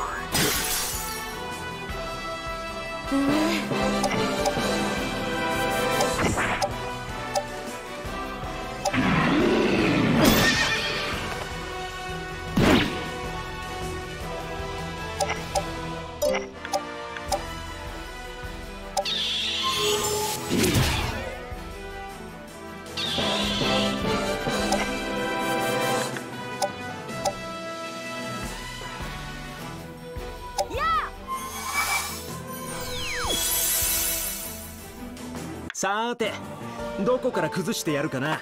さーて、どこから崩してやるかな。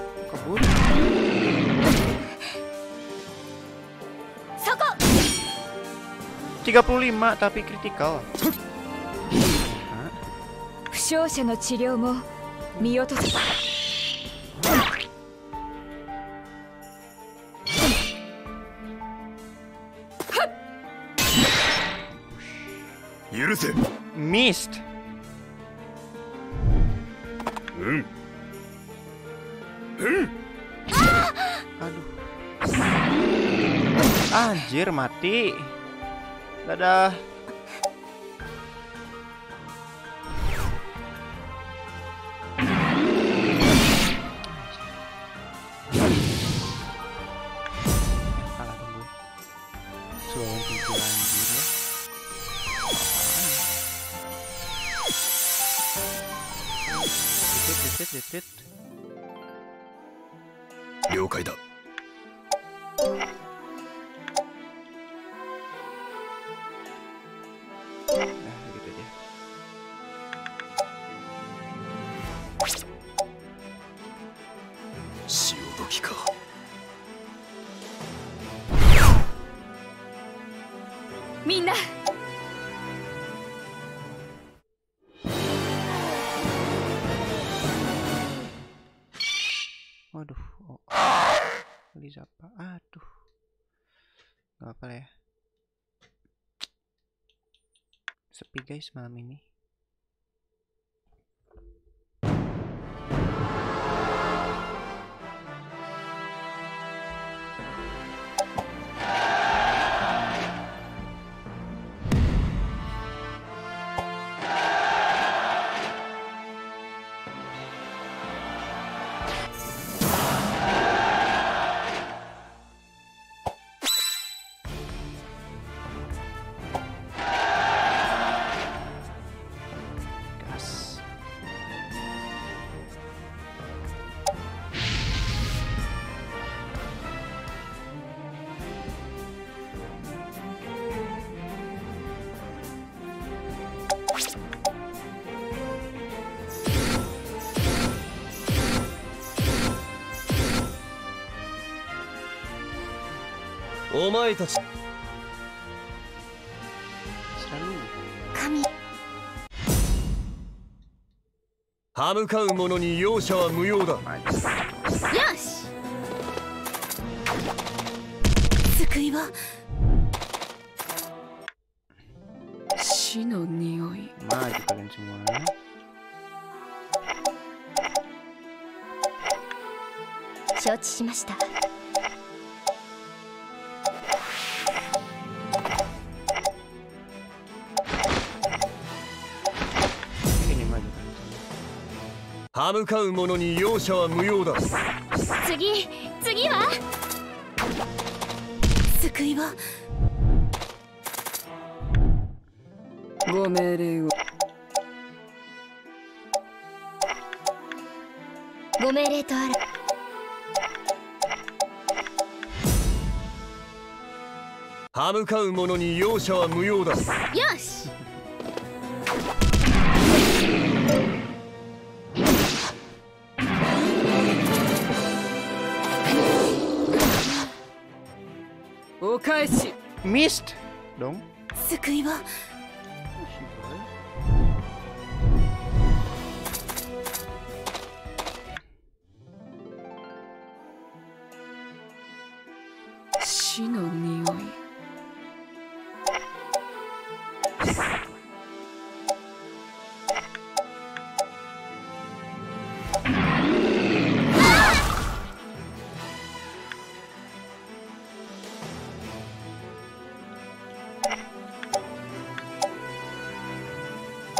そこ。
35 tapi kritikal.
負傷者の治療も見落とす。
許せ。
Missed. Aduh. Anjir, mati. Dadah. Kalah dong gue. Suara 7 anjir ya. Dit.
了解だ。
Nah, gitu dia.
Minna.
Waduh, Liza apa? Aduh, nggak apa ya. Sepi guys malam ini.
Omae tachi.
Selalu.
Kami.
歯向かう者に容赦は無用だ。
よし。
救いは
死の匂い。
Maju kalian semua. Ini maju kalian semua.
歯向かう者に容赦は無用だ。
次は。
救いは
ご命令を。
ご命令とあら。
歯向かう者に容赦は無用だ。
よし。
お返し。
Missed dong.
救いは
死の匂い。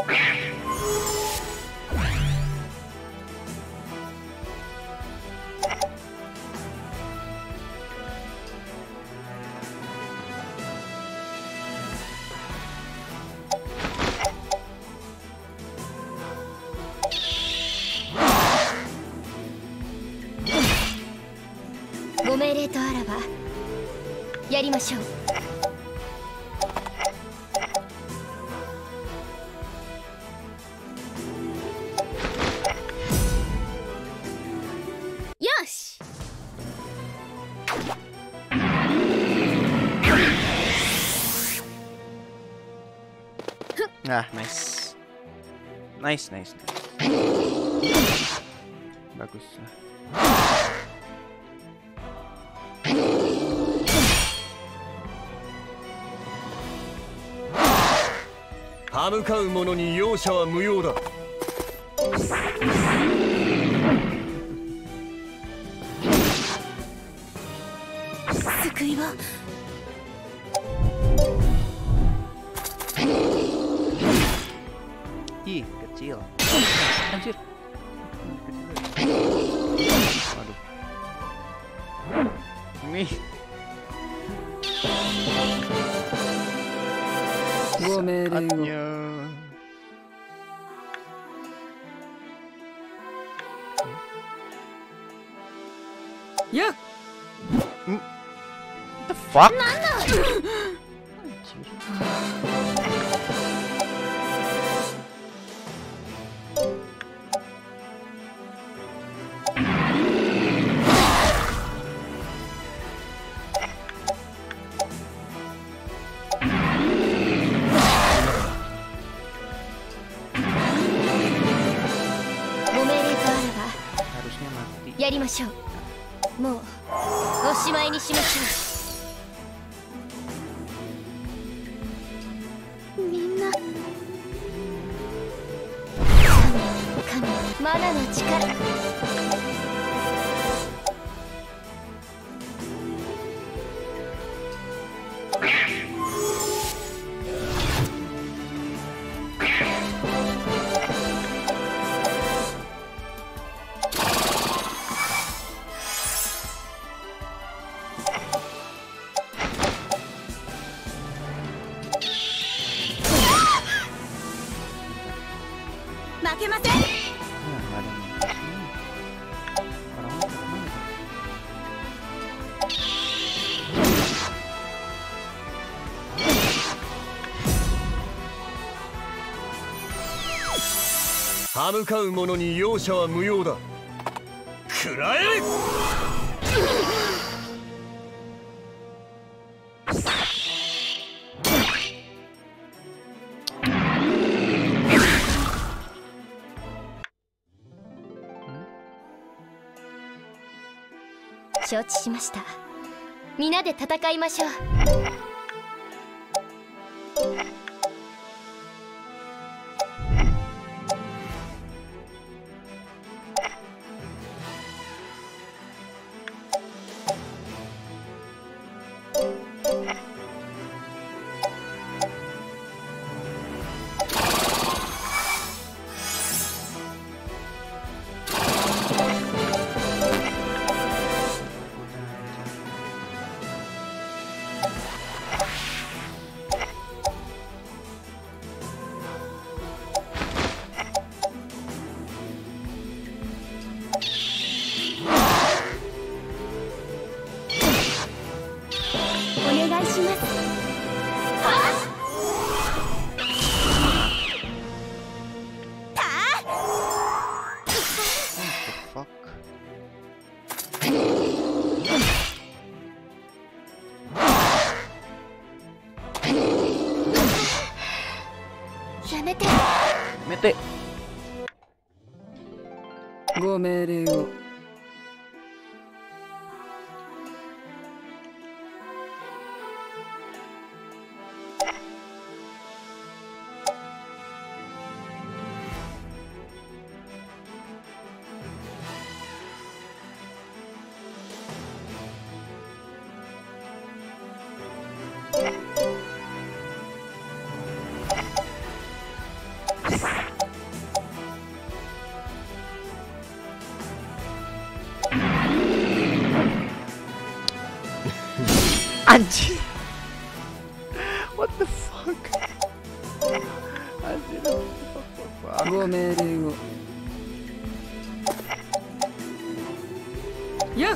ご命令とあらばやりましょう。
よし。
Ah, nice. Nice. Bagus.
歯向かう者に容赦は無用だ。
救いは
Ih, kecil. Anjir. Waduh. Ini
ご命令を。
saatnya.
Ya.
What the fuck? Harusnya mati.
やりましょう。もうおしまいにしましょう。みんな神マナの力。
負けません。
Nah, nggak ada yang di sini. Orang-orang kemana?
歯向かう者に容赦は無用だ。食らえ！
承知しました。皆で戦いましょう。お願いします。
Fuck.
やめて。
Mete.
ご命令を。
Anjir. What the fuck? Anjir.
Gua meringo. Ya.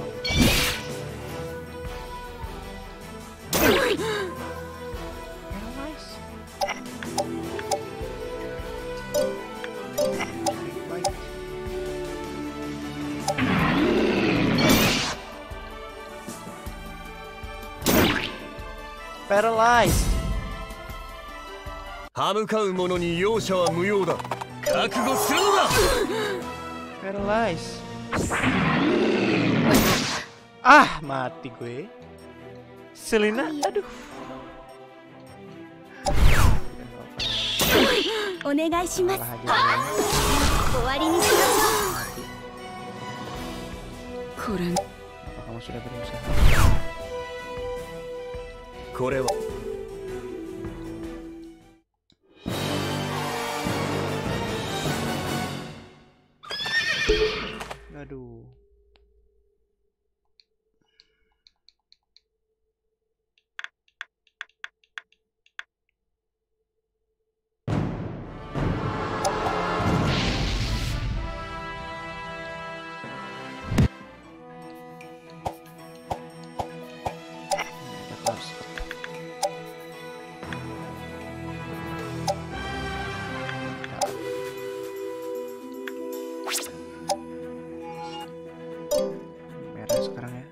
Paralyzed.
歯向かう者に容赦は無用だ。覚悟するのだ。
Paralyzed. Ah, mati gue. Selina, aduh.
お願いします。
Kalah aja.
終わりにしましょう。
これ
Apa kamu sudah berusaha?
これは
Aduh. Merah sekarang ya.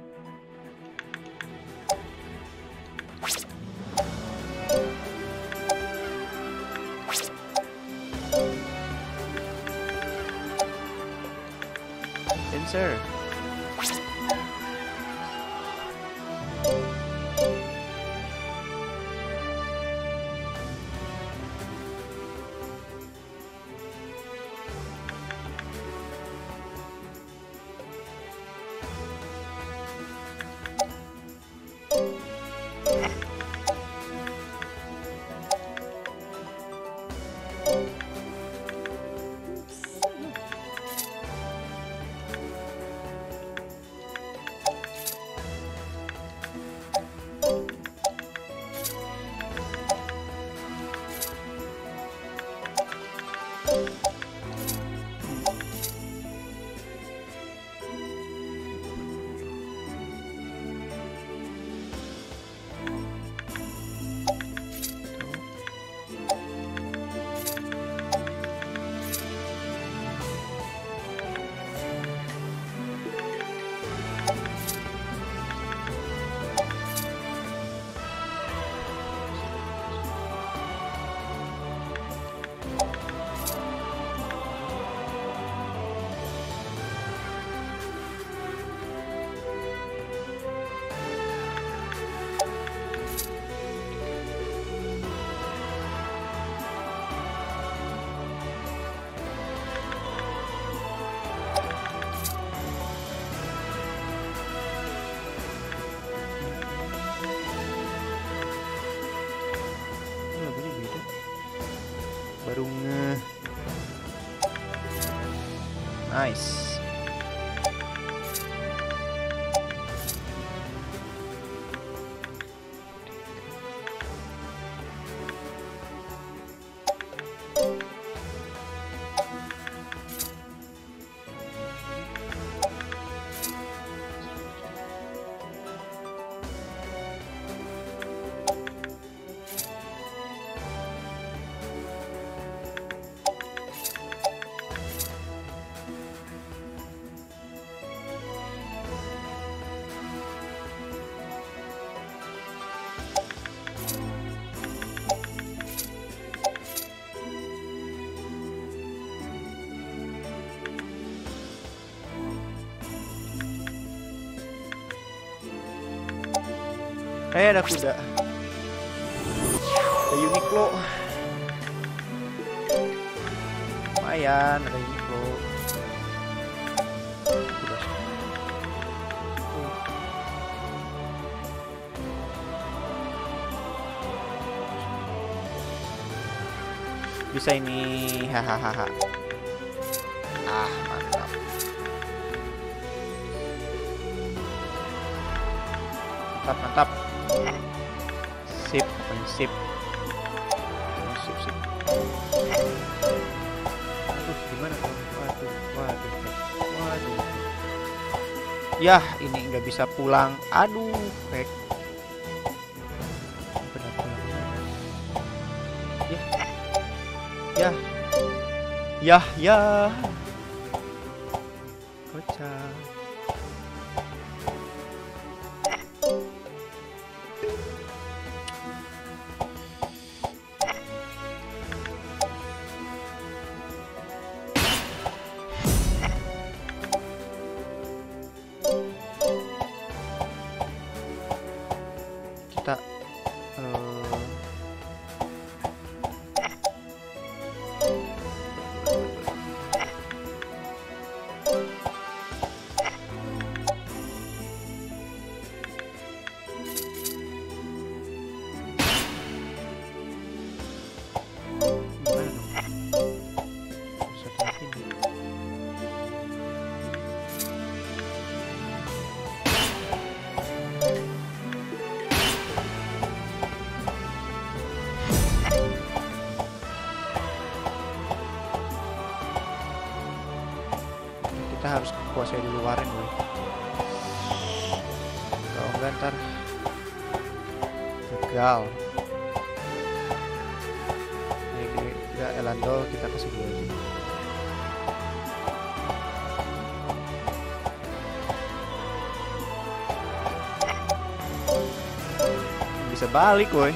Dancer. Baru nge. Nice. Ada kuda. Ada Uniqlo. Lumayan, ada Uniqlo. Kuda. Bisa ini, hahaha. Ah, mantap. Mantap. Sip, pokoknya sip. Sip. Aduh, gimana tuh? Waduh. Yah, ini nggak bisa pulang. Aduh, back. Ya. Kocak. Kita harus kuasai dulu Waren, boy. Kalau enggak ntar gagal. Ini kita Elandol kita kasih dulu aja. Bisa balik, boy.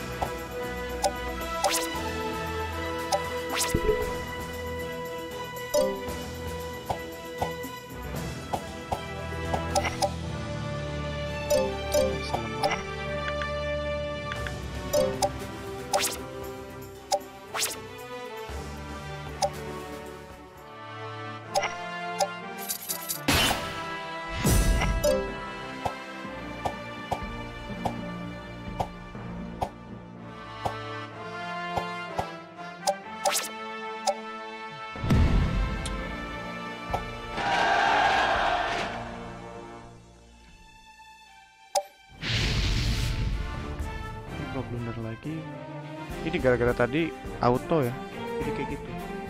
Blunder lagi. Ini gara-gara tadi auto ya, jadi kayak gitu.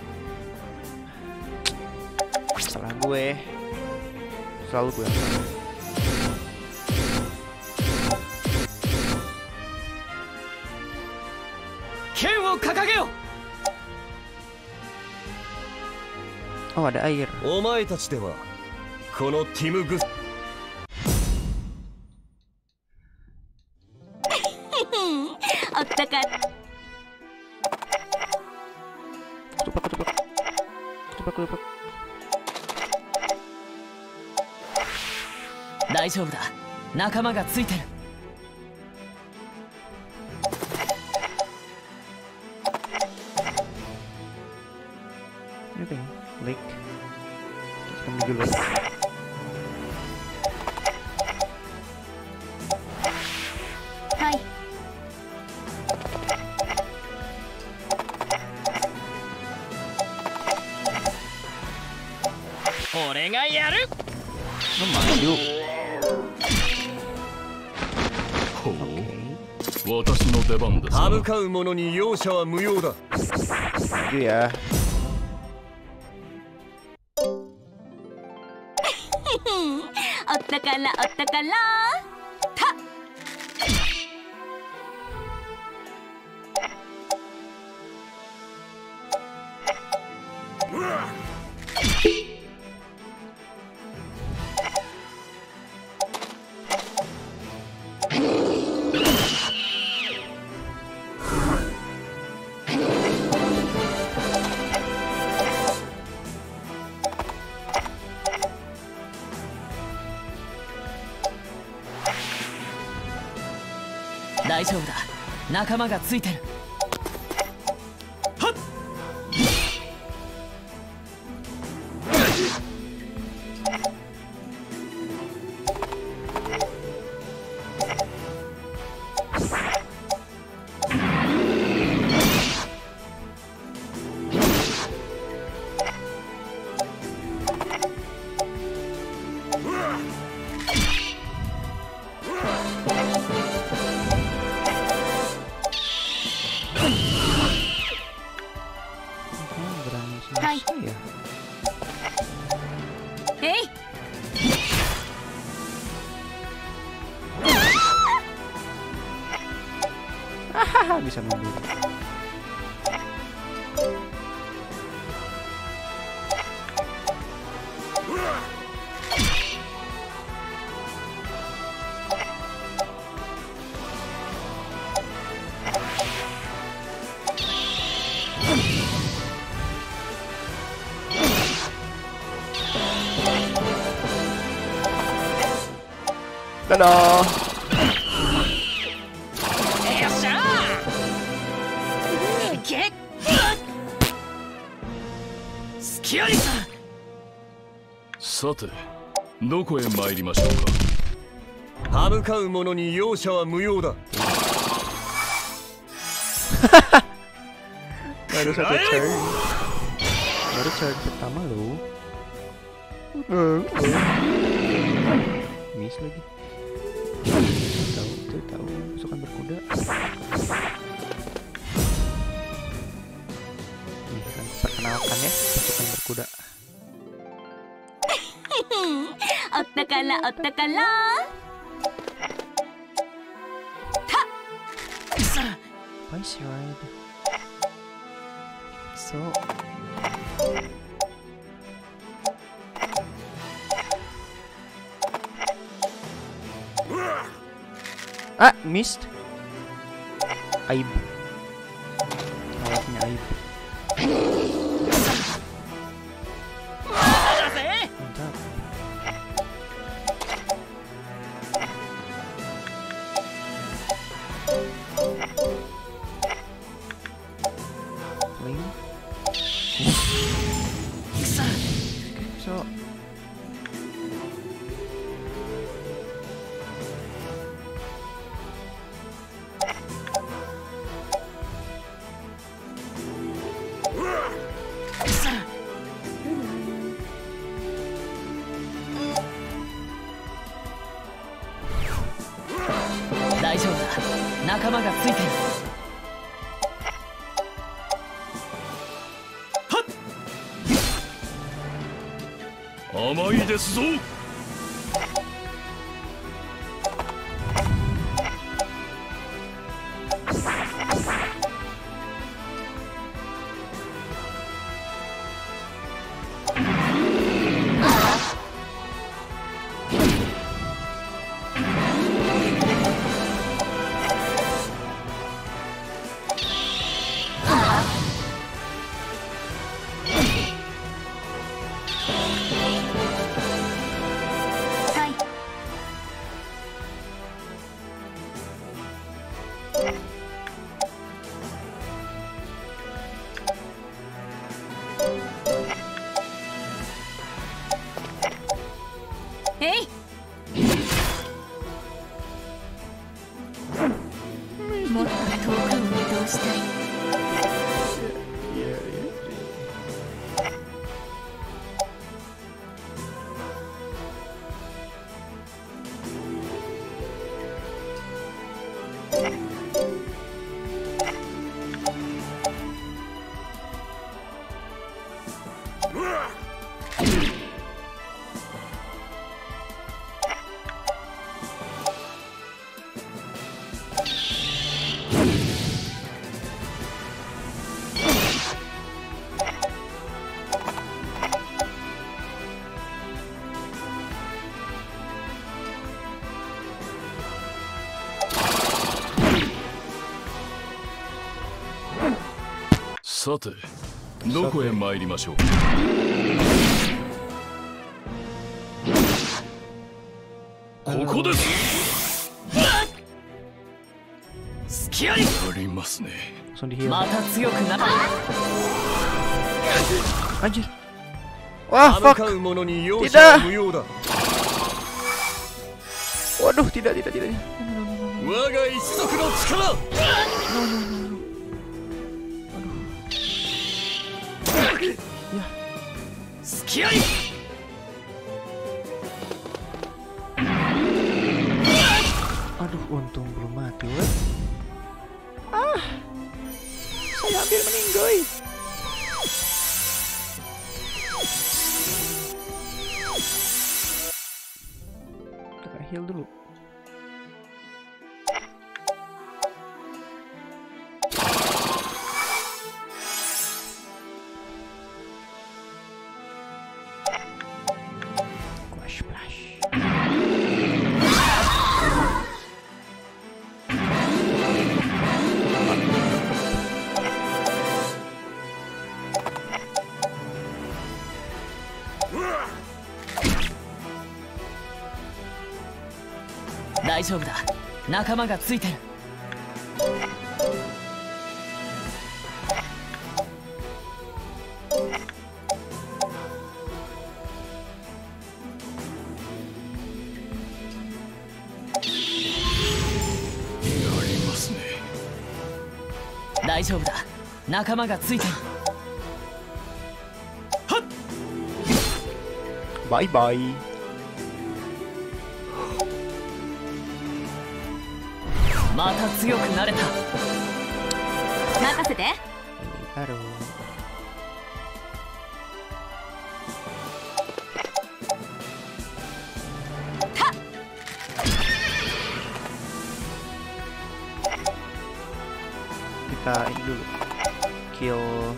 Salah gue, selalu gue yang salah.
Ken wo kakageo.
Oh, ada air.
お前たちではこのティムグ
おったか
Ketupak.
大丈夫だ。仲間がついてる。
Ini lake. Kita menuju lake.
Hai.
Ore ga yaru.
Maju.
私の出番です。
歯向かう者に容赦は無用だ。
Maju ya.
Ottakara. Ta.
大丈夫だ。仲間がついてる。はっ。
Saya.
Hei.
Hahaha, bisa mundur. Dadah.
さて、どこへ参りましょうか。歯向かう者に容赦は無用だ。
Baru satu turn. Baru turn pertama loh. Miss lagi. Tahu pasukan berkuda. Nih kan perkenalkan ya pasukan berkuda.
おったからおったからたっ
Spicy ride. So missed. Aib. Alatnya aib. Mantap. Link. So
甘いですぞ。
Hei. もっと遠くを移動したい。
さて、どこへ参りましょうか。ここです。隙あり。ありますね。
また強くなる。
Anjir. Wah, fuck. Tidak. Waduh, tidak.
我が一族の力。
Ya. Aduh, untung belum mati, weh. Saya hampir meninggoy. heal dulu.
大丈夫だ、仲間がついてる。
やりますね。
大丈夫だ、仲間がついてる。
バイバイ。
また強くなれた。
任せて。
ハロー。Kita ini dulu kill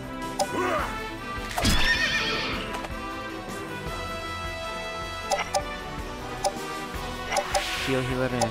healernya.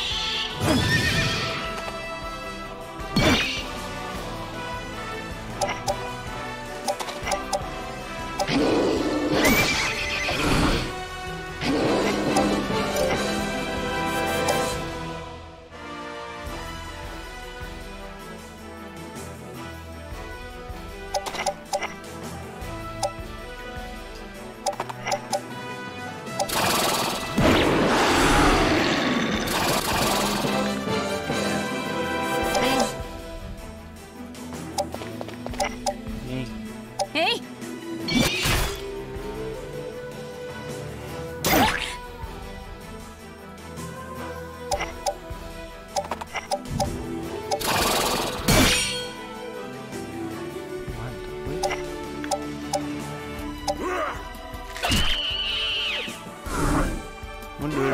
Mundur.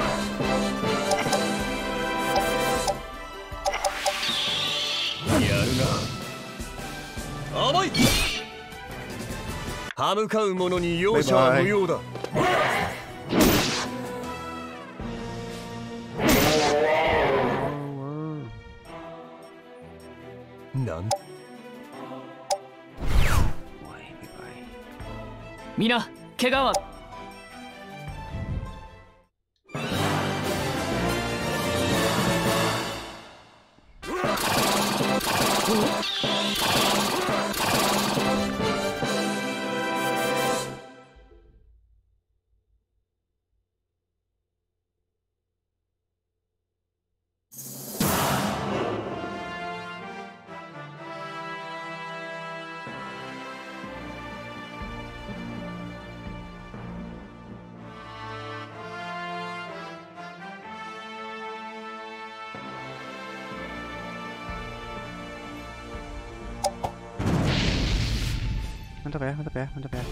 Yaruga. Amai. 歯向かう者に容赦は無用だ。なん
みんな、怪我は。
Mantap ya, mantap ya, mantap ya.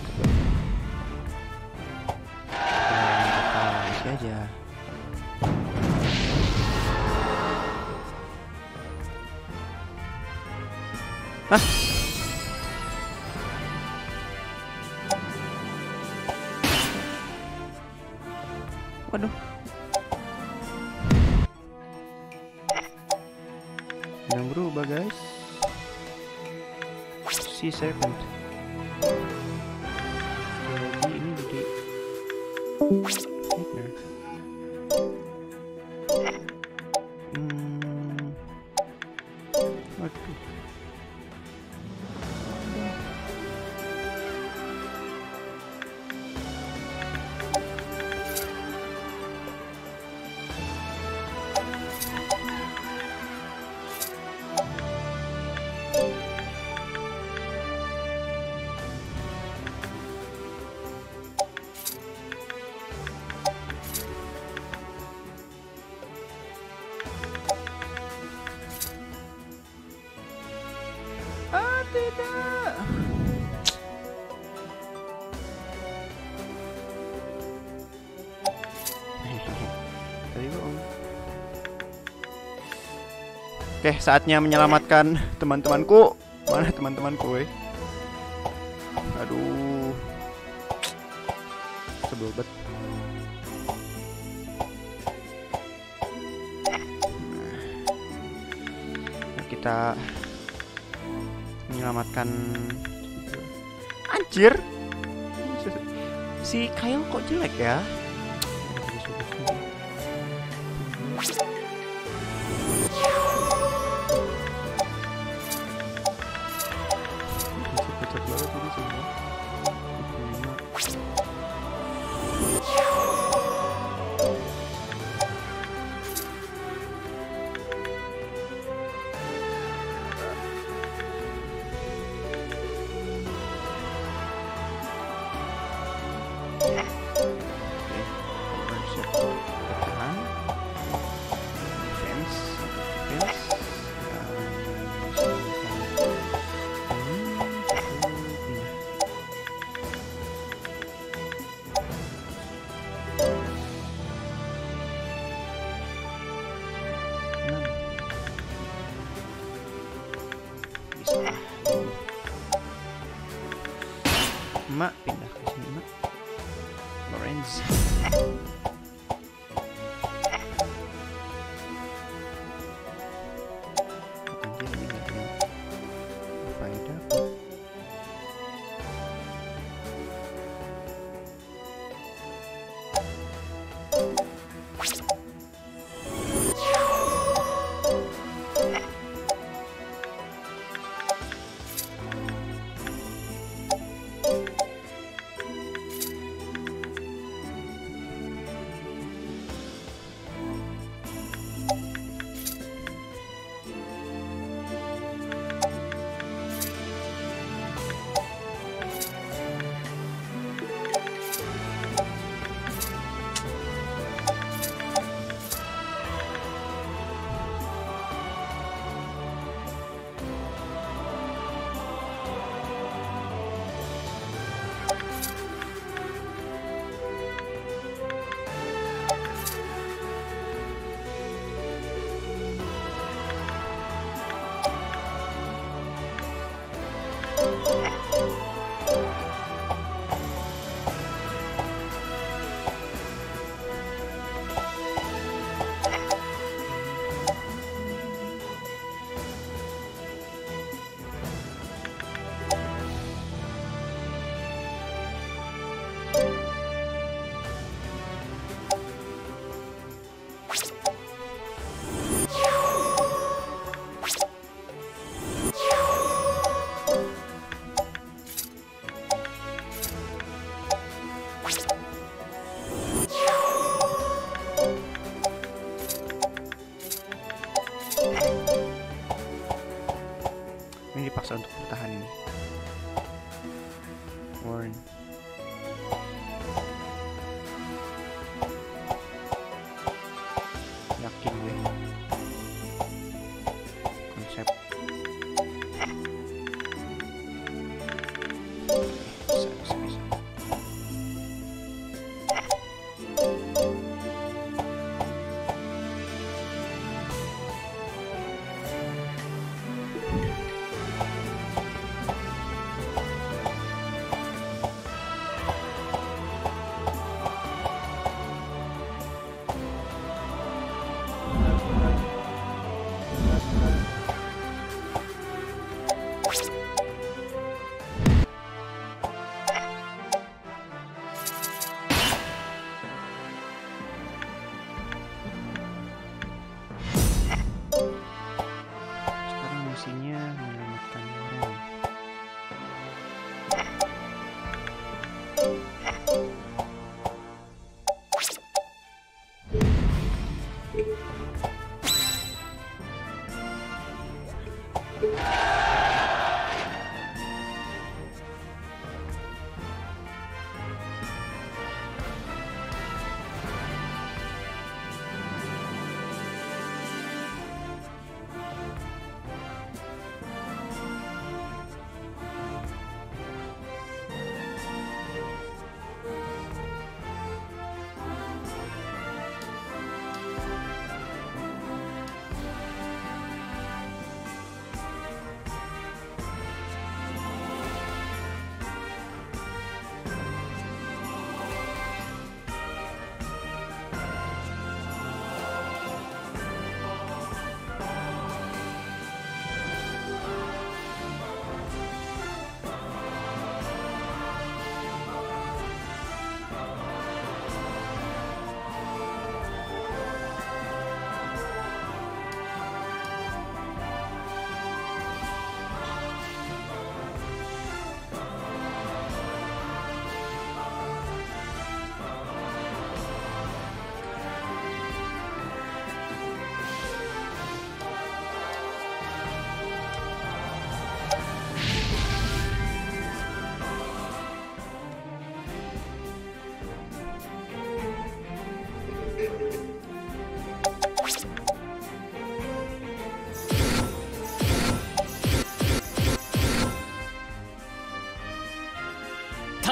Isi aja. Hah? Waduh. Yang berubah guys. Si serpent. Jadi ini jadi nightmare. Waduh. Tidak. Tapi Oke, saatnya menyelamatkan teman-temanku. Mana teman-temanku, weh? Aduh. Sebel banget. Nah, kita menyelamatkan. Anjir. Si Kyle kok jelek ya? Mak pindah ke sini, Mak. Lorenz. Anjir, ini gak ada faedah.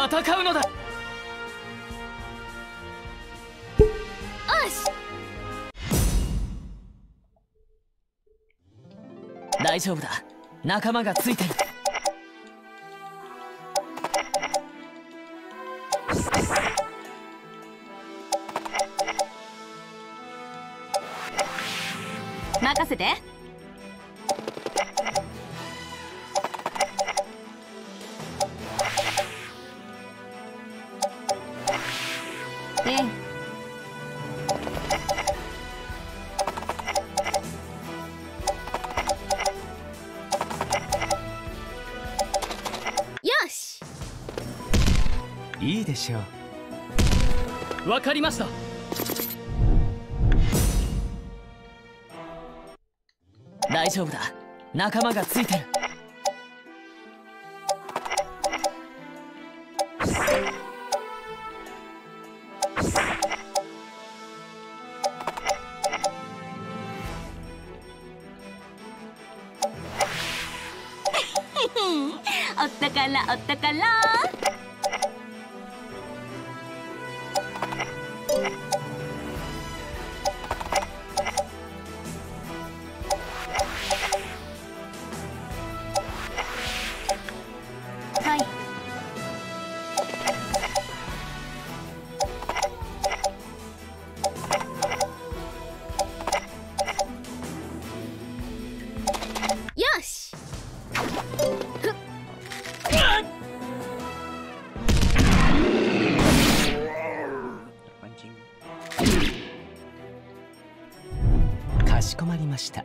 戦うのだ。
よし。
大丈夫だ、仲間がついてる。
任せて。よし。
いいでしょう。
わかりました。大丈夫だ、仲間がついてる。
お宝お宝。はい。よし。
かしこまりました。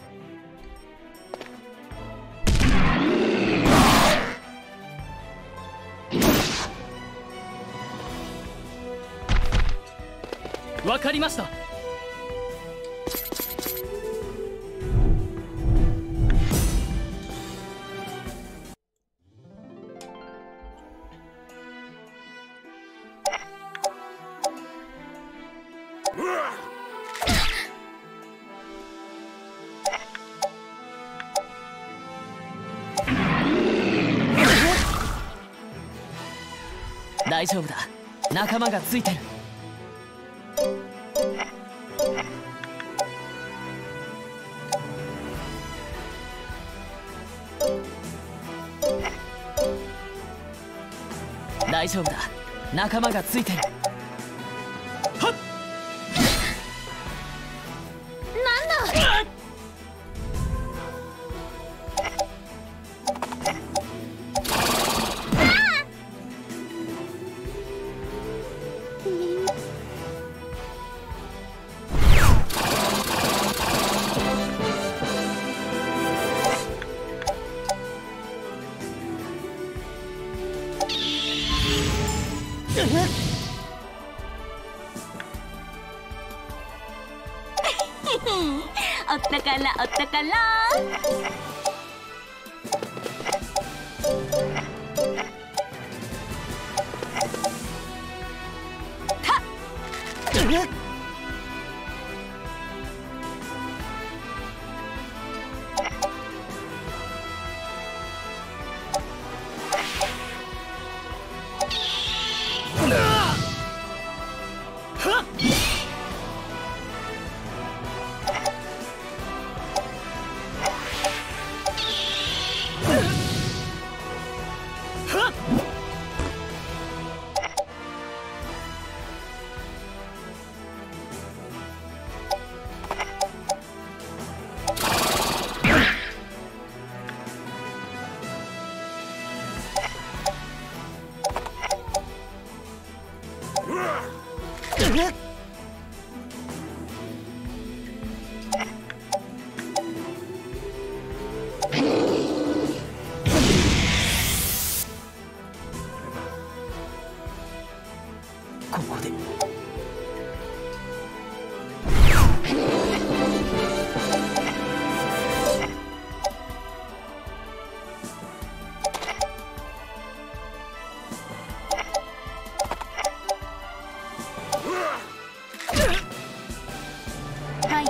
わかりました。大丈夫だ、仲間がついてる。大丈夫だ、仲間がついてる。はっ、
なんだ。お宝お宝。たっ。
ここで
はい。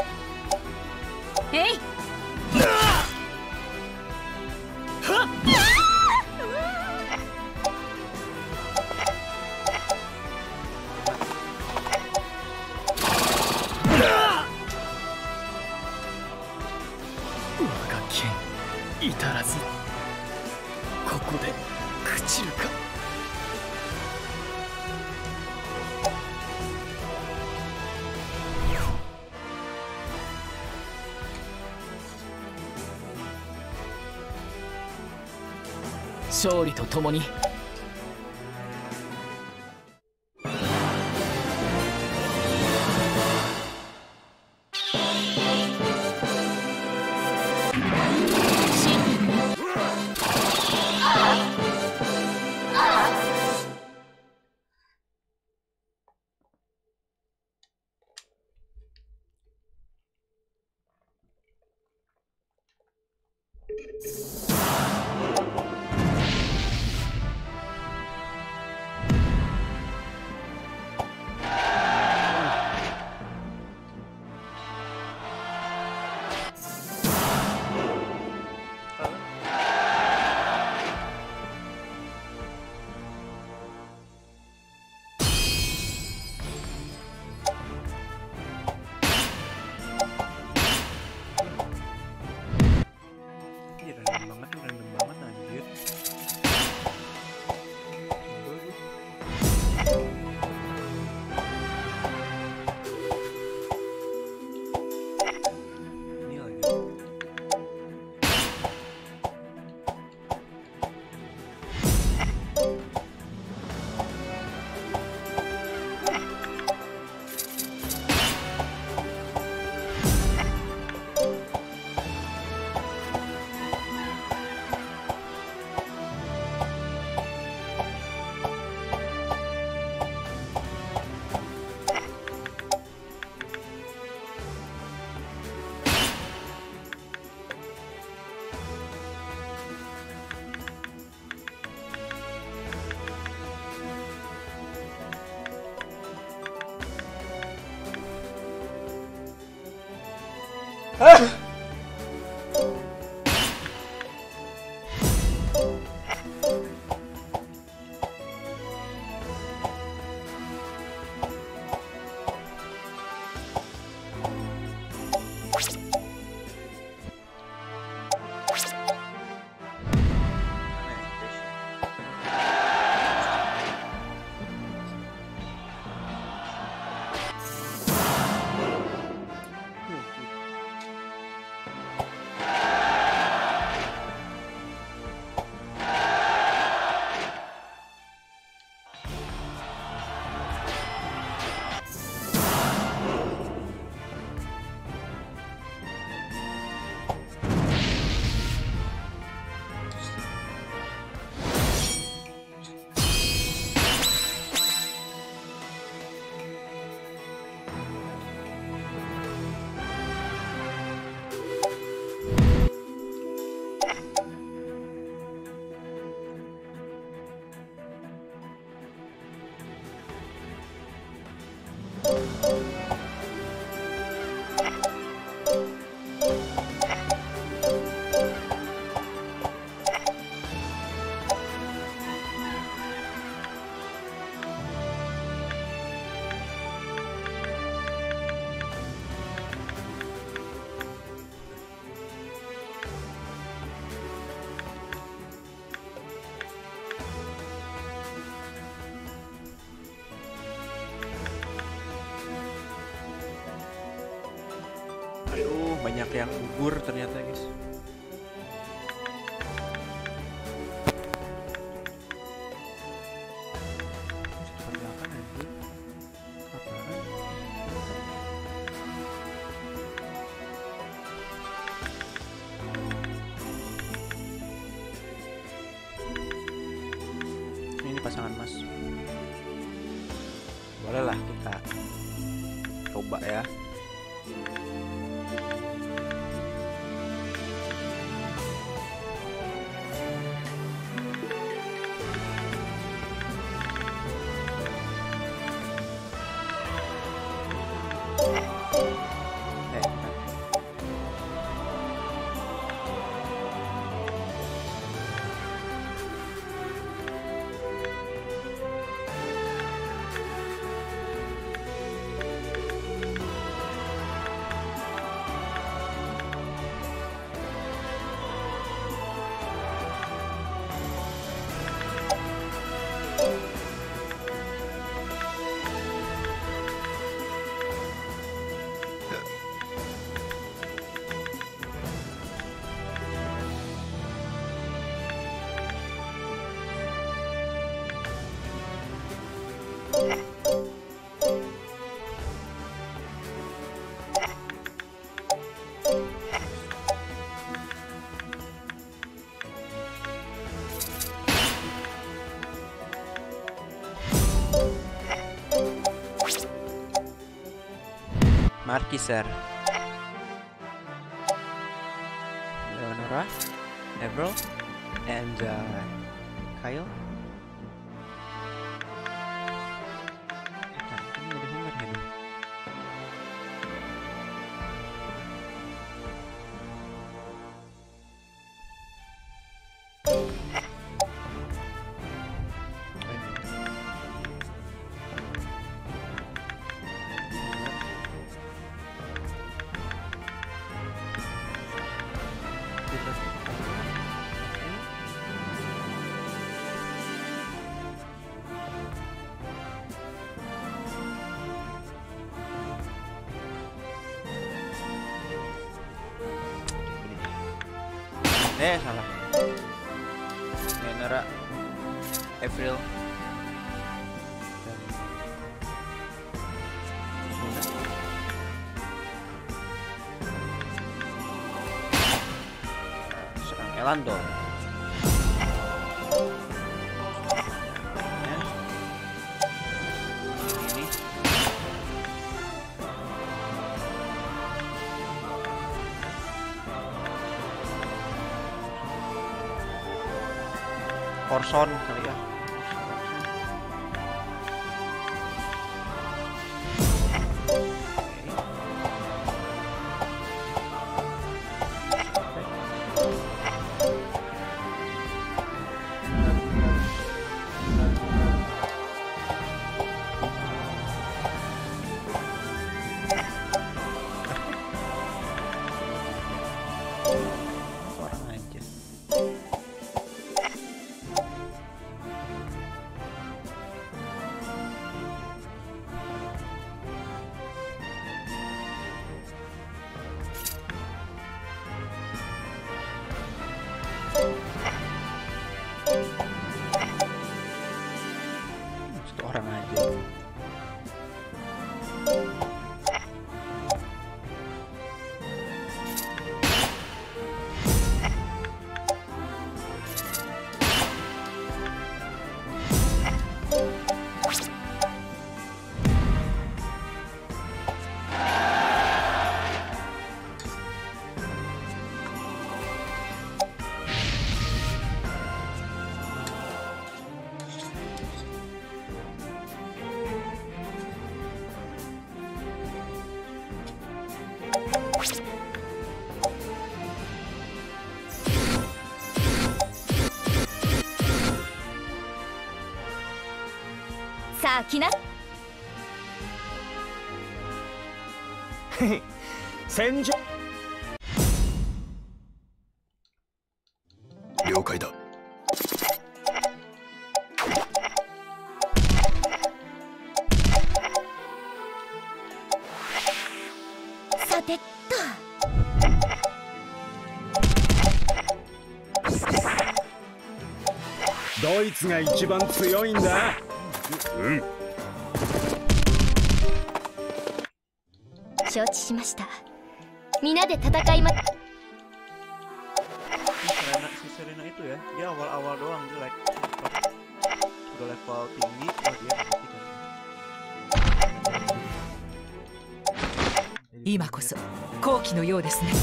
えい。はっ。
至らずここで朽ちるか。勝利とともに
Aduh, banyak yang gugur ternyata, guys. Ini pasangan Mas. Bolehlah kita coba ya. Markiser, Leonora, Avril, and Kyle. Ini ada Homer kan? Salah. Leonora, Avril, serang Elando. Ini Orson kali ya. Orang aja. Satu orang aja.
Saあ来な。
戦場。
了解だ。
さてっと。
ドイツが一番強いんだ。うん。
承知しました。皆で戦いま。
Si Serena itu ya, dia awal-awal doang jelek. Udah level tinggi, wah dia mati kan.
今こそ好機のようですね。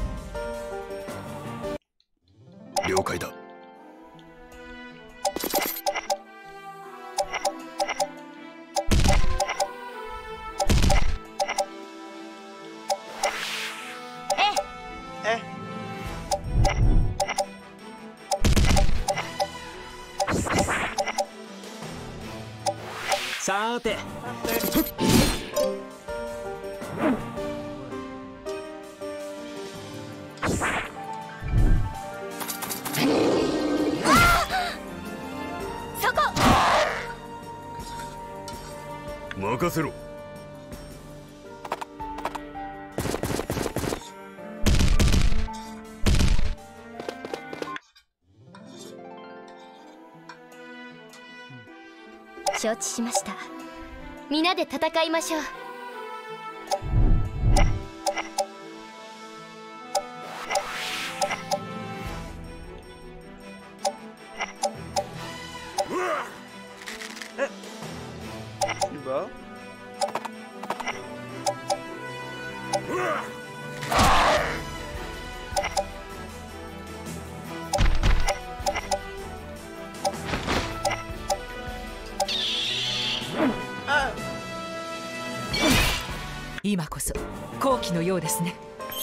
了解だ。
さて。
そこ。
任せろ。
承知しました。皆で戦いましょう。
今こそ好機のようですね。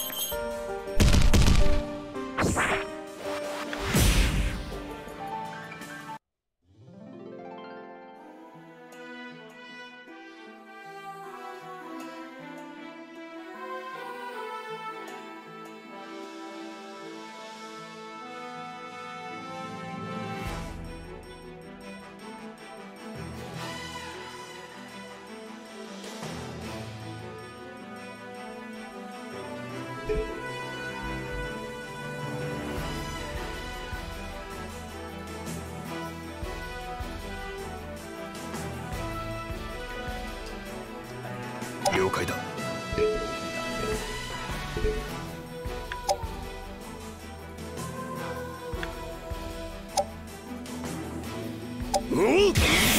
了解だ。おっ